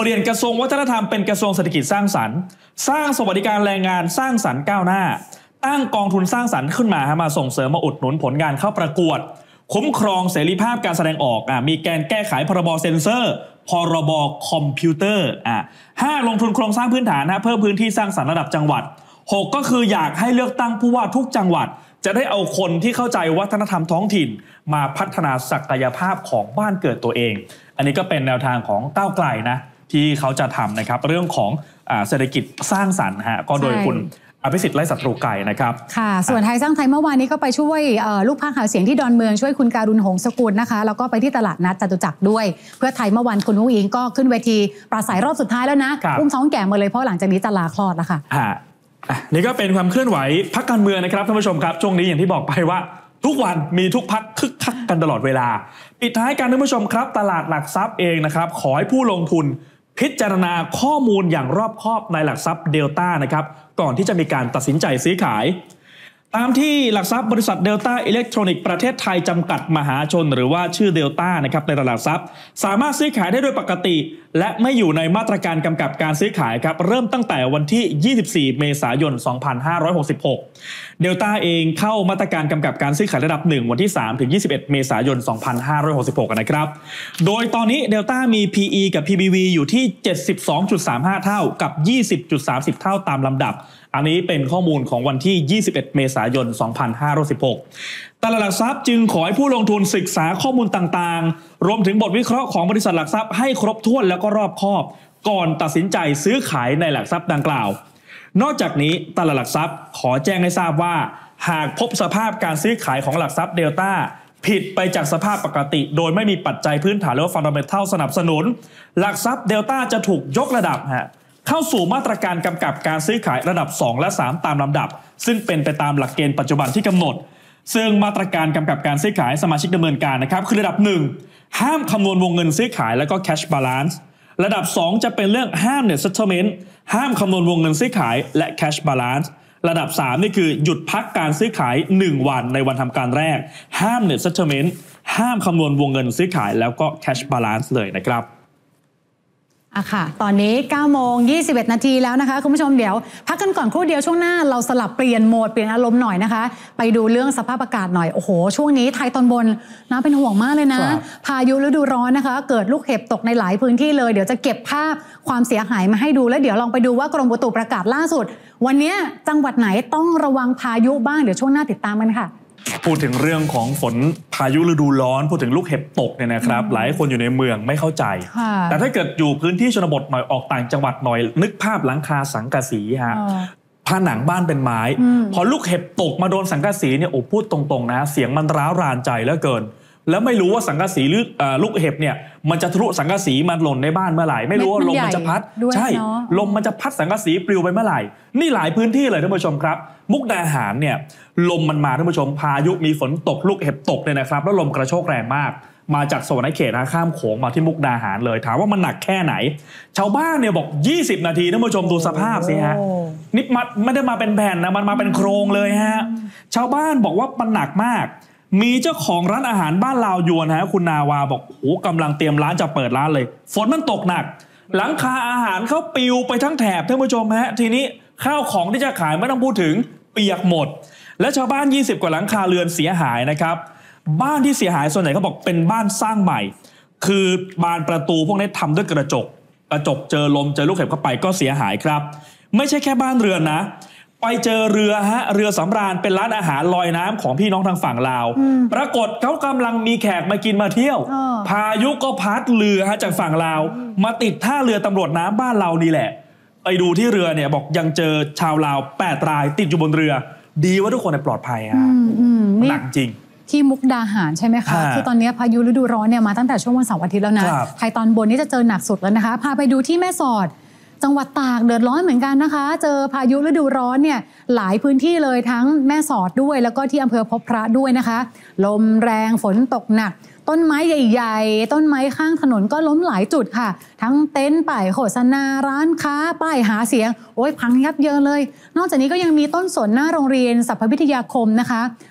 เปลี่ยนกระทรวงวัฒนธรรมเป็นกระทรวงเศรษฐกิจสร้างสรรค์สร้างสวัสดิการแรงงานสร้างสรรค์ก้าวหน้าตั้งกองทุนสร้างสรรค์ขึ้นมามาส่งเสริมมาอุดหนุนผลงานเข้าประกวดคุ้มครองเสรีภาพการแสดงออกอ่ะมีการแก้ไขพรบเซ็นเซอร์พรบคอมพิวเตอร์อ่ะห้าลงทุนโครงสร้างพื้นฐานนะเพิ่มพื้นที่สร้างสรรค์ระดับจังหวัดหกก็คืออยากให้เลือกตั้งผู้ว่าทุกจังหวัดจะได้เอาคนที่เข้าใจวัฒนธรรมท้องถิ่นมาพัฒนาศักยภาพของบ้านเกิดตัวเองอันนี้ก็เป็นแนวทางของก้าวไกลนะที่เขาจะทำนะครับเรื่องของเศรษฐกิจสร้างสรรค์ฮะก็โดยคุณอภิสิทธิ์ไร้ศัตรูไก่นะครับค่ะส่วนไทยสร้างไทยเมื่อวานนี้ก็ไปช่วยลูกพรรคหาเสียงที่ดอนเมืองช่วยคุณการุณหงสกุลนะคะแล้วก็ไปที่ตลาดนัดจตุจักรด้วยเพื่อไทยเมื่อวานคุณอุ้งอิงก็ขึ้นเวทีปราศัยรอบสุดท้ายแล้วนะอุ้มท้องแก่มาเลยเพราะหลังจากนี้จะลาคลอดแล้วค่ะนี่ก็เป็นความเคลื่อนไหวพรรคการเมืองนะครับท่านผู้ชมครับช่วงนี้อย่างที่บอกไปว่าทุกวันมีทุกพรรคคึกคักกันตลอดเวลาปิดท้ายกันท่านผู้ชมครับตลาดหลักทรัพย์เองนะครับขอให้ผู้ลงทุนพิจารณาข้อมูลอย่างรอบคอบในหลักทรัพย์เดลต้านะครับก่อนที่จะมีการตัดสินใจซื้อขายตามที่หลักทรัพย์บริษัทเดลต้าอิเล็กทรอนิกส์ประเทศไทยจำกัดมหาชนหรือว่าชื่อเดลต้านะครับในตลาดหลักทรัพย์สามารถซื้อขายได้โดยปกติและไม่อยู่ในมาตรการกำกับการซื้อขายครับเริ่มตั้งแต่วันที่ยี่สิบสี่เมษายนสองพันห้าร้อยหกสิบหกเดลต้าเองเข้ามาตรการกำกับการซื้อขายระดับหนึ่งวันที่สามถึงยี่สิบเอ็ดเมษายนสองพันห้าร้อยหกสิบหกนะครับโดยตอนนี้เดลต้ามี พี อี กับ พี บี วี อยู่ที่ เจ็ดสิบสองจุดสามห้า เท่ากับ ยี่สิบจุดสามศูนย์ เท่าตามลำดับอันนี้เป็นข้อมูลของวันที่ยี่สิบเอ็ดเมษายนสองพันห้าร้อยสิบหกตลาดหลักทรัพย์จึงขอให้ผู้ลงทุนศึกษาข้อมูลต่างๆรวมถึงบทวิเคราะห์ของบริษัทหลักทรัพย์ให้ครบถ้วนแล้วก็รอบคอบก่อนตัดสินใจซื้อขายในหลักทรัพย์ดังกล่าวนอกจากนี้ตลาดหลักทรัพย์ขอแจ้งให้ทราบว่าหากพบสภาพการซื้อขายของหลักทรัพย์เดลต้าผิดไปจากสภาพปกติโดยไม่มีปัจจัยพื้นฐานหรือว่าฟันดาเมนทัลสนับสนุนหลักทรัพย์เดลต้าจะถูกยกระดับฮะเข้าสู่มาตรการกำกับการซื้อขายระดับสองและสามตามลำดับซึ่งเป็นไปตามหลักเกณฑ์ปัจจุบันที่กำหนดซึ่งมาตรการกำกับการซื้อขายสมาชิกดำเนินการนะครับคือระดับหนึ่งห้ามคำนวณวงเงินซื้อขายแล้วก็ cash balance ระดับสองจะเป็นเรื่องห้าม net settlement ห้ามคำนวณวงเงินซื้อขายและ cash balance ระดับสามนี่คือหยุดพักการซื้อขายหนึ่งวันในวันทำการแรกห้าม net settlement ห้ามคำนวณวงเงินซื้อขายแล้วก็ cash balance เลยนะครับอะค่ะตอนนี้เก้าโมงยี่สิบเอ็ดนาทีแล้วนะคะคุณผู้ชมเดี๋ยวพักกันก่อนครู่เดียวช่วงหน้าเราสลับเปลี่ยนโหมดเปลี่ยนอารมณ์หน่อยนะคะไปดูเรื่องสภาพอากาศหน่อยโอ้โหช่วงนี้ไทยตอนบนน่าเป็นห่วงมากเลยนะพายุฤดูร้อนนะคะเกิดลูกเห็บตกในหลายพื้นที่เลยเดี๋ยวจะเก็บภาพความเสียหายมาให้ดูแล้วเดี๋ยวลองไปดูว่ากรมอุตุประกาศล่าสุดวันนี้จังหวัดไหนต้องระวังพายุบ้างเดี๋ยวช่วงหน้าติดตามกันค่ะพูดถึงเรื่องของฝนพายุฤดูร้อนพูดถึงลูกเห็บตกเนี่ยนะครับหลายคนอยู่ในเมืองไม่เข้าใจแต่ถ้าเกิดอยู่พื้นที่ชนบทหน่อยออกต่างจังหวัดหน่อยนึกภาพหลังคาสังกะสีฮะผนังบ้านเป็นไม้พอลูกเห็บตกมาโดนสังกะสีเนี่ยโอ้พูดตรงๆนะเสียงมันร้าวรานใจเหลือเกินแล้วไม่รู้ว่าสังกะสีหรือลูกเห็บเนี่ยมันจะทะลุสังกะสีมันหล่นในบ้านเมื่อไหร่ไม่รู้ว่าลมมันจะพัดใช่ลมมันจะพัดสังกะสีปลิวไปเมื่อไหร่นี่หลายพื้นที่เลยท่านผู้ชมครับมุกดาหารเนี่ยลมมันมาท่านผู้ชมพายุมีฝนตกลูกเห็บตกเนี่ยนะครับแล้วลมกระโชกแรงมากมาจากโซนเขตนะข้ามโขงมาที่มุกดาหารเลยถามว่ามันหนักแค่ไหนชาวบ้านเนี่ยบอกยี่สิบนาทีท่านผู้ชมดูสภาพสิฮะนี่มันไม่ได้มาเป็นแผ่นนะมันมาเป็นโครงเลยฮะชาวบ้านบอกว่ามันหนักมากมีเจ้าของร้านอาหารบ้านลาวยวนฮะคุณนาวาบอกโอ้กำลังเตรียมร้านจะเปิดร้านเลยฝนมันตกหนักหลังคาอาหารเขาปิวไปทั้งแถบท่านผู้ชมฮะทีนี้ข้าวของที่จะขายไม่ต้องพูดถึงเปียกหมดและชาวบ้านยี่สิบกว่าหลังคาเรือนเสียหายนะครับบ้านที่เสียหายส่วนใหญ่เขาบอกเป็นบ้านสร้างใหม่คือบานประตูพวกนี้ทำด้วยกระจกกระจกเจอลมเจอลูกเห็บเข้าไปก็เสียหายครับไม่ใช่แค่บ้านเรือนนะไปเจอเรือฮะเรือสำราญเป็นร้านอาหารลอยน้ำของพี่น้องทางฝั่งลาวปรากฏเขากำลังมีแขกมากินมาเที่ยวพายุก็พัดเรือฮะจากฝั่งลาวมาติดท่าเรือตำรวจน้ำบ้านเรานี่แหละไปดูที่เรือเนี่ยบอกยังเจอชาวลาวแปดรายติดอยู่บนเรือดีว่าทุกคนปลอดภัยฮะหนักจริงที่มุกดาหารใช่ไหมคะคือตอนนี้พายุฤดูร้อนเนี่ยมาตั้งแต่ช่วงวันเสาร์อาทิตย์แล้วนะไทยตอนบนนี่จะเจอหนักสุดแล้วนะคะพาไปดูที่แม่สอดจังหวัดตากเดือดร้อนเหมือนกันนะคะเจอพายุฤดูร้อนเนี่ยหลายพื้นที่เลยทั้งแม่สอดด้วยแล้วก็ที่อำเภอพบพระด้วยนะคะลมแรงฝนตกหนักต้นไม้ใหญ่ๆต้นไม้ข้างถนนก็ล้มหลายจุดค่ะทั้งเต็นท์ป้ายโฆษณาร้านค้าป้ายหาเสียงโอ้ยพังยับเยินเลยนอกจากนี้ก็ยังมีต้นสนหน้าโรงเรียนสรรพวิทยาคมนะคะ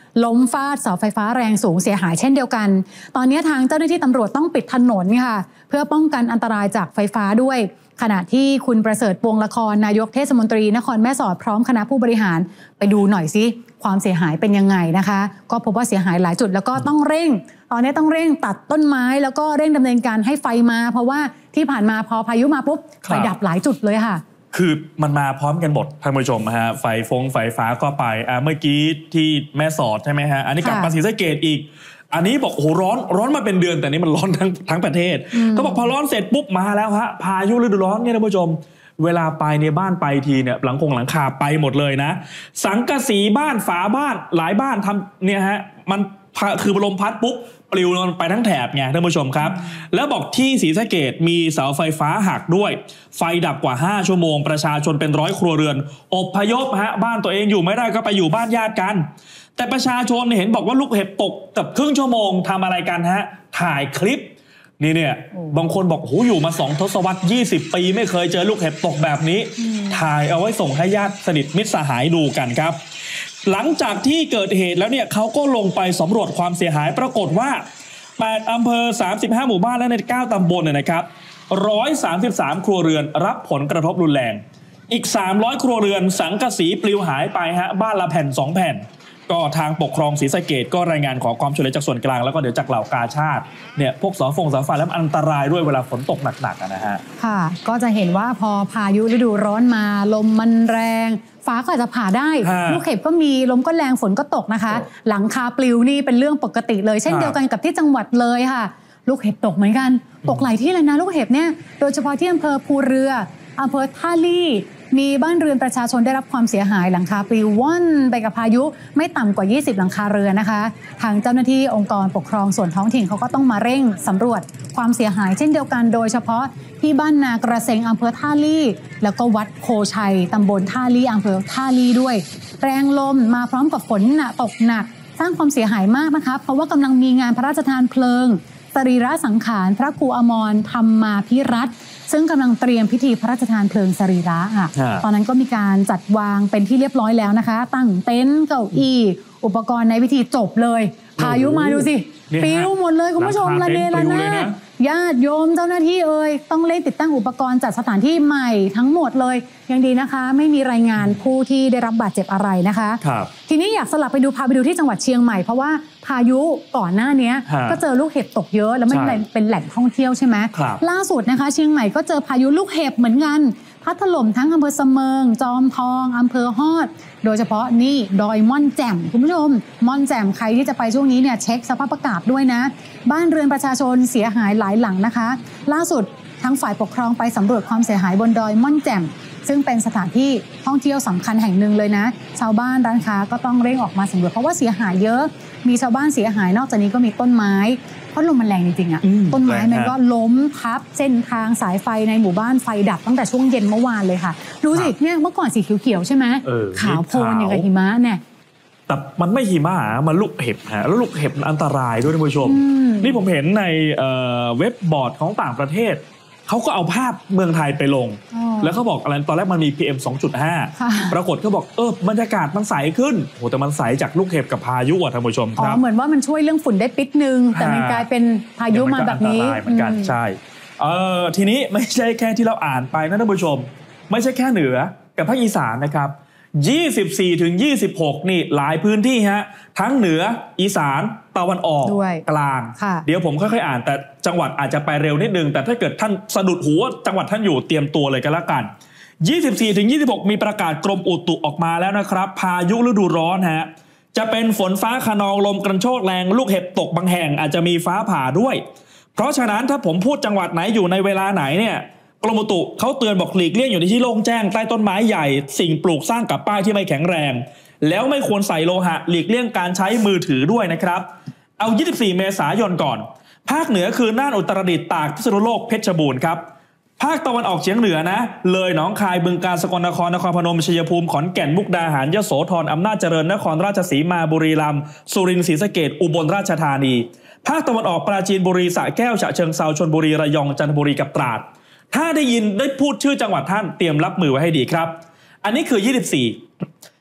ล้มฟาดเสาไฟฟ้าแรงสูงเสียหายเช่นเดียวกันตอนนี้ทางเจ้าหน้าที่ตำรวจต้องปิดถนนค่ะเพื่อป้องกันอันตรายจากไฟฟ้าด้วยขณะที่คุณประเสริฐปวงละครนายกเทศมนตรีนครแม่สอดพร้อมคณะผู้บริหารไปดูหน่อยซิความเสียหายเป็นยังไงนะคะก็พบว่าเสียหายหลายจุดแล้วก็ต้องเร่งตอนนี้ต้องเร่งตัดต้นไม้แล้วก็เร่งดำเนินการให้ไฟมาเพราะว่าที่ผ่านมาพอพายุมาปุ๊บไฟดับหลายจุดเลยค่ะคือมันมาพร้อมกันหมดท่านผู้ชมฮะไฟฟงไฟฟ้าก็ไปอ่าเมื่อกี้ที่แม่สอดใช่ไหมฮะอันนี้กลับมาศรีสะเกษอีกอันนี้บอกโอ้โหร้อนร้อนมาเป็นเดือนแต่นี้มันร้อนทั้งทั้งประเทศเขาบอกพอร้อนเสร็จปุ๊บมาแล้วฮะพายุฤดูร้อนเนี่ยท่านผู้ชมเวลาไปในบ้านไปทีเนี่ยหลังคงหลังคาไปหมดเลยนะสังกะสีบ้านฝาบ้านหลายบ้านทำเนี่ยฮะมันคือลมพัดปุ๊บปลิวลงไปทั้งแถบไงท่านผู้ชมครับแล้วบอกที่ศรีสะเกษมีเสาไฟฟ้าหักด้วยไฟดับกว่าห้าชั่วโมงประชาชนเป็นร้อยครัวเรือนอพยพฮะบ้านตัวเองอยู่ไม่ได้ก็ไปอยู่บ้านญาติกันแต่ประชาชนเห็นบอกว่าลูกเห็บตกกับครึ่งชั่วโมงทำอะไรกันฮะถ่ายคลิปนี่เนี่ยบางคนบอกโหอยู่มาสองทศวรรษยี่สิบปีไม่เคยเจอลูกเห็บตกแบบนี้ถ่ายเอาไว้ส่งให้ญาติสนิทมิตรสหายดูกันครับหลังจากที่เกิดเหตุแล้วเนี่ยเขาก็ลงไปสำรวจความเสียหายปรากฏว่าแปดอำเภอสามสิบห้าหมู่บ้านและในเก้าตำบลเนี่ยนะครับหนึ่งร้อยสามสิบสามครัวเรือนรับผลกระทบรุนแรงอีกสามร้อยครัวเรือนสังกะสีปลิวหายไปฮะบ้านละแผ่นสองแผ่นก็ทางปกครองศรีสะเกษก็รายงานขอความช่วยเหลือจากส่วนกลางแล้วก็เดี๋ยวจากเหล่ากาชาดเนี่ยพวกเสาฟงเสาไฟแล้วอันตรายด้วยเวลาฝนตกหนักๆนะฮะค่ะก็จะเห็นว่าพอพายุฤดูร้อนมาลมมันแรงฟ้าก็อาจจะผ่าได้ลูกเห็บก็มีลมก็แรงฝนก็ตกนะคะหลังคาปลิวนี่เป็นเรื่องปกติเลยเช่นเดียวกันกับที่จังหวัดเลยค่ะลูกเห็บตกเหมือนกันตกหลายที่เลยนะลูกเห็บเนี่ยโดยเฉพาะที่อำเภอภูเรืออำเภอท่าลี่มีบ้านเรือนประชาชนได้รับความเสียหายหลังคาปลิวว่อนไปกับพายุไม่ต่ำกว่ายี่สิบหลังคาเรือนนะคะทางเจ้าหน้าที่องค์กรปกครองส่วนท้องถิ่นเขาก็ต้องมาเร่งสำรวจความเสียหายเช่นเดียวกันโดยเฉพาะที่บ้านนากระเซงอำเภอท่าลี่แล้วก็วัดโพชัยตำบลท่าลี่อำเภอท่าลี่ด้วยแรงลมมาพร้อมกับฝนหนักตกหนักสร้างความเสียหายมากนะคะเพราะว่ากำลังมีงานพระราชทานเพลิงสรีระสังขารพระครูอมรธรรมาภิรัตน์ซึ่งกำลังเตรียมพิธีพระราชทานเพลิงสรีระค่ะตอนนั้นก็มีการจัดวางเป็นที่เรียบร้อยแล้วนะคะตั้งเต็นท์เก้าอี้อุปกรณ์ในพิธีจบเลยพายุมาดูสิปิวหมดเลยคุณผู้ชมระเนระนาดญาติโยมเจ้าหน้าที่เอ่ยต้องเร่งติดตั้งอุปกรณ์จัดสถานที่ใหม่ทั้งหมดเลยยังดีนะคะไม่มีรายงานผู้ที่ได้รับบาดเจ็บอะไรนะคะทีนี้อยากสลับไปดูพาไปดูที่จังหวัดเชียงใหม่เพราะว่าพายุก่อนหน้านี้ก็เจอลูกเห็บตกเยอะแล้วมันเป็นแหล่งท่องเที่ยวใช่ไหมล่าสุดนะคะเชียงใหม่ก็เจอพายุลูกเห็บเหมือนกันพัดถล่มทั้งอำเภอเสมิงจอมทองอำเภอฮอดโดยเฉพาะนี่ดอยม่อนแจ่มคุณผู้ชมม่อนแจ่มใครที่จะไปช่วงนี้เนี่ยเช็คสภาพอากาศด้วยนะบ้านเรือนประชาชนเสียหายหลายหลังนะคะล่าสุดทั้งฝ่ายปกครองไปสำรวจความเสียหายบนดอยม่อนแจ่มซึ่งเป็นสถานที่ท่องเที่ยวสำคัญแห่งหนึ่งเลยนะชาวบ้านร้านค้าก็ต้องเร่งออกมาสำรวจเพราะว่าเสียหายเยอะมีชาวบ้านเสียหายนอกจากนี้ก็มีต้นไม้เพราะลมมันแรงจริงๆอะต้นไม้มันก็ล้มทับเส้นทางสายไฟในหมู่บ้านไฟดับตั้งแต่ช่วงเย็นเมื่อวานเลยค่ะดูสิเนี่ยเมื่อก่อนสีเขียวๆใช่ไหมขาวโพลนอย่างกับหิมะเนี่ยแต่มันไม่หิมะมันลูกเห็บฮะแล้วลูกเห็บอันตรายด้วยท่านผู้ชมนี่ผมเห็นในเว็บบอร์ดของต่างประเทศเขาก็เอาภาพเมืองไทยไปลงแล้วเขาบอกอะไรตอนแรกมันมี พี เอ็ม สองจุดห้า ปรากฏเขาบอกเออบรรยากาศมันใสขึ้นโหแต่มันใสจากลูกเห็บกับพายุอ่ะท่านผู้ชมครับเหมือนว่ามันช่วยเรื่องฝุ่นได้ปิดนึงแต่มันกลายเป็นพายุมาแบบนี้เหมือนกันใช่เออทีนี้ไม่ใช่แค่ที่เราอ่านไปนะท่านผู้ชมไม่ใช่แค่เหนือกับภาคอีสานนะครับยี่สิบสี่ถึงยี่สิบหกนี่หลายพื้นที่ฮะทั้งเหนืออีสานตะวันออกกลางเดี๋ยวผมค่อยๆอ่านแต่จังหวัดอาจจะไปเร็วนิดนึงแต่ถ้าเกิดท่านสะดุดหูจังหวัดท่านอยู่เตรียมตัวเลยกันละกันยี่สิบสี่ถึงยี่สิบหกมีประกาศกรมอุตุออกมาแล้วนะครับพายุฤดูร้อนฮะจะเป็นฝนฟ้าคะนองลมกระโชกแรงลูกเห็บตกบางแห่งอาจจะมีฟ้าผ่าด้วยเพราะฉะนั้นถ้าผมพูดจังหวัดไหนอยู่ในเวลาไหนเนี่ยกรมอุตุเขาเตือนบอกหลีกเลี่ยงอยู่ในที่โล่งแจ้งใต้ต้นไม้ใหญ่สิ่งปลูกสร้างกับป้ายที่ไม่แข็งแรงแล้วไม่ควรใส่โลหะหลีกเลี่ยงการใช้มือถือด้วยนะครับเอายี่สิบสี่เมษายนก่อนภาคเหนือคือน่านอุตรดิตถ์ตากพิษณุโลกเพชรบูรณ์ครับภาคตะวันออกเฉียงเหนือนะเลยหนองคายบึงกาฬสกลนครนครพนมชัยภูมิขอนแก่นมุกดาหารยโสธรอำนาจเจริญนครราชสีมาบุรีรัมย์สุรินทร์ศรีสะเกษอุบลราชธานีภาคตะวันออกปราจีนบุรีสระแก้วฉะเชิงเทราชลบุรีระยองจันทบุรีกับตราดถ้าได้ยินได้พูดชื่อจังหวัดท่านเตรียมรับมือไว้ให้ดีครับอันนี้คือยี่สิบสี่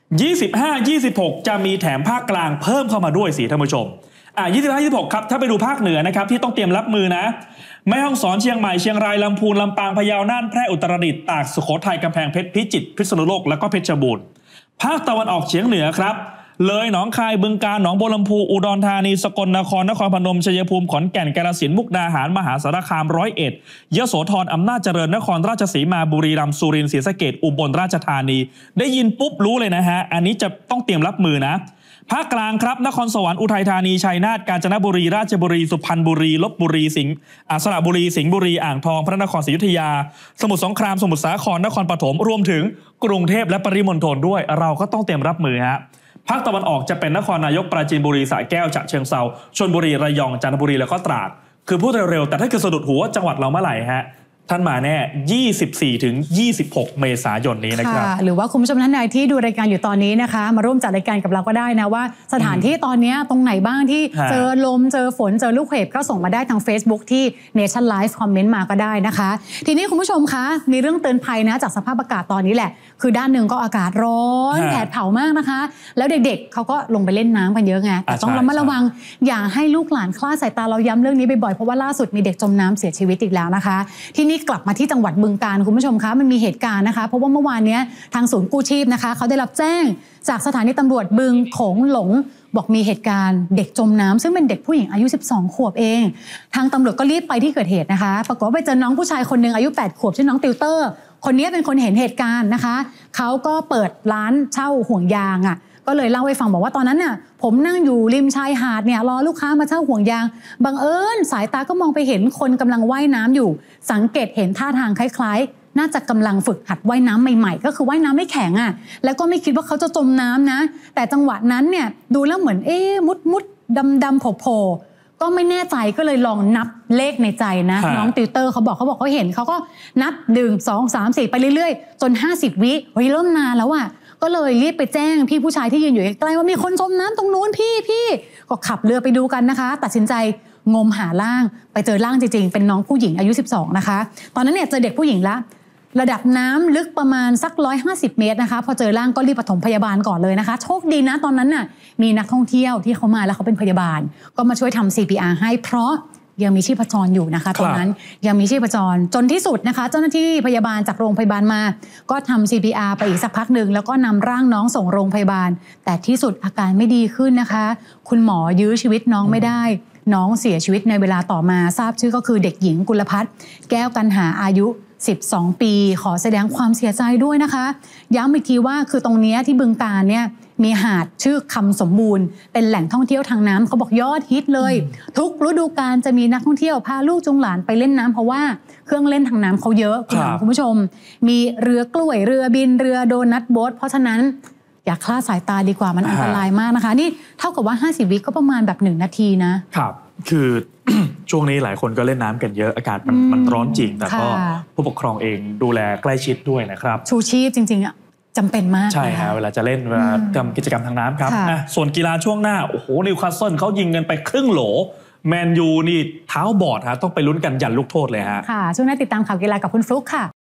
ยี่สิบห้า ยี่สิบหก จะมีแถมภาคกลางเพิ่มเข้ามาด้วยสิท่านผู้ชมอ่ะยี่สิบห้า ยี่สิบหกครับถ้าไปดูภาคเหนือนะครับที่ต้องเตรียมรับมือนะแม่ฮ่องสอนเชียงใหม่เชียงรายลำพูนลำปางพะเยาน่านแพร่อุตรดิตถ์ตากสุโขทัยกำแพงเพชรพิจิตรพิษณุโลกแล้วก็เพชรบูรณ์ภาคตะวันออกเฉียงเหนือครับเลยหนองคายบึงกาฬหนองบัวลำพูอุดรธานีสกลนครนครพนมชัยภูมิขอนแก่นกาฬสินธุ์มุกดาหารมหาสารคามร้อยเอ็ดยโสธรอำนาจเจริญนครราชสีมาบุรีรัมย์สุรินทร์ศรีสะเกษอุบลราชธานีได้ยินปุ๊บรู้เลยนะฮะอันนี้จะต้องเตรียมรับมือนะภาคกลางครับนครสวรรค์อุทัยธานีชัยนาทกาญจนบุรีราชบุรีสุพรรณบุรีลพบุรีสิงห์สระบุรีสิงห์บุรีอ่างทองพระนครศรีอยุธยาสมุทรสงครามสมุทรสาครนครปฐมรวมถึงกรุงเทพและปริมณฑลด้วยเราก็ต้องเตรียมรับมือฮะภาคตะวันออกจะเป็นนครนายกปราจีนบุรีสระแก้วฉะเชิงเทราชลบุรีระยองจันทบุรีแล้วก็ตราดคือพูดเร็วๆแต่ถ้าเกิดสะดุดหัวจังหวัดเราเมื่อไหร่ฮะท่านมาแน่ ยี่สิบสี่ถึงยี่สิบหก เมษายนนี้นะครับหรือว่าคุณผู้ชมท่านใดที่ดูรายการอยู่ตอนนี้นะคะมาร่วมจัดรายการกับเราก็ได้นะว่าสถานที่ตอนนี้ตรงไหนบ้างที่เจอลมเจอฝนเจอลูกเห็บก็ส่งมาได้ทาง Facebook ที่ Nation Live คอมเมนต์มาก็ได้นะคะทีนี้คุณผู้ชมคะมีเรื่องเตือนภัยนะจากสภาพอากาศตอนนี้แหละคือด้านหนึ่งก็อากาศร้อนแผดเผามากนะคะแล้วเด็กๆเขาก็ลงไปเล่นน้ำกันเยอะไงแต่ต้องระมัดระวังอย่าให้ลูกหลานคลาดสายตาเราย้ำเรื่องนี้บ่อยๆเพราะว่าล่าสุดมีเด็กจมน้ำเสียชีวิตอีกแล้วนะคะที่นี่กลับมาที่จังหวัดบึงกาฬคุณผู้ชมคะมันมีเหตุการณ์นะคะเพราะว่าเมื่อวานนี้ทางศูนย์กู้ชีพนะคะเขาได้รับแจ้งจากสถานีตำรวจบึงโขงหลงบอกมีเหตุการณ์เด็กจมน้ำซึ่งเป็นเด็กผู้หญิงอายุสิบสองขวบเองทางตำรวจก็รีบไปที่เกิดเหตุนะคะปรากฏว่าไปเจอน้องผู้ชายคนหนึ่งอายุแปดขวบชื่อน้องติวเตอร์คนนี้เป็นคนเห็นเหตุการณ์นะคะเขาก็เปิดร้านเช่าห่วงยางอ่ะก็เลยเล่าให้ฟังบอกว่าตอนนั้นน่ะผมนั่งอยู่ริมชายหาดเนี่ยรอลูกค้ามาเช่าห่วงยางบังเอิญสายตาก็มองไปเห็นคนกำลังว่ายน้ำอยู่สังเกตเห็นท่าทางคล้ายๆน่าจะกำลังฝึกหัดว่ายน้ำใหม่ๆก็คือว่ายน้ำไม่แข็งอ่ะแล้วก็ไม่คิดว่าเขาจะจมน้ำนะแต่จังหวะนั้นเนี่ยดูแล้วเหมือนเอ๊ะมุดมุดดำดำโผล่ก็ไม่แน่ใจก็เลยลองนับเลขในใจนะน้องติวเตอร์เขาบอกเขาบอกเขาเห็นเขาก็นับหนึ่งสองสามสี่ไปเรื่อยๆจนห้าสิบวิเฮ้ยเริ่มนานแล้วอ่ะก็เลยรีบไปแจ้งพี่ผู้ชายที่ยืนอยู่ใกล้ๆว่ามีคนจมน้ำตรงนู้นพี่พี่ก็ขับเรือไปดูกันนะคะตัดสินใจงมหาร่างไปเจอร่างจริงๆเป็นน้องผู้หญิงอายุสิบสองนะคะตอนนั้นเนี่ยเจอเด็กผู้หญิงละระดับน้ำลึกประมาณสักหนึ่งร้อยห้าสิบเมตรนะคะพอเจอร่างก็รีบปฐมพยาบาลก่อนเลยนะคะโชคดีนะตอนนั้นน่ะมีนักท่องเที่ยวที่เขามาแล้วเขาเป็นพยาบาลก็มาช่วยทำ ซี พี อาร์ ให้เพราะยังมีชีพจรอยู่นะคะตอนนั้นยังมีชีพจรจนที่สุดนะคะเจ้าหน้าที่พยาบาลจากโรงพยาบาลมาก็ทำ ซี พี อาร์ ไปอีกสักพักหนึ่งแล้วก็นำร่างน้องส่งโรงพยาบาลแต่ที่สุดอาการไม่ดีขึ้นนะคะคุณหมอยื้อชีวิตน้องไม่ได้น้องเสียชีวิตในเวลาต่อมาทราบชื่อก็คือเด็กหญิงกุลภัทรแก้วกันหาอายุสิบสองปีขอแสดงความเสียใจด้วยนะคะย้ำอีกทีว่าคือตรงนี้ที่บึงกาฬเนี่ยมีหาดชื่อคำสมบูรณ์เป็นแหล่งท่องเที่ยวทางน้ำเขาบอกยอดฮิตเลยทุกฤดูกาลจะมีนักท่องเที่ยวพาลูกจุงหลานไปเล่นน้ำเพราะว่าเครื่องเล่นทางน้ำเขาเยอะคุณผู้ชมมีเรือกล้วยเรือบินเรือโดนัทโบ๊ทเพราะฉะนั้นอย่าคลาดสายตาดีกว่ามันอันตรายมากนะคะนี่เท่ากับว่าห้าสิบวิก็ประมาณแบบหนึ่งนาทีนะครับคือ ช่วงนี้หลายคนก็เล่นน้ำกันเยอะอากาศมันมันร้อนจริงแต่ก็ผู้ปกครองเองดูแลใกล้ชิดด้วยนะครับชูชีพจริงๆอ่ะจำเป็นมากใช่ฮะเวลาจะเล่นเวลาทำกิจกรรมทางน้ำครับส่วนกีฬาช่วงหน้าโอ้โหนิวคาสเซิลเขายิงกันไปครึ่งโหลแมนยูนี่เท้าบอดฮะต้องไปลุ้นกันยันลูกโทษเลยฮะค่ะช่วงหน้าติดตามข่าวกีฬากับคุณฟลุ๊กค่ะ